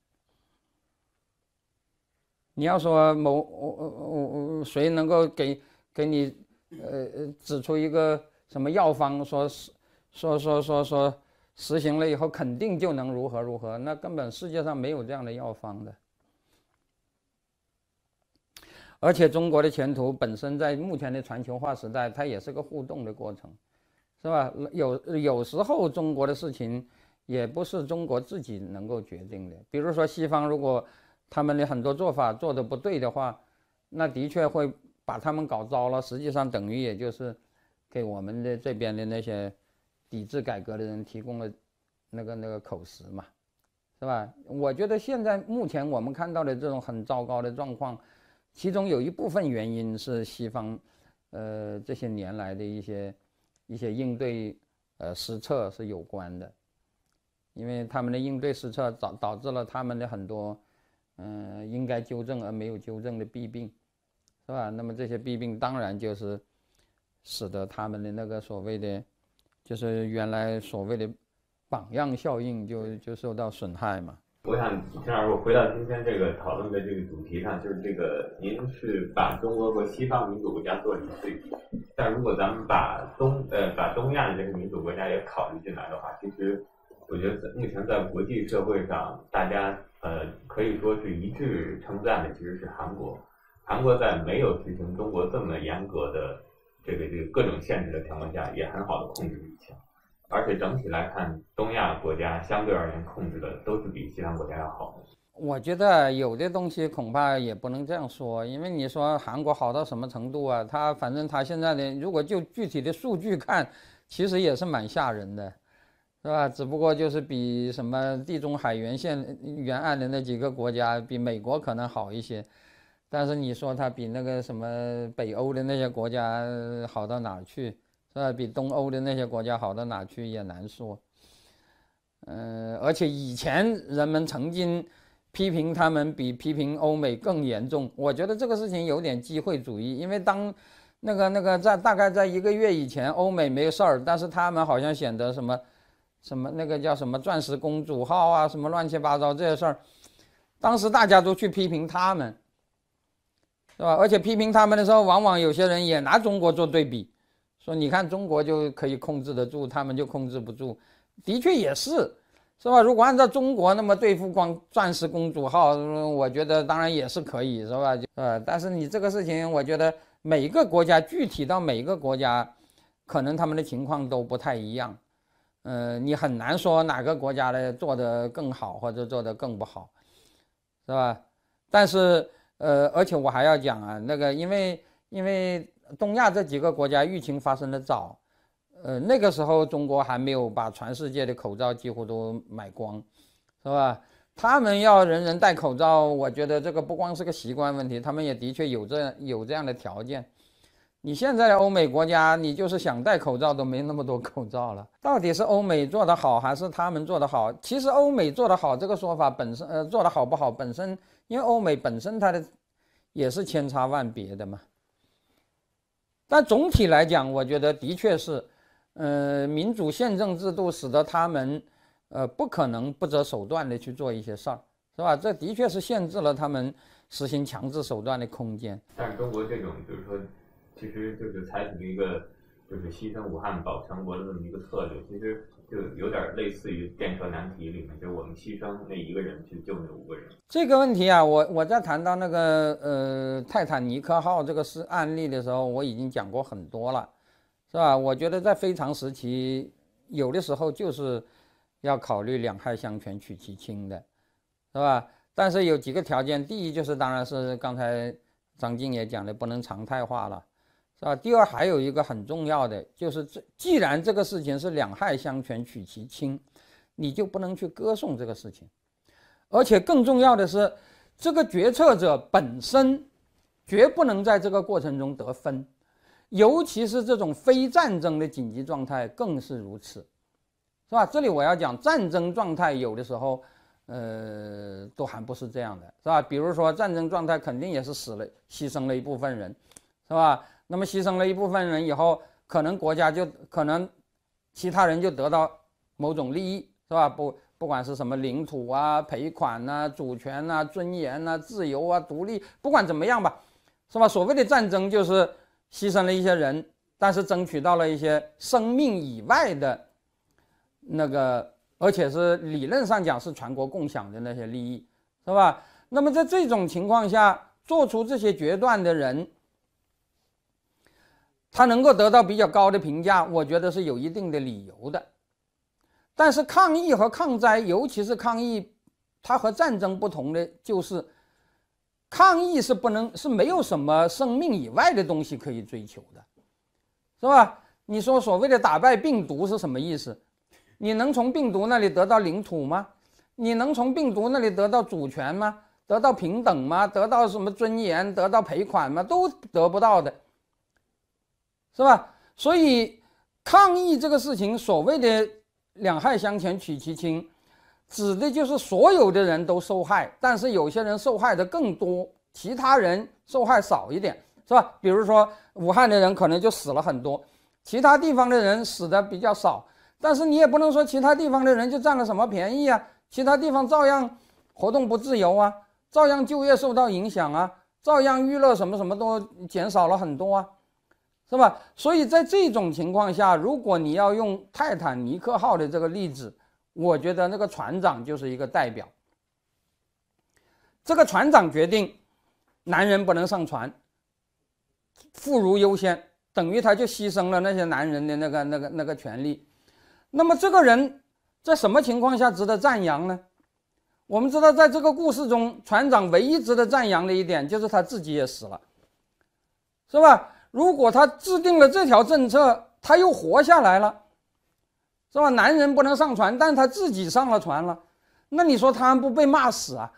A: 你要说某我我我谁能够给给你呃指出一个什么药方，说说说说说实行了以后肯定就能如何如何，那根本世界上没有这样的药方的。而且中国的前途本身在目前的全球化时代，它也是个互动的过程，是吧？有有时候中国的事情也不是中国自己能够决定的。比如说西方如果他们的很多做法做得不对的话，那的确会把他们搞糟了，实际上等于也就是给我们的这边的那些抵制改革的人提供了那个那个口实嘛，是吧？我觉得现在目前我们看到的这种很糟糕的状况，其中有一部分原因是西方，呃，这些年来的一些一些应对呃失策是有关的，因为他们的应对失策导导致了他们的很多嗯、呃、应该纠正而没有纠正的弊病，是吧？那么这些弊病当然就是使得他们的那个所谓的就是原来所谓的榜样效应就就受到损害嘛。
E: 我想陈老师，我回到今天这个讨论的这个主题上，就是这个您是把中国和西方民主国家做了一个对比，但如果咱们把东呃把东亚的这个民主国家也考虑进来的话，其实我觉得目前在国际社会上，大家呃可以说是一致称赞的其实是韩国。韩国在没有实行中国这么严格的这个这个各种限制的情况下，也很好的控制疫情。而且整体来看，东亚国家相对而言控制的都是比西方国家要好的。
A: 我觉得有的东西恐怕也不能这样说，因为你说韩国好到什么程度啊？它反正它现在的，如果就具体的数据看，其实也是蛮吓人的，是吧？只不过就是比什么地中海沿线沿岸的那几个国家，比美国可能好一些，但是你说它比那个什么北欧的那些国家好到哪儿去？是吧？比东欧的那些国家好到哪去也难说。嗯、呃，而且以前人们曾经批评他们比批评欧美更严重，我觉得这个事情有点机会主义，因为当那个那个在大概在一个月以前，欧美没事儿，但是他们好像显得什么什么那个叫什么钻石公主号啊，什么乱七八糟这些事儿，当时大家都去批评他们，是吧？而且批评他们的时候，往往有些人也拿中国做对比。说你看中国就可以控制得住，他们就控制不住，的确也是，是吧？如果按照中国那么对付光钻石公主号，我觉得当然也是可以，是吧？呃，但是你这个事情，我觉得每一个国家具体到每一个国家，可能他们的情况都不太一样，呃，你很难说哪个国家的做得更好或者做得更不好，是吧？但是呃，而且我还要讲啊，那个因为因为。东亚这几个国家疫情发生的早，呃，那个时候中国还没有把全世界的口罩几乎都买光，是吧？他们要人人戴口罩，我觉得这个不光是个习惯问题，他们也的确有这有这样的条件。你现在的欧美国家，你就是想戴口罩都没那么多口罩了。到底是欧美做得好还是他们做得好？其实欧美做得好这个说法本身，呃，做得好不好本身，因为欧美本身它的也是千差万别的嘛。但总体来讲，我觉得的确是，呃，民主宪政制度使得他们，呃，不可能不择手段的去做一些事儿，是吧？这的确是限制了他们实行强制手段的空间。
E: 但是中国这种，就是说，其实就是采取一个就是牺牲武汉保全国的这么一个策略，其实就有点类似于电车难题里面，就是我们牺牲那一个人去救那五个人。
A: 这个问题啊，我我在谈到那个呃泰坦尼克号这个是案例的时候，我已经讲过很多了，是吧？我觉得在非常时期，有的时候就是要考虑两害相权取其轻的，是吧？但是有几个条件，第一就是当然是刚才张静也讲的，不能常态化了。是吧？第二，还有一个很重要的，就是这既然这个事情是两害相权取其轻，你就不能去歌颂这个事情。而且更重要的是，这个决策者本身绝不能在这个过程中得分，尤其是这种非战争的紧急状态更是如此，是吧？这里我要讲，战争状态有的时候，呃，都还不是这样的，是吧？比如说战争状态肯定也是死了，牺牲了一部分人，是吧？那么牺牲了一部分人以后，可能国家就可能其他人就得到某种利益，是吧？不不管是什么领土啊、赔款啊、主权啊、尊严啊、自由啊、独立，不管怎么样吧，是吧？所谓的战争就是牺牲了一些人，但是争取到了一些生命以外的那个，而且是理论上讲是全国共享的那些利益，是吧？那么在这种情况下，做出这些决断的人，他能够得到比较高的评价，我觉得是有一定的理由的。但是抗疫和抗灾，尤其是抗疫，它和战争不同的就是，抗疫是不能是没有什么生命以外的东西可以追求的，是吧？ 你说所谓的打败病毒是什么意思？你能从病毒那里得到领土吗？你能从病毒那里得到主权吗？得到平等吗？得到什么尊严？得到赔款吗？都得不到的，是吧？所以抗议这个事情，所谓的两害相权取其轻，指的就是所有的人都受害，但是有些人受害的更多，其他人受害少一点，是吧？比如说武汉的人可能就死了很多，其他地方的人死的比较少，但是你也不能说其他地方的人就占了什么便宜啊，其他地方照样活动不自由啊，照样就业受到影响啊，照样娱乐什么什么都减少了很多啊，是吧？所以在这种情况下，如果你要用泰坦尼克号的这个例子，我觉得那个船长就是一个代表。这个船长决定男人不能上船，妇孺优先，等于他就牺牲了那些男人的那个那个那个权利。那么这个人在什么情况下值得赞扬呢？我们知道，在这个故事中，船长唯一值得赞扬的一点就是他自己也死了，是吧？如果他制定了这条政策，他又活下来了，是吧？男人不能上船，但是他自己上了船了，那你说他不被骂死啊？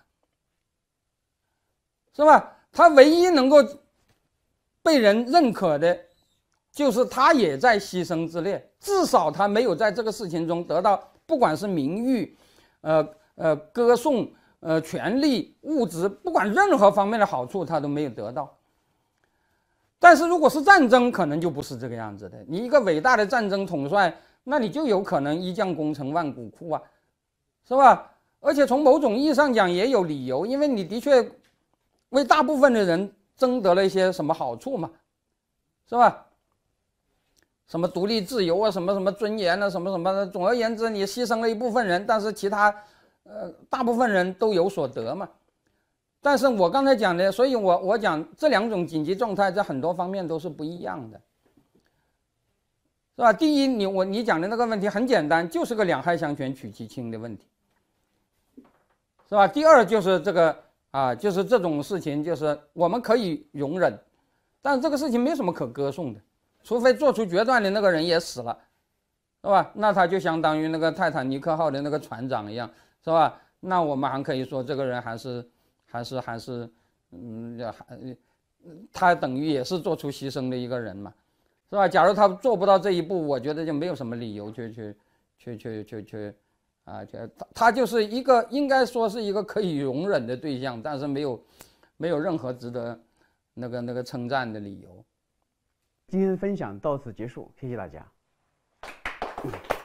A: 是吧？他唯一能够被人认可的，就是他也在牺牲之列，至少他没有在这个事情中得到，不管是名誉，呃呃歌颂，呃权利、物质，不管任何方面的好处，他都没有得到。但是如果是战争，可能就不是这个样子的。你一个伟大的战争统帅，那你就有可能一将功成万骨枯啊，是吧？而且从某种意义上讲也有理由，因为你的确为大部分的人争得了一些什么好处嘛，是吧？什么独立自由啊，什么什么尊严啊，什么什么的。总而言之，你牺牲了一部分人，但是其他呃大部分人都有所得嘛。但是我刚才讲的，所以我我讲这两种紧急状态在很多方面都是不一样的，是吧？第一，你我你讲的那个问题很简单，就是个两害相权取其轻的问题，是吧？第二就是这个啊，就是这种事情，就是我们可以容忍，但是这个事情没什么可歌颂的，除非做出决断的那个人也死了，是吧？那他就相当于那个泰坦尼克号的那个船长一样，是吧？那我们还可以说这个人还是。还是还是，嗯，还他等于也是做出牺牲的一个人嘛，是吧？假如他做不到这一步，我觉得就没有什么理由去去去去去去，啊，他他就是一个应该说是一个可以容忍的对象，但是没有没有任何值得那个那个称赞的理由。
C: 今天的分享到此结束，谢谢大家。